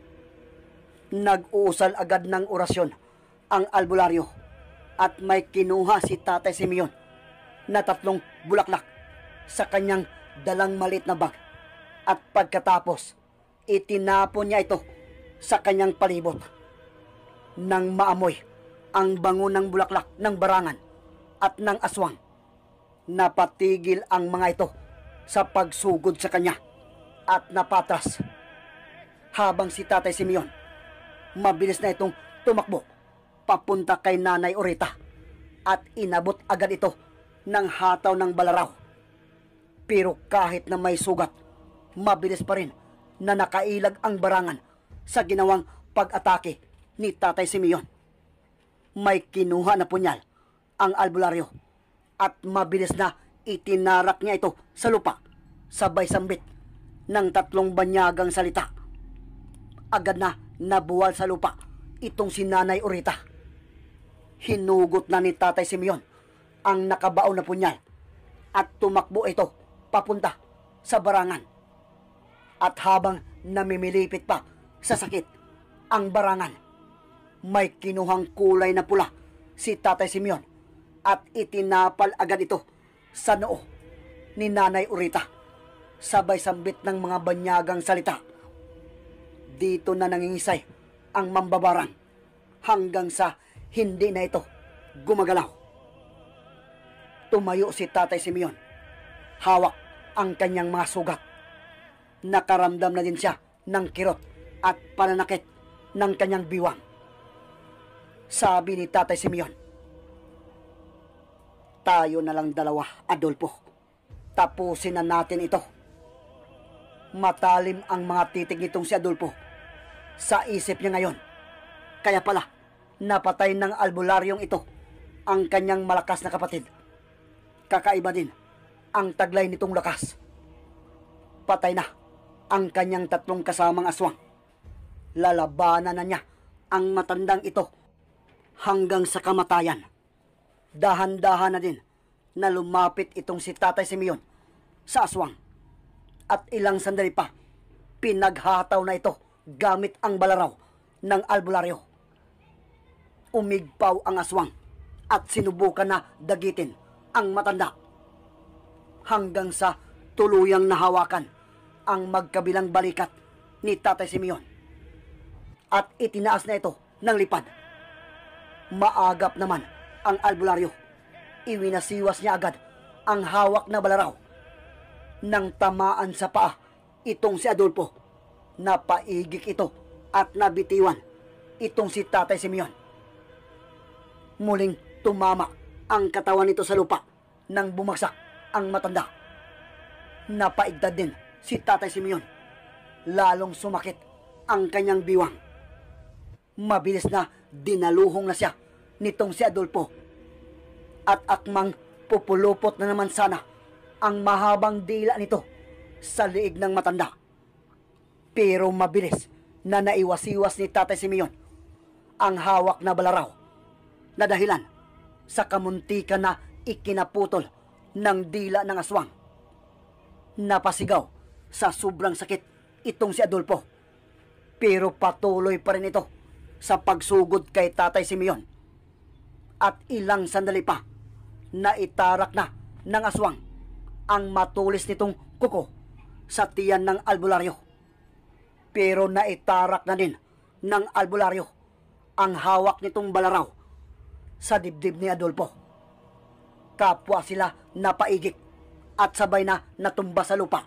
Speaker 2: Nag-uusal agad ng orasyon ang albularyo at may kinuha si Tatay Simeon na 3 bulaklak sa kanyang dalang maliit na bag at pagkatapos itinapon niya ito sa kanyang palibot. Nang maamoy ang bango ng bulaklak ng barangan at ng aswang, napatigil ang mga ito sa pagsugod sa kanya at napatras. Habang si Tatay Simeon, mabilis na itong tumakbo papunta kay Nanay Orita at inabot agad ito ng hataw ng balaraw. Pero kahit na may sugat, mabilis pa rin na nakailag ang barangan sa ginawang pag-atake ni Tatay Simeon. May kinuha na punyal ang albularyo at mabilis na itinarak niya ito sa lupa, sabay sambit ng 3 banyagang salita. Agad na nabuwal sa lupa itong si Nanay Orita. Hinugot na ni Tatay Simeon ang nakabaon na punyal at tumakbo ito papunta sa barangan. At habang namimilipit pa sa sakit ang barangan, may kinuhang kulay na pula si Tatay Simeon at itinapal agad ito sa noo ni Nanay Orita, sabay sambit ng mga banyagang salita. Dito na nangingisay ang mambabarang hanggang sa hindi na ito gumagalaw. Tumayo si Tatay Simeon. Hawak ang kanyang mga sugat. Nakaramdam na din siya ng kirot at pananakit ng kanyang biwang. Sabi ni Tatay Simeon, "Tayo na lang dalawa, Adolfo. Tapusin na natin ito." Matalim ang mga titig nitong si Adolfo sa isip niya ngayon. Kaya pala, napatay ng albularyong ito ang kanyang malakas na kapatid. Kakaiba din ang taglay nitong lakas. Patay na ang kanyang 3 kasamang aswang. Lalabanan na niya ang matandang ito hanggang sa kamatayan. Dahan-dahan na din na lumapit itong si Tatay Simeon sa aswang. At ilang sandali pa, pinaghataw na ito gamit ang balaraw ng albularyo. Umigpaw ang aswang at sinubukan na dagitin ang matanda hanggang sa tuluyang nahawakan ang magkabilang balikat ni Tatay Simeon at itinaas na ito ng lipad. Maagap naman ang albularyo. Iwinasiwas niya agad ang hawak na balaraw. Nang tamaan sa paa itong si Adolfo, napaigik ito at nabitiwan itong si Tatay Simeon. Muling tumama ang katawan nito sa lupa nang bumagsak ang matanda. Napaigdad din si Tatay Simeon. Lalong sumakit ang kanyang biwang. Mabilis na dinaluhong na siya nitong si Adolfo. At akmang pupulupot na naman sana ang mahabang dila nito sa liig ng matanda. Pero mabilis na naiwasiwas ni Tatay Simeon ang hawak na balaraw na dahilan sa kamuntikan na ikinaputol ng dila ng aswang. Napasigaw sa sobrang sakit itong si Adolfo, pero patuloy pa rin ito sa pagsugod kay Tatay Simeon. At ilang sandali pa, naitarak na ng aswang ang matulis nitong kuko sa tiyan ng albularyo. Pero naitarak na din ng albularyo ang hawak nitong balaraw sa dibdib ni Adolfo. Kapwa sila napaigik at sabay na natumba sa lupa.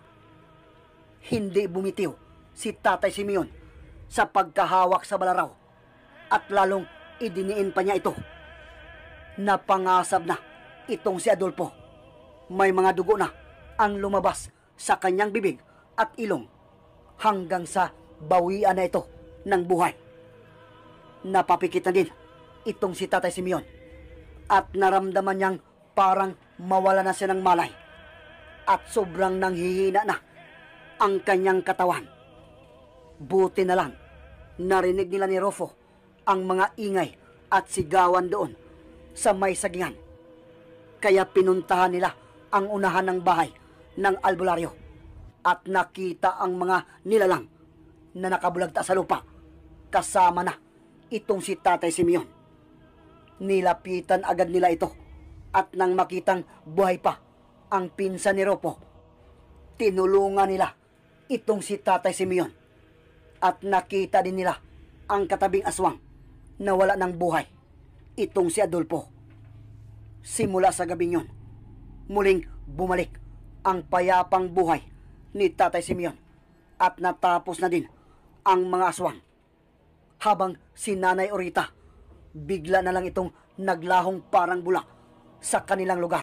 Speaker 2: Hindi bumitiw si Tatay Simeon sa pagkahawak sa balaraw at lalong idiniin pa niya ito. Napangasab na itong si Adolfo. May mga dugo na ang lumabas sa kanyang bibig at ilong hanggang sa bawian na ito ng buhay. Napapikit na din itong si Tatay Simeon at naramdaman niyang parang mawala na siya ng malay at sobrang nanghihina na ang kanyang katawan. Buti na lang narinig nila ni Rofo ang mga ingay at sigawan doon sa may sagingan. Kaya pinuntahan nila ang unahan ng bahay ng albularyo at nakita ang mga nilalang na nakabulagta sa lupa kasama na itong si Tatay Simeon. Nilapitan agad nila ito at nang makitang buhay pa ang pinsan ni Rofo, tinulungan nila itong si Tatay Simeon at nakita din nila ang katabing aswang na wala ng buhay, itong si Adolfo. Simula sa gabing yon, muling bumalik ang payapang buhay ni Tatay Simeon at natapos na din ang mga aswang. Habang si Nanay Orita, bigla na lang itong naglahong parang bula sa kanilang lugar.